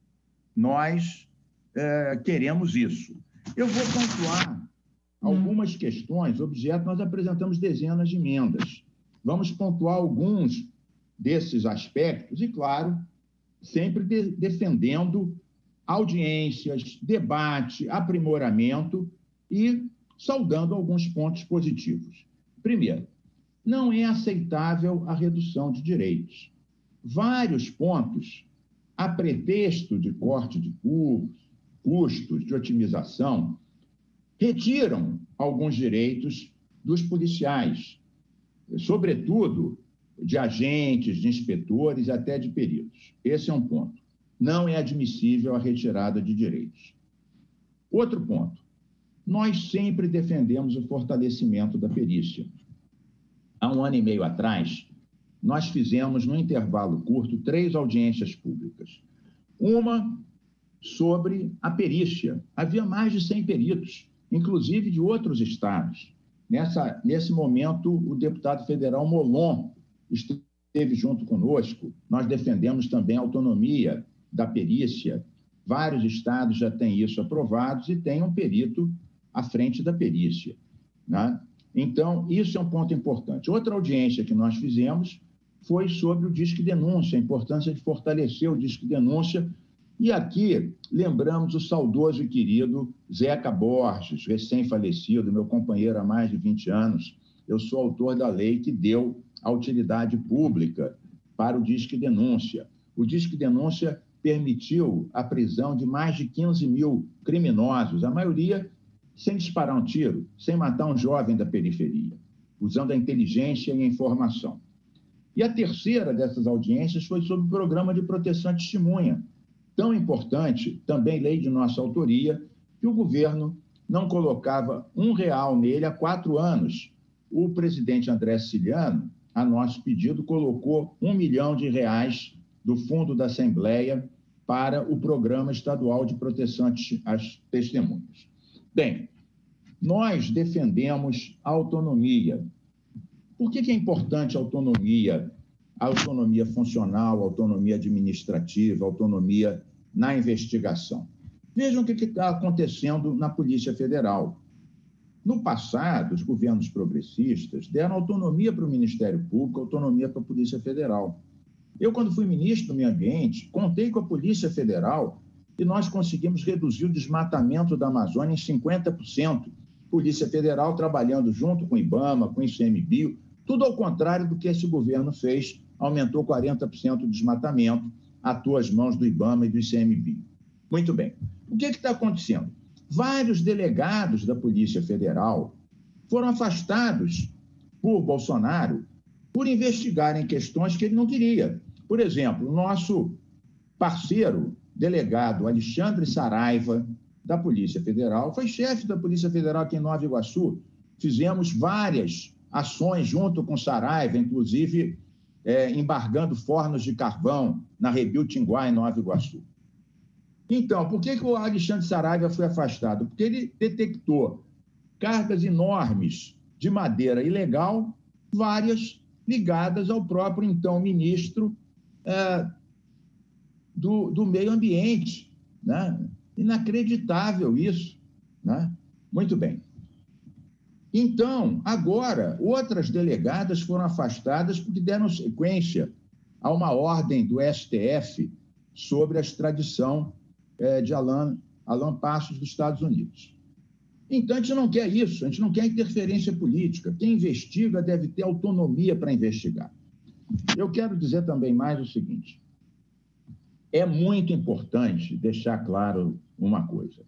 nós é, queremos isso. Eu vou pontuar algumas questões, objeto, nós apresentamos dezenas de emendas. Vamos pontuar alguns desses aspectos e, claro, sempre de, defendendo audiências, debate, aprimoramento e saudando alguns pontos positivos. Primeiro, não é aceitável a redução de direitos. Vários pontos, a pretexto de corte de custos, de otimização, retiram alguns direitos dos policiais, sobretudo de agentes, de inspetores e até de peritos. Esse é um ponto. Não é admissível a retirada de direitos. Outro ponto. Nós sempre defendemos o fortalecimento da perícia. Há um ano e meio atrás, nós fizemos, num intervalo curto, três audiências públicas. Uma sobre a perícia. Havia mais de cem peritos, inclusive de outros estados. Nessa, nesse momento, o deputado federal Molon esteve junto conosco. Nós defendemos também a autonomia da perícia. Vários estados já têm isso aprovados e tem um perito à frente da perícia. Né? Então, isso é um ponto importante. Outra audiência que nós fizemos foi sobre o Disque Denúncia, a importância de fortalecer o Disque Denúncia. E aqui lembramos o saudoso e querido Zeca Borges, recém-falecido, meu companheiro há mais de vinte anos. Eu sou autor da lei que deu a utilidade pública para o Disque Denúncia. O Disque Denúncia permitiu a prisão de mais de quinze mil criminosos, a maioria sem disparar um tiro, sem matar um jovem da periferia, usando a inteligência e a informação. E a terceira dessas audiências foi sobre o Programa de Proteção à Testemunha, tão importante, também lei de nossa autoria, que o governo não colocava um real nele há quatro anos. O presidente André Siciliano, a nosso pedido, colocou um milhão de reais do fundo da Assembleia para o Programa Estadual de Proteção às Testemunhas. Bem, nós defendemos a autonomia. Por que que é importante a autonomia? A autonomia funcional, a autonomia administrativa, a autonomia na investigação. Vejam o que está acontecendo na Polícia Federal. No passado, os governos progressistas deram autonomia para o Ministério Público, autonomia para a Polícia Federal. Eu, quando fui ministro do Meio Ambiente, contei com a Polícia Federal e nós conseguimos reduzir o desmatamento da Amazônia em cinquenta por cento. Polícia Federal trabalhando junto com o IBAMA, com o I C M B I O, tudo ao contrário do que esse governo fez, aumentou quarenta por cento o desmatamento, atou às mãos do IBAMA e do I C M B I. Muito bem. O que está acontecendo? Vários delegados da Polícia Federal foram afastados por Bolsonaro por investigarem questões que ele não queria. Por exemplo, o nosso parceiro, delegado Alexandre Saraiva, da Polícia Federal, foi chefe da Polícia Federal aqui em Nova Iguaçu. Fizemos várias ações junto com Saraiva, inclusive é, embargando fornos de carvão na Rebio Tinguá, em Nova Iguaçu. Então, por que que o Alexandre Saraiva foi afastado? Porque ele detectou cargas enormes de madeira ilegal, várias ligadas ao próprio, então, ministro é, do, do Meio Ambiente. Né? Inacreditável isso. Né? Muito bem. Então, agora, outras delegadas foram afastadas porque deram sequência a uma ordem do S T F sobre a extradição de Alan, Alan Passos dos Estados Unidos. Então, a gente não quer isso, a gente não quer interferência política. Quem investiga deve ter autonomia para investigar. Eu quero dizer também mais o seguinte: é muito importante deixar claro uma coisa.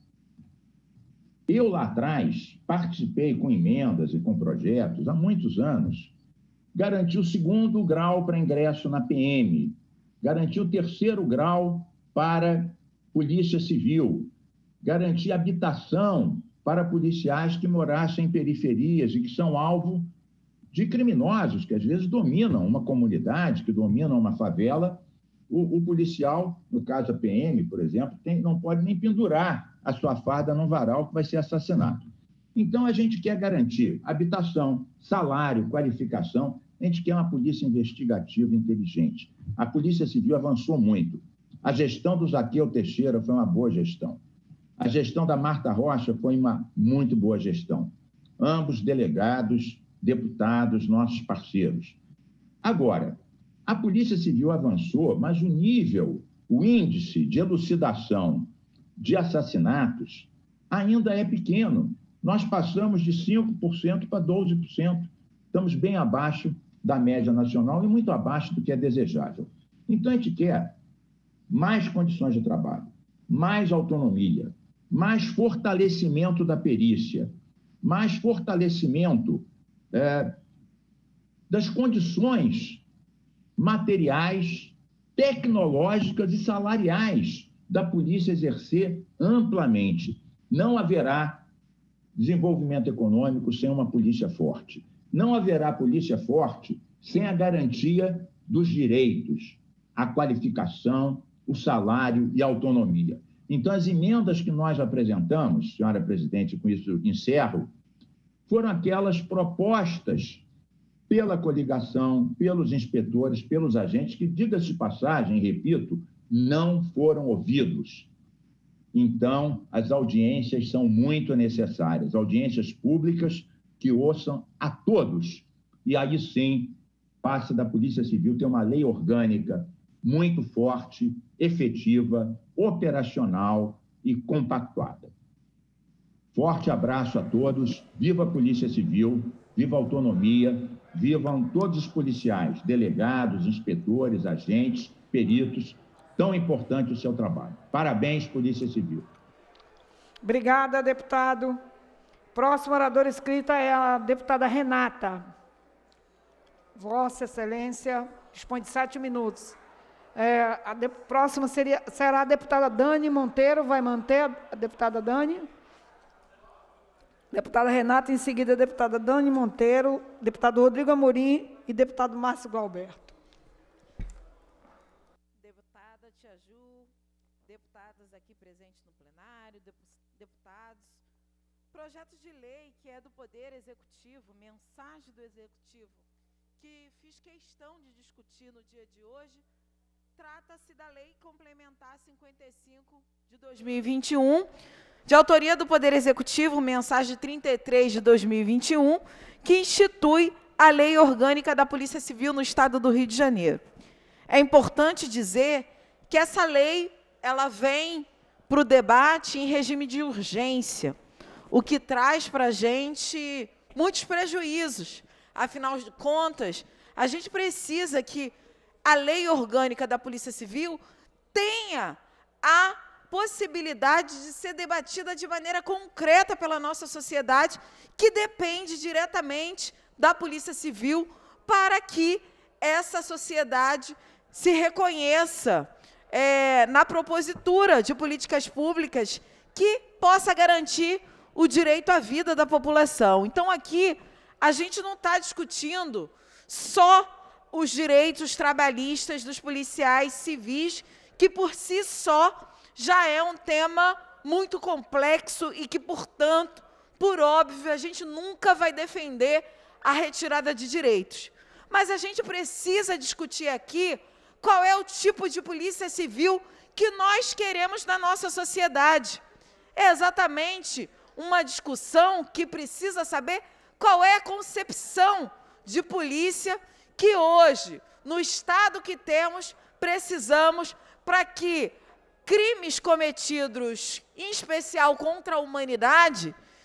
Eu, lá atrás, participei com emendas e com projetos, há muitos anos, garanti o segundo grau para ingresso na P M, garanti o terceiro grau para Polícia Civil, garanti habitação para policiais que morassem em periferias e que são alvo de criminosos, que às vezes dominam uma comunidade, que dominam uma favela. O, o policial, no caso a P M, por exemplo, tem, não pode nem pendurar a sua farda num varal que vai ser assassinado. Então, a gente quer garantir habitação, salário, qualificação. A gente quer uma polícia investigativa inteligente. A Polícia Civil avançou muito. A gestão do Zaqueu Teixeira foi uma boa gestão. A gestão da Marta Rocha foi uma muito boa gestão. Ambos delegados, deputados, nossos parceiros. Agora, a Polícia Civil avançou, mas o nível, o índice de elucidação de assassinatos ainda é pequeno. Nós passamos de cinco por cento para doze por cento. Estamos bem abaixo da média nacional e muito abaixo do que é desejável. Então, a gente quer mais condições de trabalho, mais autonomia, mais fortalecimento da perícia, mais fortalecimento é, das condições materiais, tecnológicas e salariais da polícia exercer amplamente. Não haverá desenvolvimento econômico sem uma polícia forte. Não haverá polícia forte sem a garantia dos direitos, a qualificação, o salário e a autonomia. Então, as emendas que nós apresentamos, senhora presidente, com isso encerro, foram aquelas propostas pela coligação, pelos inspetores, pelos agentes, que, diga-se de passagem, repito, não foram ouvidos. Então, as audiências são muito necessárias, audiências públicas que ouçam a todos. E aí sim, passe da Polícia Civil ter uma lei orgânica muito forte, efetiva, operacional e compactuada. Forte abraço a todos, viva a Polícia Civil, viva a autonomia, vivam todos os policiais, delegados, inspetores, agentes, peritos, tão importante o seu trabalho. Parabéns, Polícia Civil. Obrigada, deputado. Próxima oradora inscrita é a deputada Renata. Vossa Excelência dispõe de sete minutos. É, a de, próxima seria, será a deputada Dani Monteiro. Vai manter a deputada Dani? Deputada Renata, em seguida a deputada Dani Monteiro, deputado Rodrigo Amorim e deputado Márcio Galberto. Deputada Tia Ju, deputadas aqui presentes no plenário, deputados, projeto de lei que é do Poder Executivo, mensagem do Executivo, que fiz questão de discutir no dia de hoje, trata-se da Lei Complementar cinquenta e cinco de dois mil e vinte e um, de autoria do Poder Executivo, mensagem trinta e três de dois mil e vinte e um, que institui a Lei Orgânica da Polícia Civil no Estado do Rio de Janeiro. É importante dizer que essa lei ela vem para o debate em regime de urgência, o que traz para a gente muitos prejuízos. Afinal de contas, a gente precisa que a Lei Orgânica da Polícia Civil tenha a possibilidade de ser debatida de maneira concreta pela nossa sociedade, que depende diretamente da Polícia Civil, para que essa sociedade se reconheça é, na propositura de políticas públicas que possa garantir o direito à vida da população. Então, aqui, a gente não está discutindo só os direitos trabalhistas dos policiais civis, que, por si só, já é um tema muito complexo e que, portanto, por óbvio, a gente nunca vai defender a retirada de direitos. Mas a gente precisa discutir aqui qual é o tipo de polícia civil que nós queremos na nossa sociedade. É exatamente uma discussão que precisa saber qual é a concepção de polícia que hoje, no estado que temos, precisamos para que crimes cometidos, em especial contra a humanidade,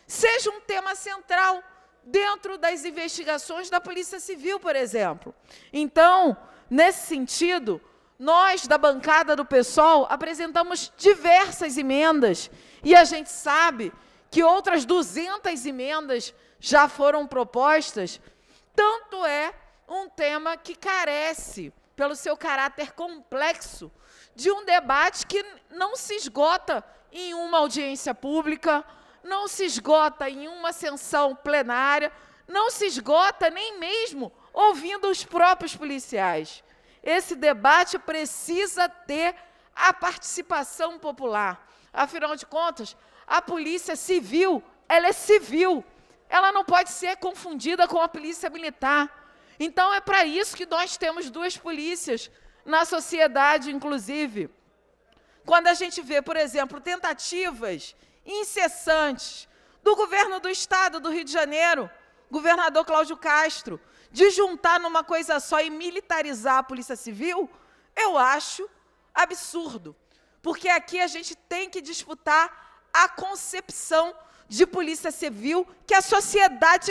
seja um tema central dentro das investigações da Polícia Civil, por exemplo. Então, nesse sentido, nós, da bancada do PSOL, apresentamos diversas emendas, e a gente sabe que outras duzentas emendas já foram propostas. Tanto é um tema que carece, pelo seu caráter complexo, de um debate que não se esgota em uma audiência pública, não se esgota em uma sessão plenária, não se esgota nem mesmo ouvindo os próprios policiais. Esse debate precisa ter a participação popular. Afinal de contas, a Polícia Civil, ela é civil, ela não pode ser confundida com a Polícia Militar. Então, é para isso que nós temos duas polícias na sociedade, inclusive. Quando a gente vê, por exemplo, tentativas incessantes do governo do Estado do Rio de Janeiro, governador Cláudio Castro, de juntar numa coisa só e militarizar a Polícia Civil, eu acho absurdo. Porque aqui a gente tem que disputar a concepção de Polícia Civil que a sociedade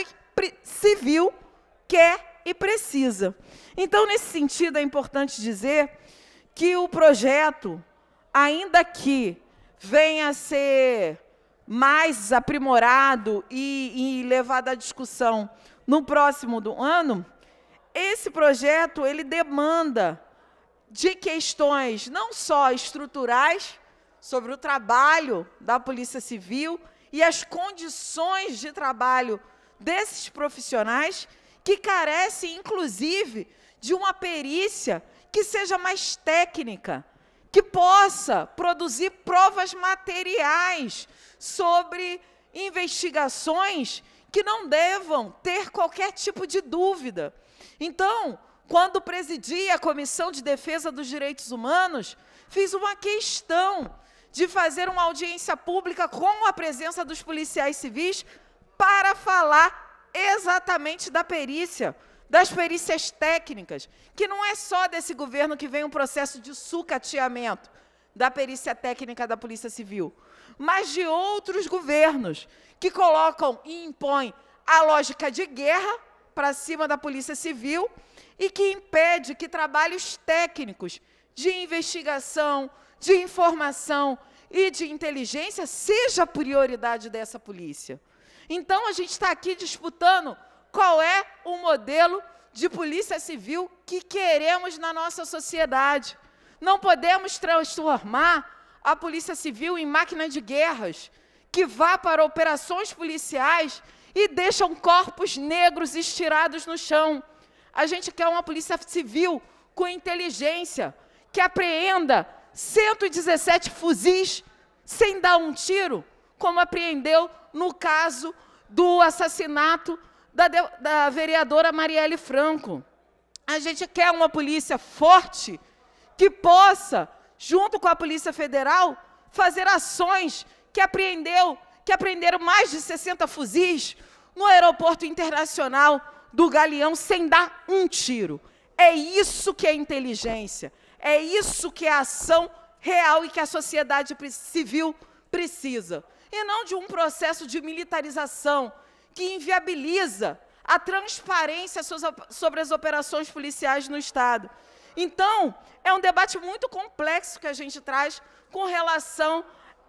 civil quer e precisa. Então, nesse sentido, é importante dizer que o projeto, ainda que venha a ser mais aprimorado e, e levado à discussão no próximo do ano, esse projeto ele demanda de questões não só estruturais, sobre o trabalho da Polícia Civil e as condições de trabalho desses profissionais, que carece, inclusive, de uma perícia que seja mais técnica, que possa produzir provas materiais sobre investigações que não devam ter qualquer tipo de dúvida. Então, quando presidi a Comissão de Defesa dos Direitos Humanos, fiz uma questão de fazer uma audiência pública com a presença dos policiais civis para falar exatamente da perícia, das perícias técnicas, que não é só desse governo que vem um processo de sucateamento da perícia técnica da Polícia Civil, mas de outros governos que colocam e impõem a lógica de guerra para cima da Polícia Civil e que impede que trabalhos técnicos de investigação, de informação e de inteligência seja prioridade dessa polícia. Então, a gente está aqui disputando qual é o modelo de Polícia Civil que queremos na nossa sociedade. Não podemos transformar a Polícia Civil em máquina de guerras, que vá para operações policiais e deixam corpos negros estirados no chão. A gente quer uma Polícia Civil com inteligência, que apreenda cento e dezessete fuzis sem dar um tiro, como apreendeu no caso do assassinato da, de, da vereadora Marielle Franco. A gente quer uma polícia forte que possa, junto com a Polícia Federal, fazer ações que apreendeu, que apreenderam mais de sessenta fuzis no aeroporto internacional do Galeão sem dar um tiro. É isso que é inteligência, é isso que é ação real e que a sociedade civil precisa. E não de um processo de militarização que inviabiliza a transparência sobre as operações policiais no Estado. Então, é um debate muito complexo que a gente traz com relação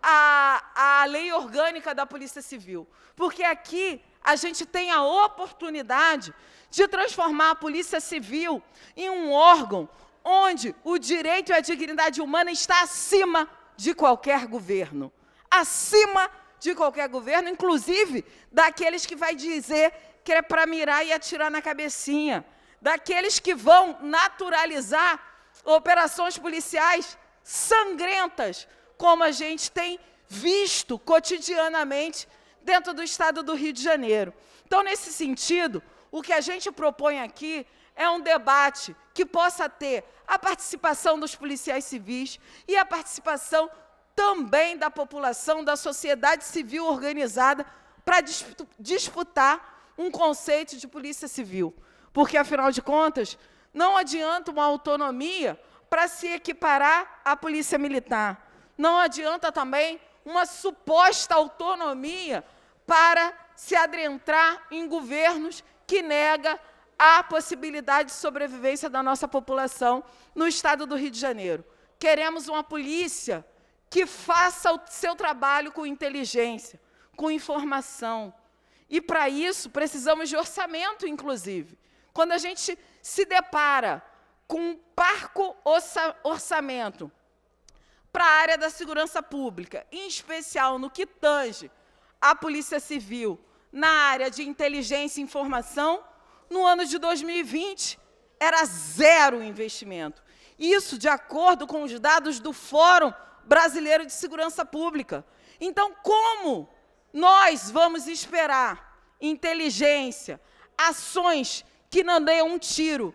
à, à lei orgânica da Polícia Civil. Porque aqui a gente tem a oportunidade de transformar a Polícia Civil em um órgão onde o direito e a dignidade humana está acima de qualquer governo. Acima de qualquer governo, inclusive daqueles que vai dizer que é para mirar e atirar na cabecinha, daqueles que vão naturalizar operações policiais sangrentas, como a gente tem visto cotidianamente dentro do Estado do Rio de Janeiro. Então, nesse sentido, o que a gente propõe aqui é um debate que possa ter a participação dos policiais civis e a participação também da população, da sociedade civil organizada, para disputar um conceito de polícia civil. Porque, afinal de contas, não adianta uma autonomia para se equiparar à polícia militar. Não adianta também uma suposta autonomia para se adentrar em governos que negam a possibilidade de sobrevivência da nossa população no estado do Rio de Janeiro. Queremos uma polícia que faça o seu trabalho com inteligência, com informação. E, para isso, precisamos de orçamento, inclusive. Quando a gente se depara com um parco orçamento para a área da segurança pública, em especial no que tange à Polícia Civil, na área de inteligência e informação, no ano de dois mil e vinte, era zero investimento. Isso de acordo com os dados do Fórum Brasileiro de Segurança Pública. Então, como nós vamos esperar inteligência, ações que não deem um tiro,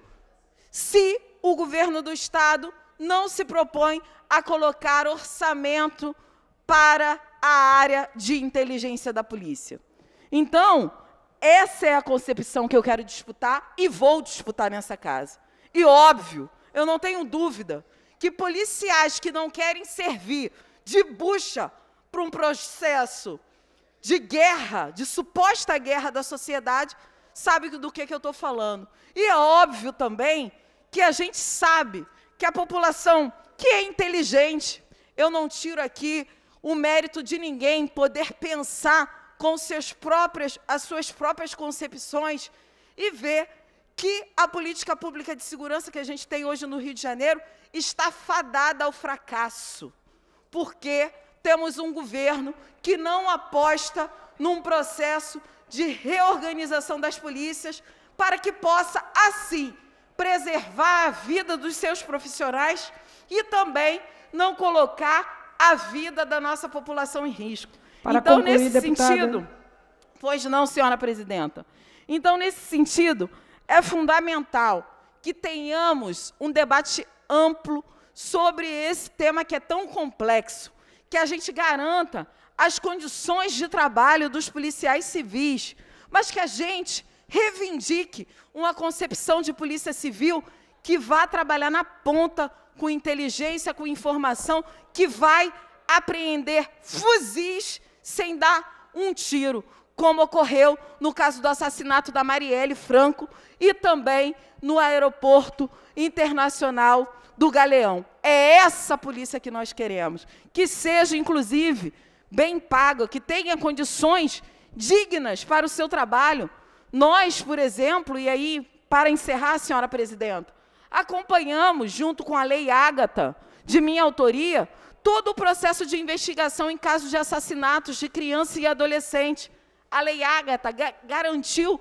se o governo do Estado não se propõe a colocar orçamento para a área de inteligência da polícia? Então, essa é a concepção que eu quero disputar e vou disputar nessa casa. E, óbvio, eu não tenho dúvida que policiais que não querem servir de bucha para um processo de guerra, de suposta guerra da sociedade, sabem do que, que eu estou falando. E é óbvio também que a gente sabe que a população que é inteligente, eu não tiro aqui o mérito de ninguém poder pensar com seus próprias, as suas próprias concepções e ver que a política pública de segurança que a gente tem hoje no Rio de Janeiro está fadada ao fracasso, porque temos um governo que não aposta num processo de reorganização das polícias para que possa, assim, preservar a vida dos seus profissionais e também não colocar a vida da nossa população em risco. Para então, concluir, nesse deputada. sentido, pois não, senhora presidenta. Então, nesse sentido, é fundamental que tenhamos um debate amplo sobre esse tema que é tão complexo, que a gente garanta as condições de trabalho dos policiais civis, mas que a gente reivindique uma concepção de polícia civil que vá trabalhar na ponta com inteligência, com informação, que vai apreender fuzis sem dar um tiro, como ocorreu no caso do assassinato da Marielle Franco e também no aeroporto internacional do Galeão. É essa polícia que nós queremos, que seja, inclusive, bem paga, que tenha condições dignas para o seu trabalho. Nós, por exemplo, e aí, para encerrar, senhora presidenta, acompanhamos, junto com a Lei Ágata, de minha autoria, todo o processo de investigação em casos de assassinatos de criança e adolescente. A Lei Ágata ga- garantiu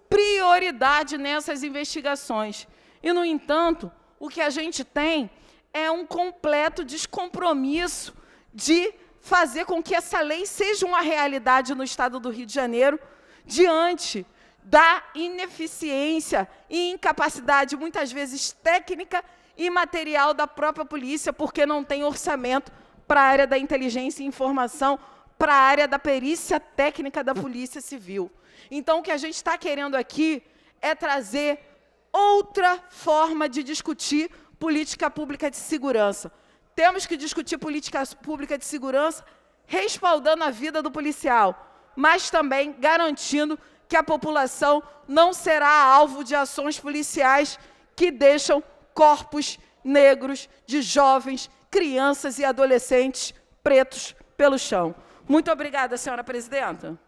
prioridade nessas investigações. E, no entanto, o que a gente tem é um completo descompromisso de fazer com que essa lei seja uma realidade no Estado do Rio de Janeiro, diante da ineficiência e incapacidade, muitas vezes técnica e material da própria polícia, porque não tem orçamento para a área da inteligência e informação, para a área da perícia técnica da Polícia Civil. Então, o que a gente está querendo aqui é trazer outra forma de discutir política pública de segurança. Temos que discutir política pública de segurança respaldando a vida do policial, mas também garantindo que a população não será alvo de ações policiais que deixam corpos negros de jovens, crianças e adolescentes pretos pelo chão. Muito obrigada, senhora presidenta.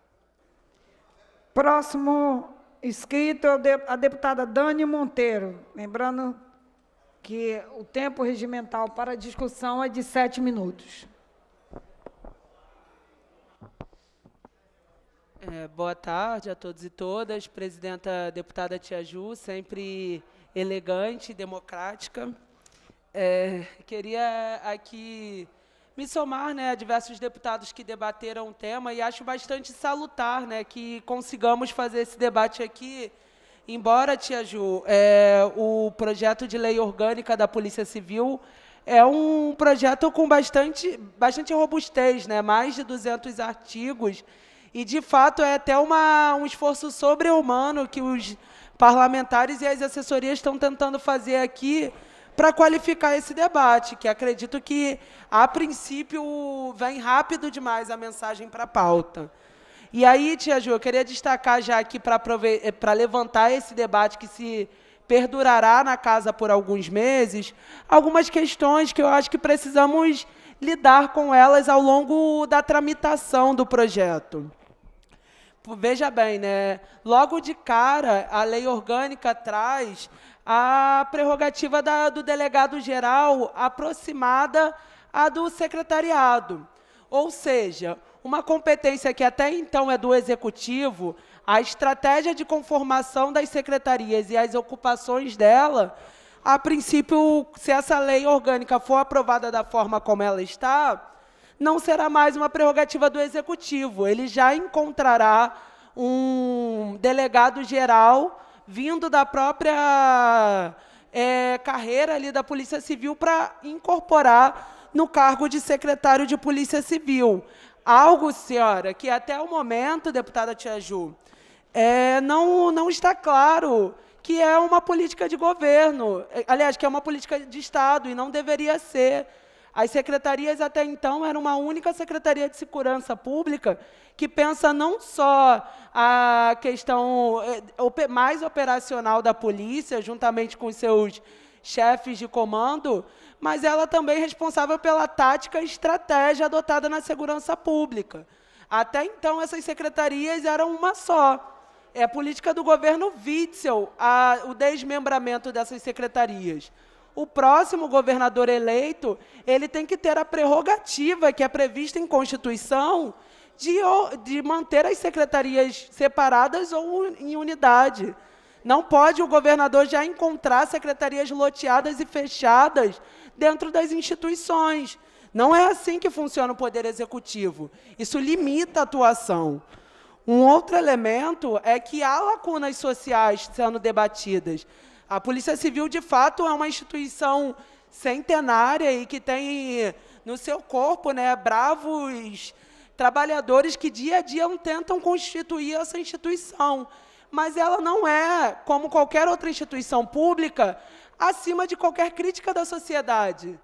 Próximo inscrito é o de- a deputada Dani Monteiro. Lembrando que o tempo regimental para discussão é de sete minutos. É, boa tarde a todos e todas. Presidenta deputada Tia Ju, sempre elegante e democrática. É, queria aqui me somar, né, a diversos deputados que debateram o tema e acho bastante salutar, né, que consigamos fazer esse debate aqui, embora, Tia Ju, é, o projeto de lei orgânica da Polícia Civil é um projeto com bastante, bastante robustez, né, mais de duzentos artigos, e, de fato, é até uma, um esforço sobre-humano que os parlamentares e as assessorias estão tentando fazer aqui para qualificar esse debate, que acredito que, a princípio, vem rápido demais a mensagem para a pauta. E aí, tia Ju, eu queria destacar já aqui para levantar esse debate que se perdurará na casa por alguns meses, algumas questões que eu acho que precisamos lidar com elas ao longo da tramitação do projeto. Veja bem, né? Logo de cara, a lei orgânica traz a prerrogativa da, do delegado-geral aproximada à do secretariado. Ou seja, uma competência que até então é do executivo, a estratégia de conformação das secretarias e as ocupações dela, a princípio, se essa lei orgânica for aprovada da forma como ela está, não será mais uma prerrogativa do executivo. Ele já encontrará um delegado geral vindo da própria é, carreira ali da Polícia Civil para incorporar no cargo de secretário de Polícia Civil. Algo, senhora, que até o momento, deputada Tia Ju, é, não, não está claro que é uma política de governo, aliás, que é uma política de Estado, e não deveria ser. As secretarias, até então, eram uma única Secretaria de Segurança Pública que pensa não só a questão mais operacional da polícia, juntamente com os seus chefes de comando, mas ela também é responsável pela tática e estratégia adotada na segurança pública. Até então, essas secretarias eram uma só. É a política do governo Witzel, a, o desmembramento dessas secretarias. O próximo governador eleito, ele tem que ter a prerrogativa, que é prevista em Constituição, de, de manter as secretarias separadas ou em unidade. Não pode o governador já encontrar secretarias loteadas e fechadas dentro das instituições. Não é assim que funciona o Poder Executivo. Isso limita a atuação. Um outro elemento é que há lacunas sociais sendo debatidas. A Polícia Civil, de fato, é uma instituição centenária e que tem no seu corpo, né, bravos trabalhadores que dia a dia tentam constituir essa instituição. Mas ela não é, como qualquer outra instituição pública, acima de qualquer crítica da sociedade.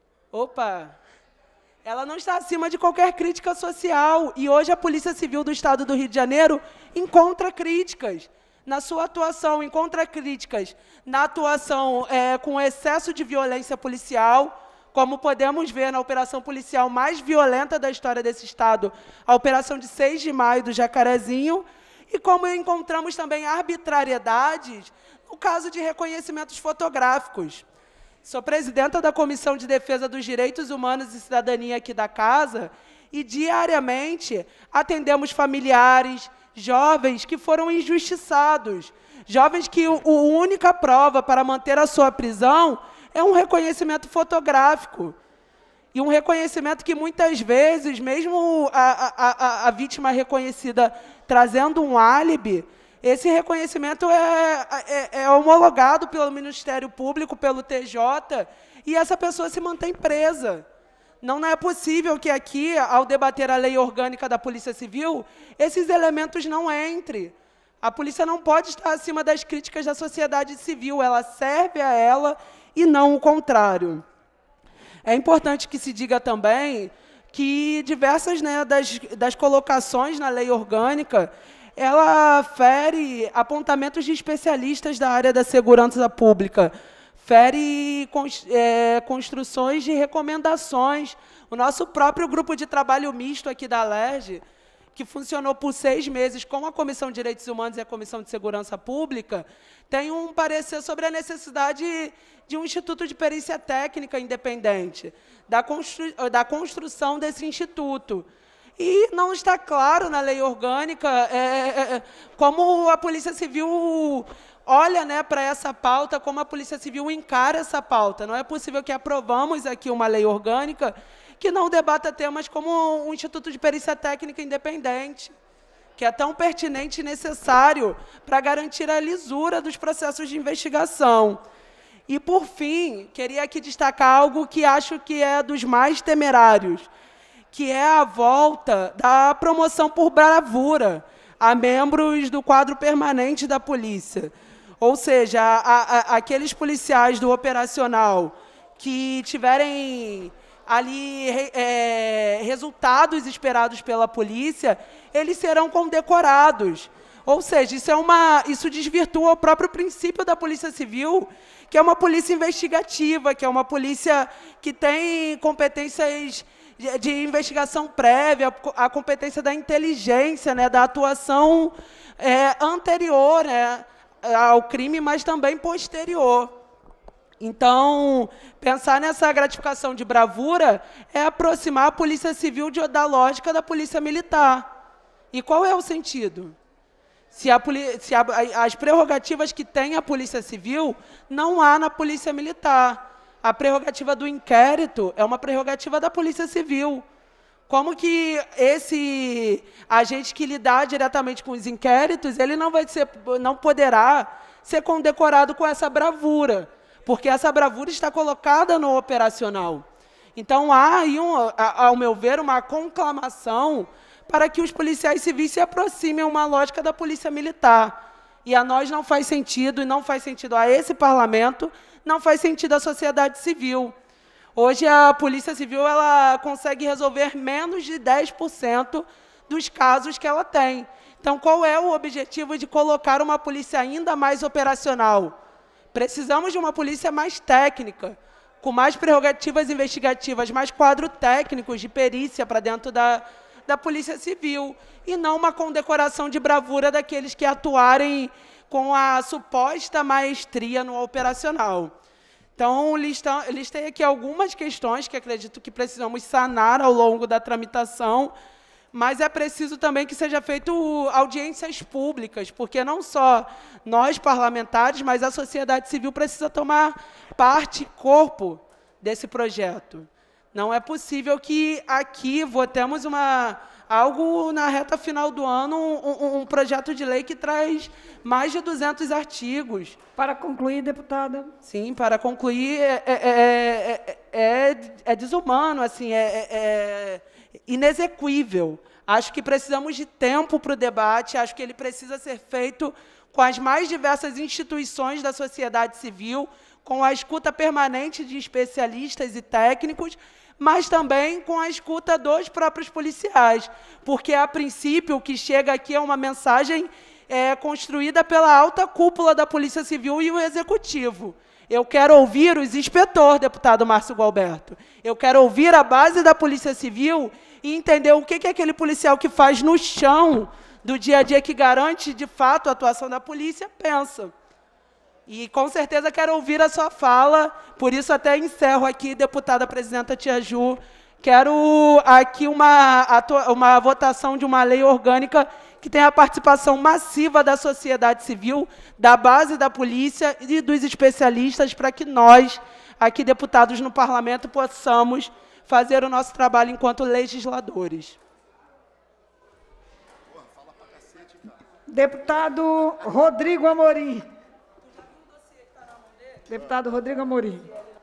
Opa! Ela não está acima de qualquer crítica social. E hoje a Polícia Civil do Estado do Rio de Janeiro encontra críticas na sua atuação, encontra críticas na atuação é, com excesso de violência policial, como podemos ver na operação policial mais violenta da história desse Estado, a operação de seis de maio do Jacarezinho, e como encontramos também arbitrariedades no caso de reconhecimentos fotográficos. Sou presidenta da Comissão de Defesa dos Direitos Humanos e Cidadania aqui da Casa, e diariamente atendemos familiares, jovens que foram injustiçados, jovens que a única prova para manter a sua prisão é um reconhecimento fotográfico. E um reconhecimento que, muitas vezes, mesmo a, a, a vítima reconhecida trazendo um álibi, esse reconhecimento é, é, é homologado pelo Ministério Público, pelo T J, e essa pessoa se mantém presa. Não é possível que aqui, ao debater a lei orgânica da Polícia Civil, esses elementos não entrem. A polícia não pode estar acima das críticas da sociedade civil, ela serve a ela e não o contrário. É importante que se diga também que diversas, né, das, das colocações na lei orgânica, ela fere apontamentos de especialistas da área da segurança pública, fere é, construções de recomendações. O nosso próprio grupo de trabalho misto aqui da Alerj, que funcionou por seis meses com a Comissão de Direitos Humanos e a Comissão de Segurança Pública, tem um parecer sobre a necessidade de um instituto de perícia técnica independente, da, constru da construção desse instituto. E não está claro na lei orgânica é, é, como a Polícia Civil olha, né, para essa pauta, como a Polícia Civil encara essa pauta. Não é possível que aprovamos aqui uma lei orgânica que não debata temas como um Instituto de Perícia Técnica Independente, que é tão pertinente e necessário para garantir a lisura dos processos de investigação. E, por fim, queria aqui destacar algo que acho que é dos mais temerários, que é a volta da promoção por bravura a membros do quadro permanente da polícia. Ou seja, a, a, aqueles policiais do operacional que tiverem ali é, resultados esperados pela polícia, eles serão condecorados. Ou seja, isso, é uma, isso desvirtua o próprio princípio da Polícia Civil, que é uma polícia investigativa, que é uma polícia que tem competências de, de investigação prévia, a competência da inteligência, né, da atuação é, anterior, né, ao crime, mas também posterior. Então, pensar nessa gratificação de bravura é aproximar a Polícia Civil de, da lógica da Polícia Militar. E qual é o sentido? Se, a, se a, as prerrogativas que tem a Polícia Civil não há na Polícia Militar. A prerrogativa do inquérito é uma prerrogativa da Polícia Civil. Como que esse agente que lidar diretamente com os inquéritos, ele não, vai ser, não poderá ser condecorado com essa bravura, porque essa bravura está colocada no operacional. Então, há aí, um, ao meu ver, uma conclamação para que os policiais civis se aproximem a uma lógica da polícia militar. E a nós não faz sentido, e não faz sentido a esse parlamento, não faz sentido à sociedade civil. Hoje, a Polícia Civil ela consegue resolver menos de dez por cento dos casos que ela tem. Então, qual é o objetivo de colocar uma polícia ainda mais operacional? Precisamos de uma polícia mais técnica, com mais prerrogativas investigativas, mais quadros técnicos de perícia para dentro da, da Polícia Civil, e não uma condecoração de bravura daqueles que atuarem com a suposta maestria no operacional. Então, listei aqui algumas questões que acredito que precisamos sanar ao longo da tramitação, mas é preciso também que seja feito audiências públicas, porque não só nós, parlamentares, mas a sociedade civil precisa tomar parte, corpo desse projeto. Não é possível que aqui votemos uma, algo na reta final do ano, um, um projeto de lei que traz mais de duzentos artigos. Para concluir, deputada. Sim, para concluir, é, é, é, é, é desumano, assim, é, é inexequível. Acho que precisamos de tempo para o debate, acho que ele precisa ser feito com as mais diversas instituições da sociedade civil, com a escuta permanente de especialistas e técnicos, mas também com a escuta dos próprios policiais, porque, a princípio, o que chega aqui é uma mensagem é, construída pela alta cúpula da Polícia Civil e o Executivo. Eu quero ouvir os inspetores, deputado Márcio Gualberto. Eu quero ouvir a base da Polícia Civil e entender o que é aquele policial que faz no chão do dia a dia, que garante, de fato, a atuação da polícia, pensa. E, com certeza, quero ouvir a sua fala, por isso até encerro aqui, deputada presidenta Tia Ju, quero aqui uma, uma votação de uma lei orgânica que tenha a participação massiva da sociedade civil, da base da polícia e dos especialistas, para que nós, aqui, deputados no parlamento, possamos fazer o nosso trabalho enquanto legisladores. Deputado Rodrigo Amorim. Deputado Rodrigo Amorim.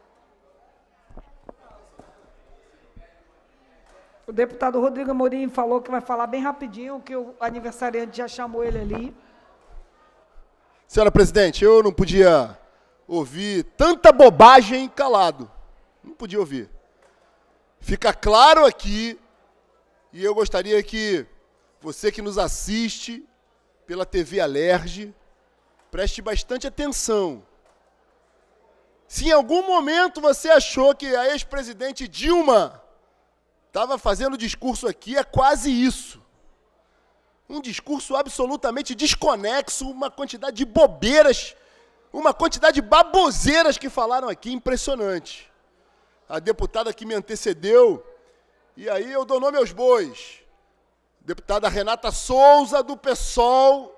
O deputado Rodrigo Amorim falou que vai falar bem rapidinho, que o aniversariante já chamou ele ali. Senhora presidente, eu não podia ouvir tanta bobagem calado. Não podia ouvir. Fica claro aqui, e eu gostaria que você que nos assiste pela T V Alerj, preste bastante atenção. Se em algum momento você achou que a ex-presidente Dilma estava fazendo discurso aqui, é quase isso. Um discurso absolutamente desconexo, uma quantidade de bobeiras, uma quantidade de baboseiras que falaram aqui, impressionante. A deputada que me antecedeu, e aí eu dou nome aos bois, deputada Renata Souza, do PSOL,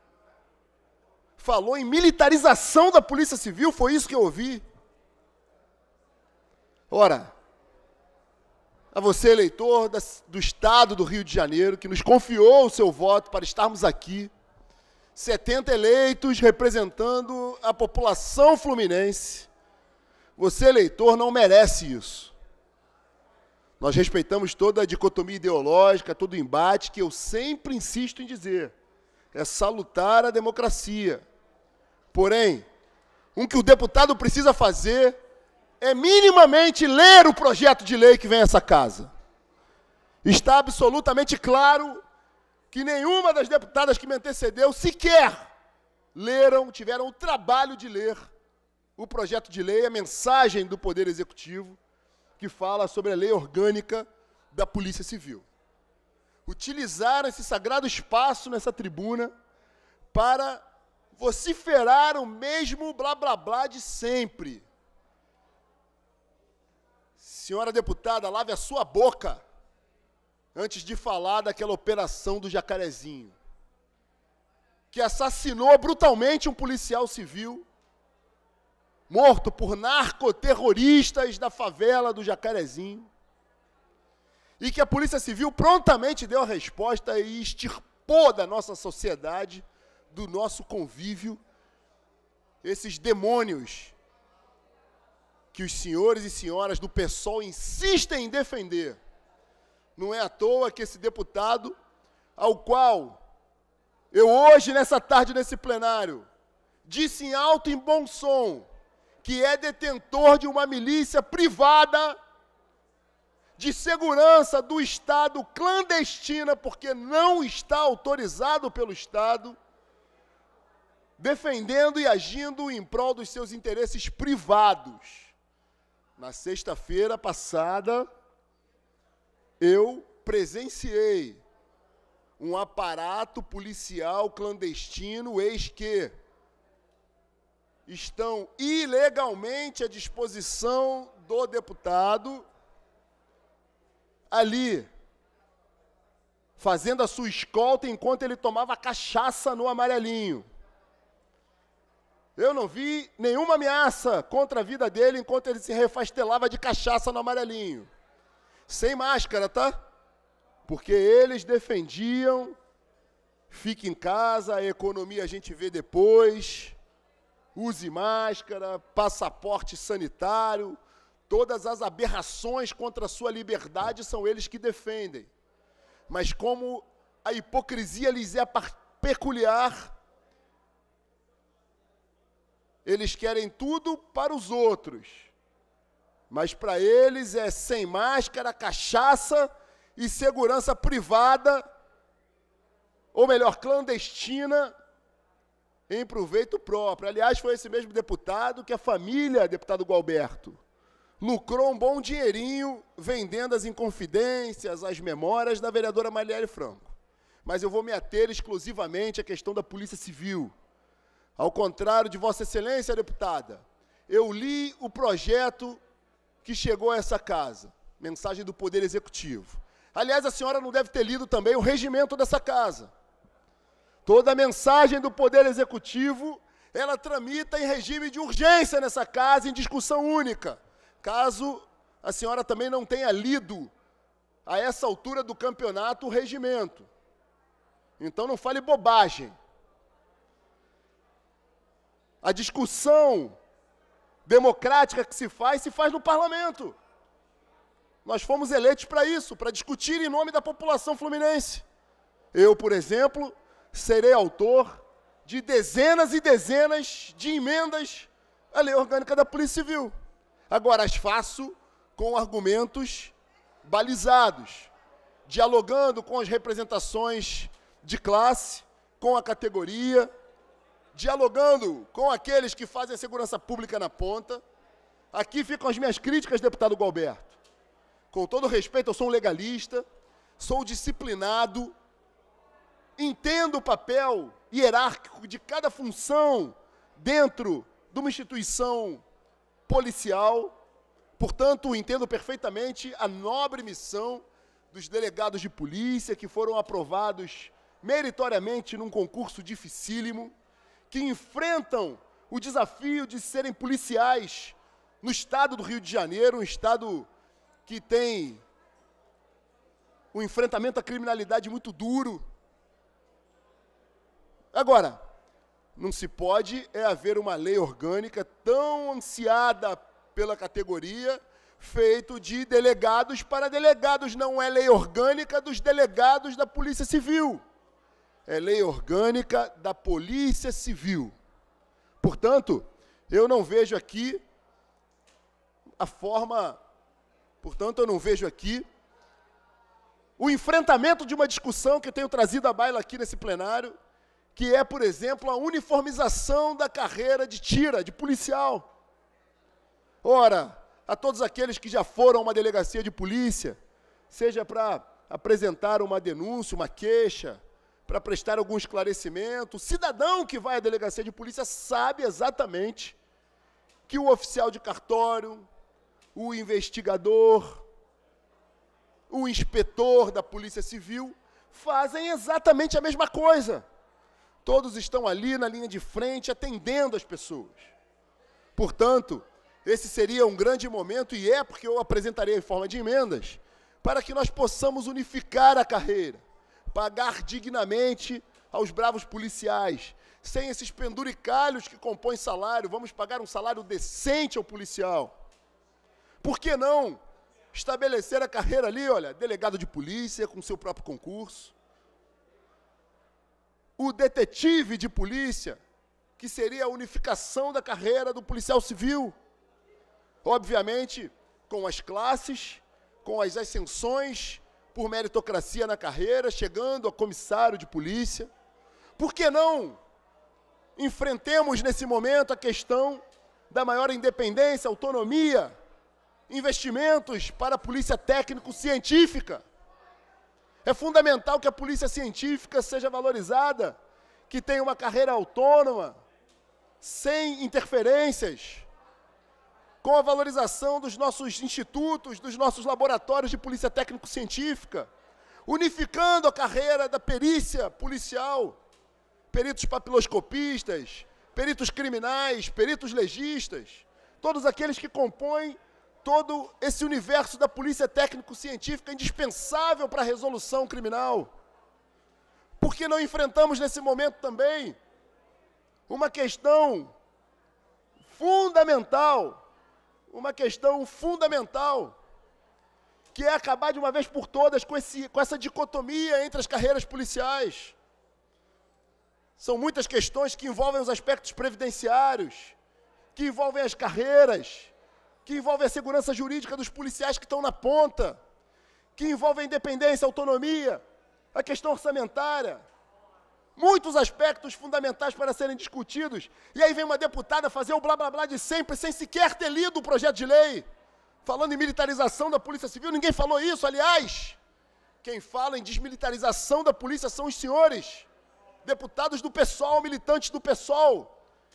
falou em militarização da Polícia Civil, foi isso que eu ouvi. Ora, a você, eleitor da, do Estado do Rio de Janeiro, que nos confiou o seu voto para estarmos aqui, setenta eleitos representando a população fluminense, você, eleitor, não merece isso. Nós respeitamos toda a dicotomia ideológica, todo o embate, que eu sempre insisto em dizer. É salutar a democracia. Porém, o que o deputado precisa fazer é minimamente ler o projeto de lei que vem a essa casa. Está absolutamente claro que nenhuma das deputadas que me antecedeu sequer leram, tiveram o trabalho de ler o projeto de lei, a mensagem do Poder Executivo, que fala sobre a lei orgânica da Polícia Civil. Utilizaram esse sagrado espaço nessa tribuna para vociferar o mesmo blá blá blá de sempre. Senhora deputada, lave a sua boca antes de falar daquela operação do Jacarezinho, que assassinou brutalmente um policial civil, morto por narcoterroristas da favela do Jacarezinho, e que a Polícia Civil prontamente deu a resposta e extirpou da nossa sociedade, do nosso convívio, esses demônios que os senhores e senhoras do PSOL insistem em defender. Não é à toa que esse deputado, ao qual eu hoje, nessa tarde, nesse plenário, disse em alto e bom som que é detentor de uma milícia privada de segurança do Estado clandestina, porque não está autorizado pelo Estado, defendendo e agindo em prol dos seus interesses privados. Na sexta-feira passada, eu presenciei um aparato policial clandestino, eis que estão ilegalmente à disposição do deputado, ali, fazendo a sua escolta enquanto ele tomava cachaça no Amarelinho. Eu não vi nenhuma ameaça contra a vida dele enquanto ele se refastelava de cachaça no Amarelinho. Sem máscara, tá? Porque eles defendiam, fique em casa, a economia a gente vê depois, use máscara, passaporte sanitário, todas as aberrações contra a sua liberdade são eles que defendem. Mas como a hipocrisia lhes é peculiar, eles querem tudo para os outros, mas para eles é sem máscara, cachaça e segurança privada, ou melhor, clandestina, em proveito próprio. Aliás, foi esse mesmo deputado que a família, deputado Gualberto, lucrou um bom dinheirinho vendendo as inconfidências, as memórias da vereadora Marielle Franco. Mas eu vou me ater exclusivamente à questão da Polícia Civil. Ao contrário de Vossa Excelência, deputada, eu li o projeto que chegou a essa casa, mensagem do Poder Executivo. Aliás, a senhora não deve ter lido também o regimento dessa casa. Toda a mensagem do Poder Executivo, ela tramita em regime de urgência nessa casa, em discussão única. Caso a senhora também não tenha lido, a essa altura do campeonato, o regimento. Então não fale bobagem. A discussão democrática que se faz, se faz no parlamento. Nós fomos eleitos para isso, para discutir em nome da população fluminense. Eu, por exemplo, serei autor de dezenas e dezenas de emendas à Lei Orgânica da Polícia Civil. Agora, as faço com argumentos balizados, dialogando com as representações de classe, com a categoria, dialogando com aqueles que fazem a segurança pública na ponta. Aqui ficam as minhas críticas, deputado Gualberto. Com todo respeito, eu sou um legalista, sou disciplinado, entendo o papel hierárquico de cada função dentro de uma instituição policial, portanto, entendo perfeitamente a nobre missão dos delegados de polícia que foram aprovados meritoriamente num concurso dificílimo, que enfrentam o desafio de serem policiais no estado do Rio de Janeiro, um estado que tem um enfrentamento à criminalidade muito duro. Agora, não se pode é haver uma lei orgânica tão ansiada pela categoria, feito de delegados para delegados. Não é lei orgânica dos delegados da Polícia Civil. É lei orgânica da Polícia Civil. Portanto, eu não vejo aqui a forma, portanto, eu não vejo aqui o enfrentamento de uma discussão que eu tenho trazido à baila aqui nesse plenário, que é, por exemplo, a uniformização da carreira de tira, de policial. Ora, a todos aqueles que já foram a uma delegacia de polícia, seja para apresentar uma denúncia, uma queixa, para prestar algum esclarecimento, o cidadão que vai à delegacia de polícia sabe exatamente que o oficial de cartório, o investigador, o inspetor da Polícia Civil fazem exatamente a mesma coisa. Todos estão ali na linha de frente, atendendo as pessoas. Portanto, esse seria um grande momento, e é porque eu apresentarei em forma de emendas, para que nós possamos unificar a carreira, pagar dignamente aos bravos policiais, sem esses penduricalhos que compõem salário, vamos pagar um salário decente ao policial. Por que não estabelecer a carreira ali, olha, delegado de polícia com seu próprio concurso, o detetive de polícia, que seria a unificação da carreira do policial civil, obviamente com as classes, com as ascensões por meritocracia na carreira, chegando a comissário de polícia. Por que não enfrentemos nesse momento a questão da maior independência, autonomia, investimentos para a polícia técnico-científica? É fundamental que a polícia científica seja valorizada, que tenha uma carreira autônoma, sem interferências, com a valorização dos nossos institutos, dos nossos laboratórios de polícia técnico-científica, unificando a carreira da perícia policial, peritos papiloscopistas, peritos criminais, peritos legistas, todos aqueles que compõem todo esse universo da polícia técnico-científica indispensável para a resolução criminal. Por que não enfrentamos nesse momento também uma questão fundamental, uma questão fundamental, que é acabar de uma vez por todas com, esse, com essa dicotomia entre as carreiras policiais. São muitas questões que envolvem os aspectos previdenciários, que envolvem as carreiras, que envolvem a segurança jurídica dos policiais que estão na ponta, que envolvem a independência, a autonomia, a questão orçamentária. Muitos aspectos fundamentais para serem discutidos. E aí vem uma deputada fazer o blá blá blá de sempre, sem sequer ter lido o projeto de lei, falando em militarização da Polícia Civil. Ninguém falou isso, aliás. Quem fala em desmilitarização da polícia são os senhores deputados do PSOL, militantes do PSOL,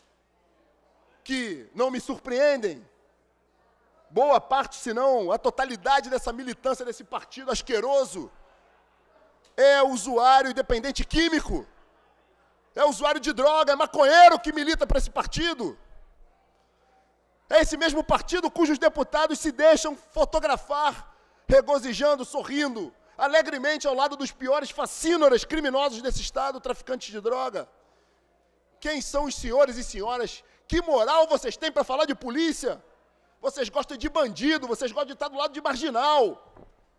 que não me surpreendem. Boa parte, se não a totalidade dessa militância desse partido asqueroso é usuário e dependente químico, é usuário de droga, é maconheiro que milita para esse partido. É esse mesmo partido cujos deputados se deixam fotografar, regozijando, sorrindo, alegremente ao lado dos piores facínoras criminosos desse estado, traficantes de droga. Quem são os senhores e senhoras? Que moral vocês têm para falar de polícia? Vocês gostam de bandido, vocês gostam de estar do lado de marginal.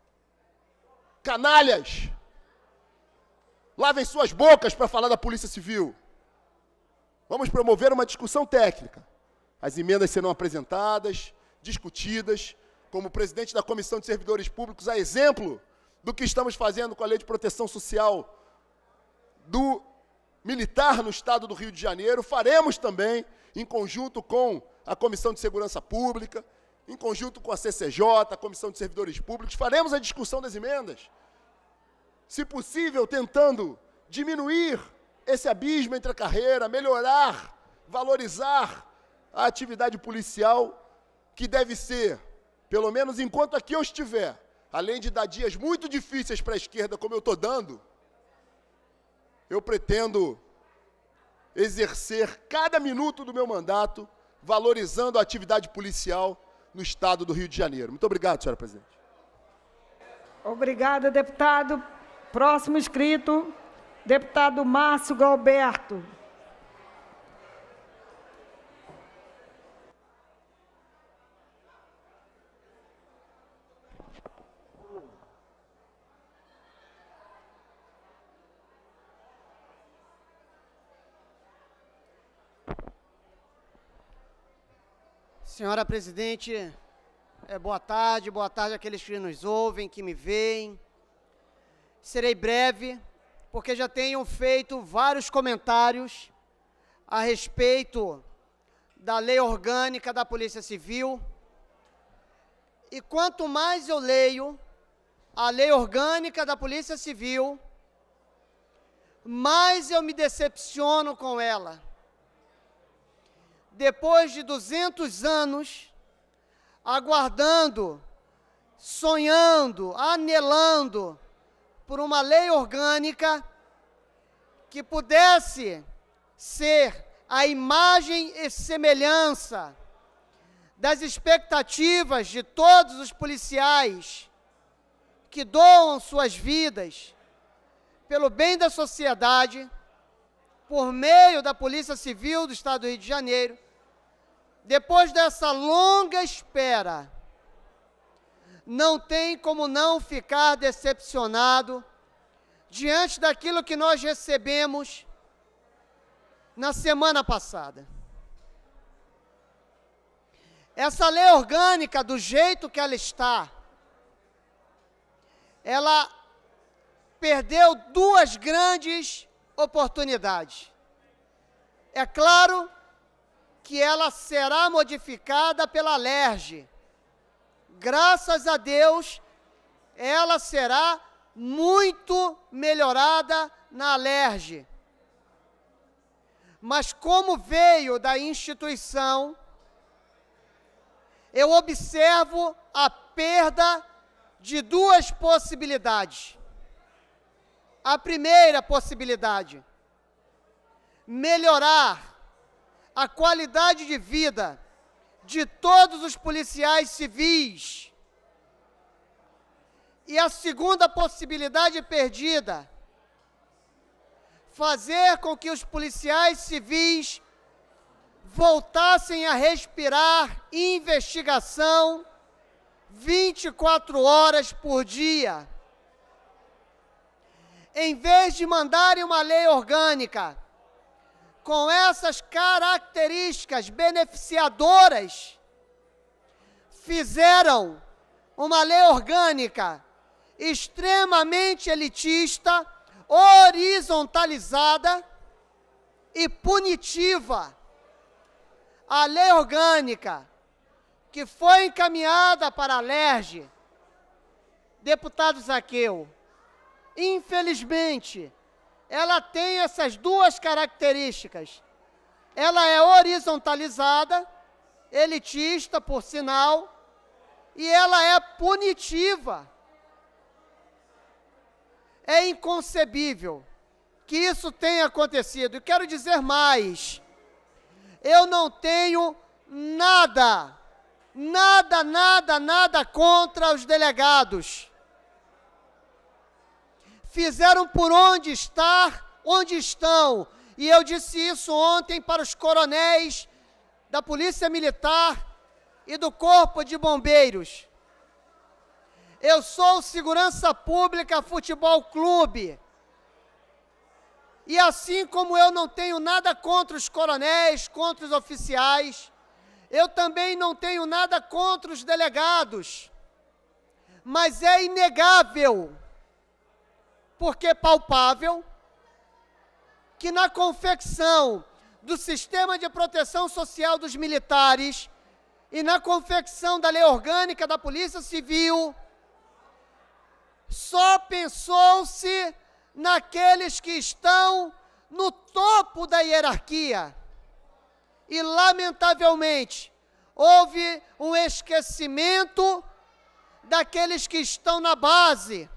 Canalhas. Lavem suas bocas para falar da Polícia Civil. Vamos promover uma discussão técnica. As emendas serão apresentadas, discutidas, como presidente da Comissão de Servidores Públicos, a exemplo do que estamos fazendo com a Lei de Proteção Social do militar no estado do Rio de Janeiro. Faremos também, em conjunto com a Comissão de Segurança Pública, em conjunto com a C C J, a Comissão de Servidores Públicos, faremos a discussão das emendas, se possível, tentando diminuir esse abismo entre a carreira, melhorar, valorizar a atividade policial, que deve ser, pelo menos enquanto aqui eu estiver, além de dar dias muito difíceis para a esquerda, como eu estou dando, eu pretendo exercer cada minuto do meu mandato valorizando a atividade policial no estado do Rio de Janeiro. Muito obrigado, senhora presidente. Obrigada, deputado. Próximo inscrito, deputado Márcio Galberto. Senhora presidente, É, boa tarde, boa tarde àqueles que nos ouvem, que me veem. Serei breve, porque já tenho feito vários comentários a respeito da Lei Orgânica da Polícia Civil. E quanto mais eu leio a Lei Orgânica da Polícia Civil, mais eu me decepciono com ela. Depois de duzentos anos, aguardando, sonhando, anelando por uma lei orgânica que pudesse ser a imagem e semelhança das expectativas de todos os policiais que doam suas vidas pelo bem da sociedade, por meio da Polícia Civil do Estado do Rio de Janeiro. Depois dessa longa espera, não tem como não ficar decepcionado diante daquilo que nós recebemos na semana passada. Essa lei orgânica, do jeito que ela está, ela perdeu duas grandes oportunidades. É claro que ela será modificada pela Alerj. Graças a Deus, ela será muito melhorada na Alerj. Mas como veio da instituição, eu observo a perda de duas possibilidades. A primeira possibilidade, melhorar a qualidade de vida de todos os policiais civis. E a segunda possibilidade perdida, fazer com que os policiais civis voltassem a respirar investigação vinte e quatro horas por dia. Em vez de mandarem uma lei orgânica com essas características beneficiadoras, fizeram uma lei orgânica extremamente elitista, horizontalizada e punitiva. A lei orgânica que foi encaminhada para a Alerj, deputado Zaqueu, infelizmente, ela tem essas duas características. Ela é horizontalizada, elitista, por sinal, e ela é punitiva. É inconcebível que isso tenha acontecido. E quero dizer mais, eu não tenho nada, nada, nada, nada contra os delegados. Fizeram por onde estar, onde estão. E eu disse isso ontem para os coronéis da Polícia Militar e do Corpo de Bombeiros. Eu sou o Segurança Pública Futebol Clube. E assim como eu não tenho nada contra os coronéis, contra os oficiais, eu também não tenho nada contra os delegados. Mas é inegável, porque é palpável, que na confecção do sistema de proteção social dos militares e na confecção da lei orgânica da Polícia Civil, só pensou-se naqueles que estão no topo da hierarquia. E, lamentavelmente, houve um esquecimento daqueles que estão na base.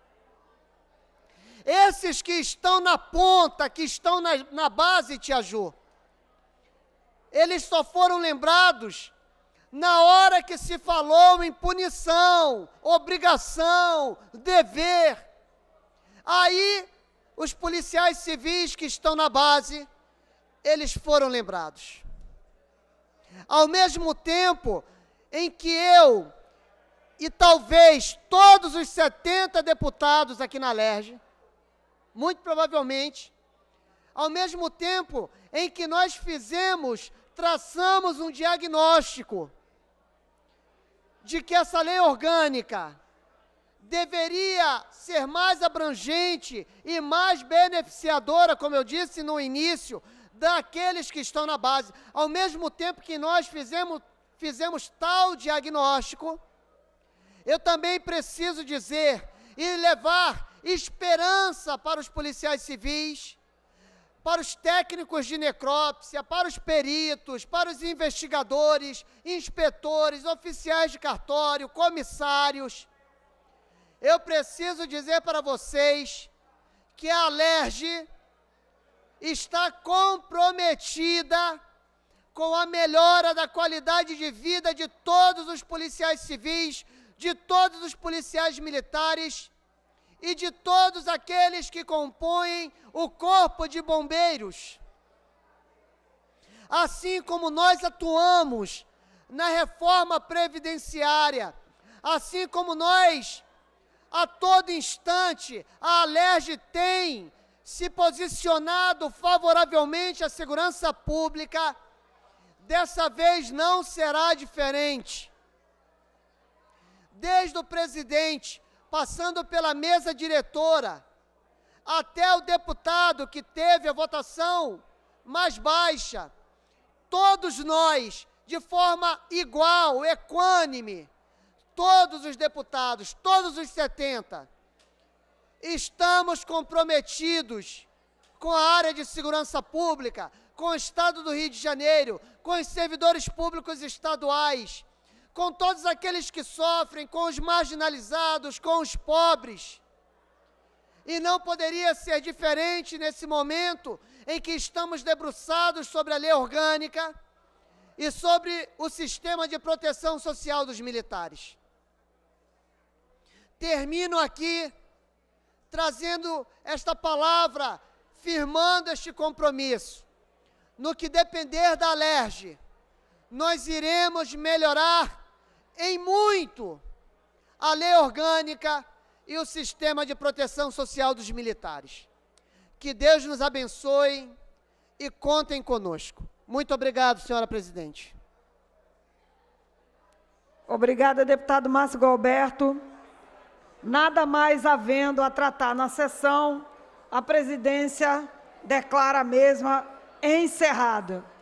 Esses que estão na ponta, que estão na, na base, Tia Ju, eles só foram lembrados na hora que se falou em punição, obrigação, dever. Aí, os policiais civis que estão na base, eles foram lembrados. Ao mesmo tempo em que eu, e talvez todos os setenta deputados aqui na Alerj, muito provavelmente, ao mesmo tempo em que nós fizemos, traçamos um diagnóstico de que essa lei orgânica deveria ser mais abrangente e mais beneficiadora, como eu disse no início, daqueles que estão na base. Ao mesmo tempo que nós fizemos, fizemos tal diagnóstico, eu também preciso dizer e levar esperança para os policiais civis, para os técnicos de necrópsia, para os peritos, para os investigadores, inspetores, oficiais de cartório, comissários. Eu preciso dizer para vocês que a Alerj está comprometida com a melhora da qualidade de vida de todos os policiais civis, de todos os policiais militares e de todos aqueles que compõem o Corpo de Bombeiros. Assim como nós atuamos na reforma previdenciária, assim como nós, a todo instante, a Alerj tem se posicionado favoravelmente à segurança pública, dessa vez não será diferente. Desde o presidente, passando pela mesa diretora, até o deputado que teve a votação mais baixa, todos nós, de forma igual, equânime, todos os deputados, todos os setenta, estamos comprometidos com a área de segurança pública, com o Estado do Rio de Janeiro, com os servidores públicos estaduais, com todos aqueles que sofrem, com os marginalizados, com os pobres. E não poderia ser diferente nesse momento em que estamos debruçados sobre a lei orgânica e sobre o sistema de proteção social dos militares. Termino aqui trazendo esta palavra, firmando este compromisso. No que depender da Alerj, nós iremos melhorar em muito a lei orgânica e o sistema de proteção social dos militares. Que Deus nos abençoe e contem conosco. Muito obrigado, senhora presidente. Obrigada, deputado Márcio Gualberto. Nada mais havendo a tratar na sessão, a presidência declara a mesma encerrada.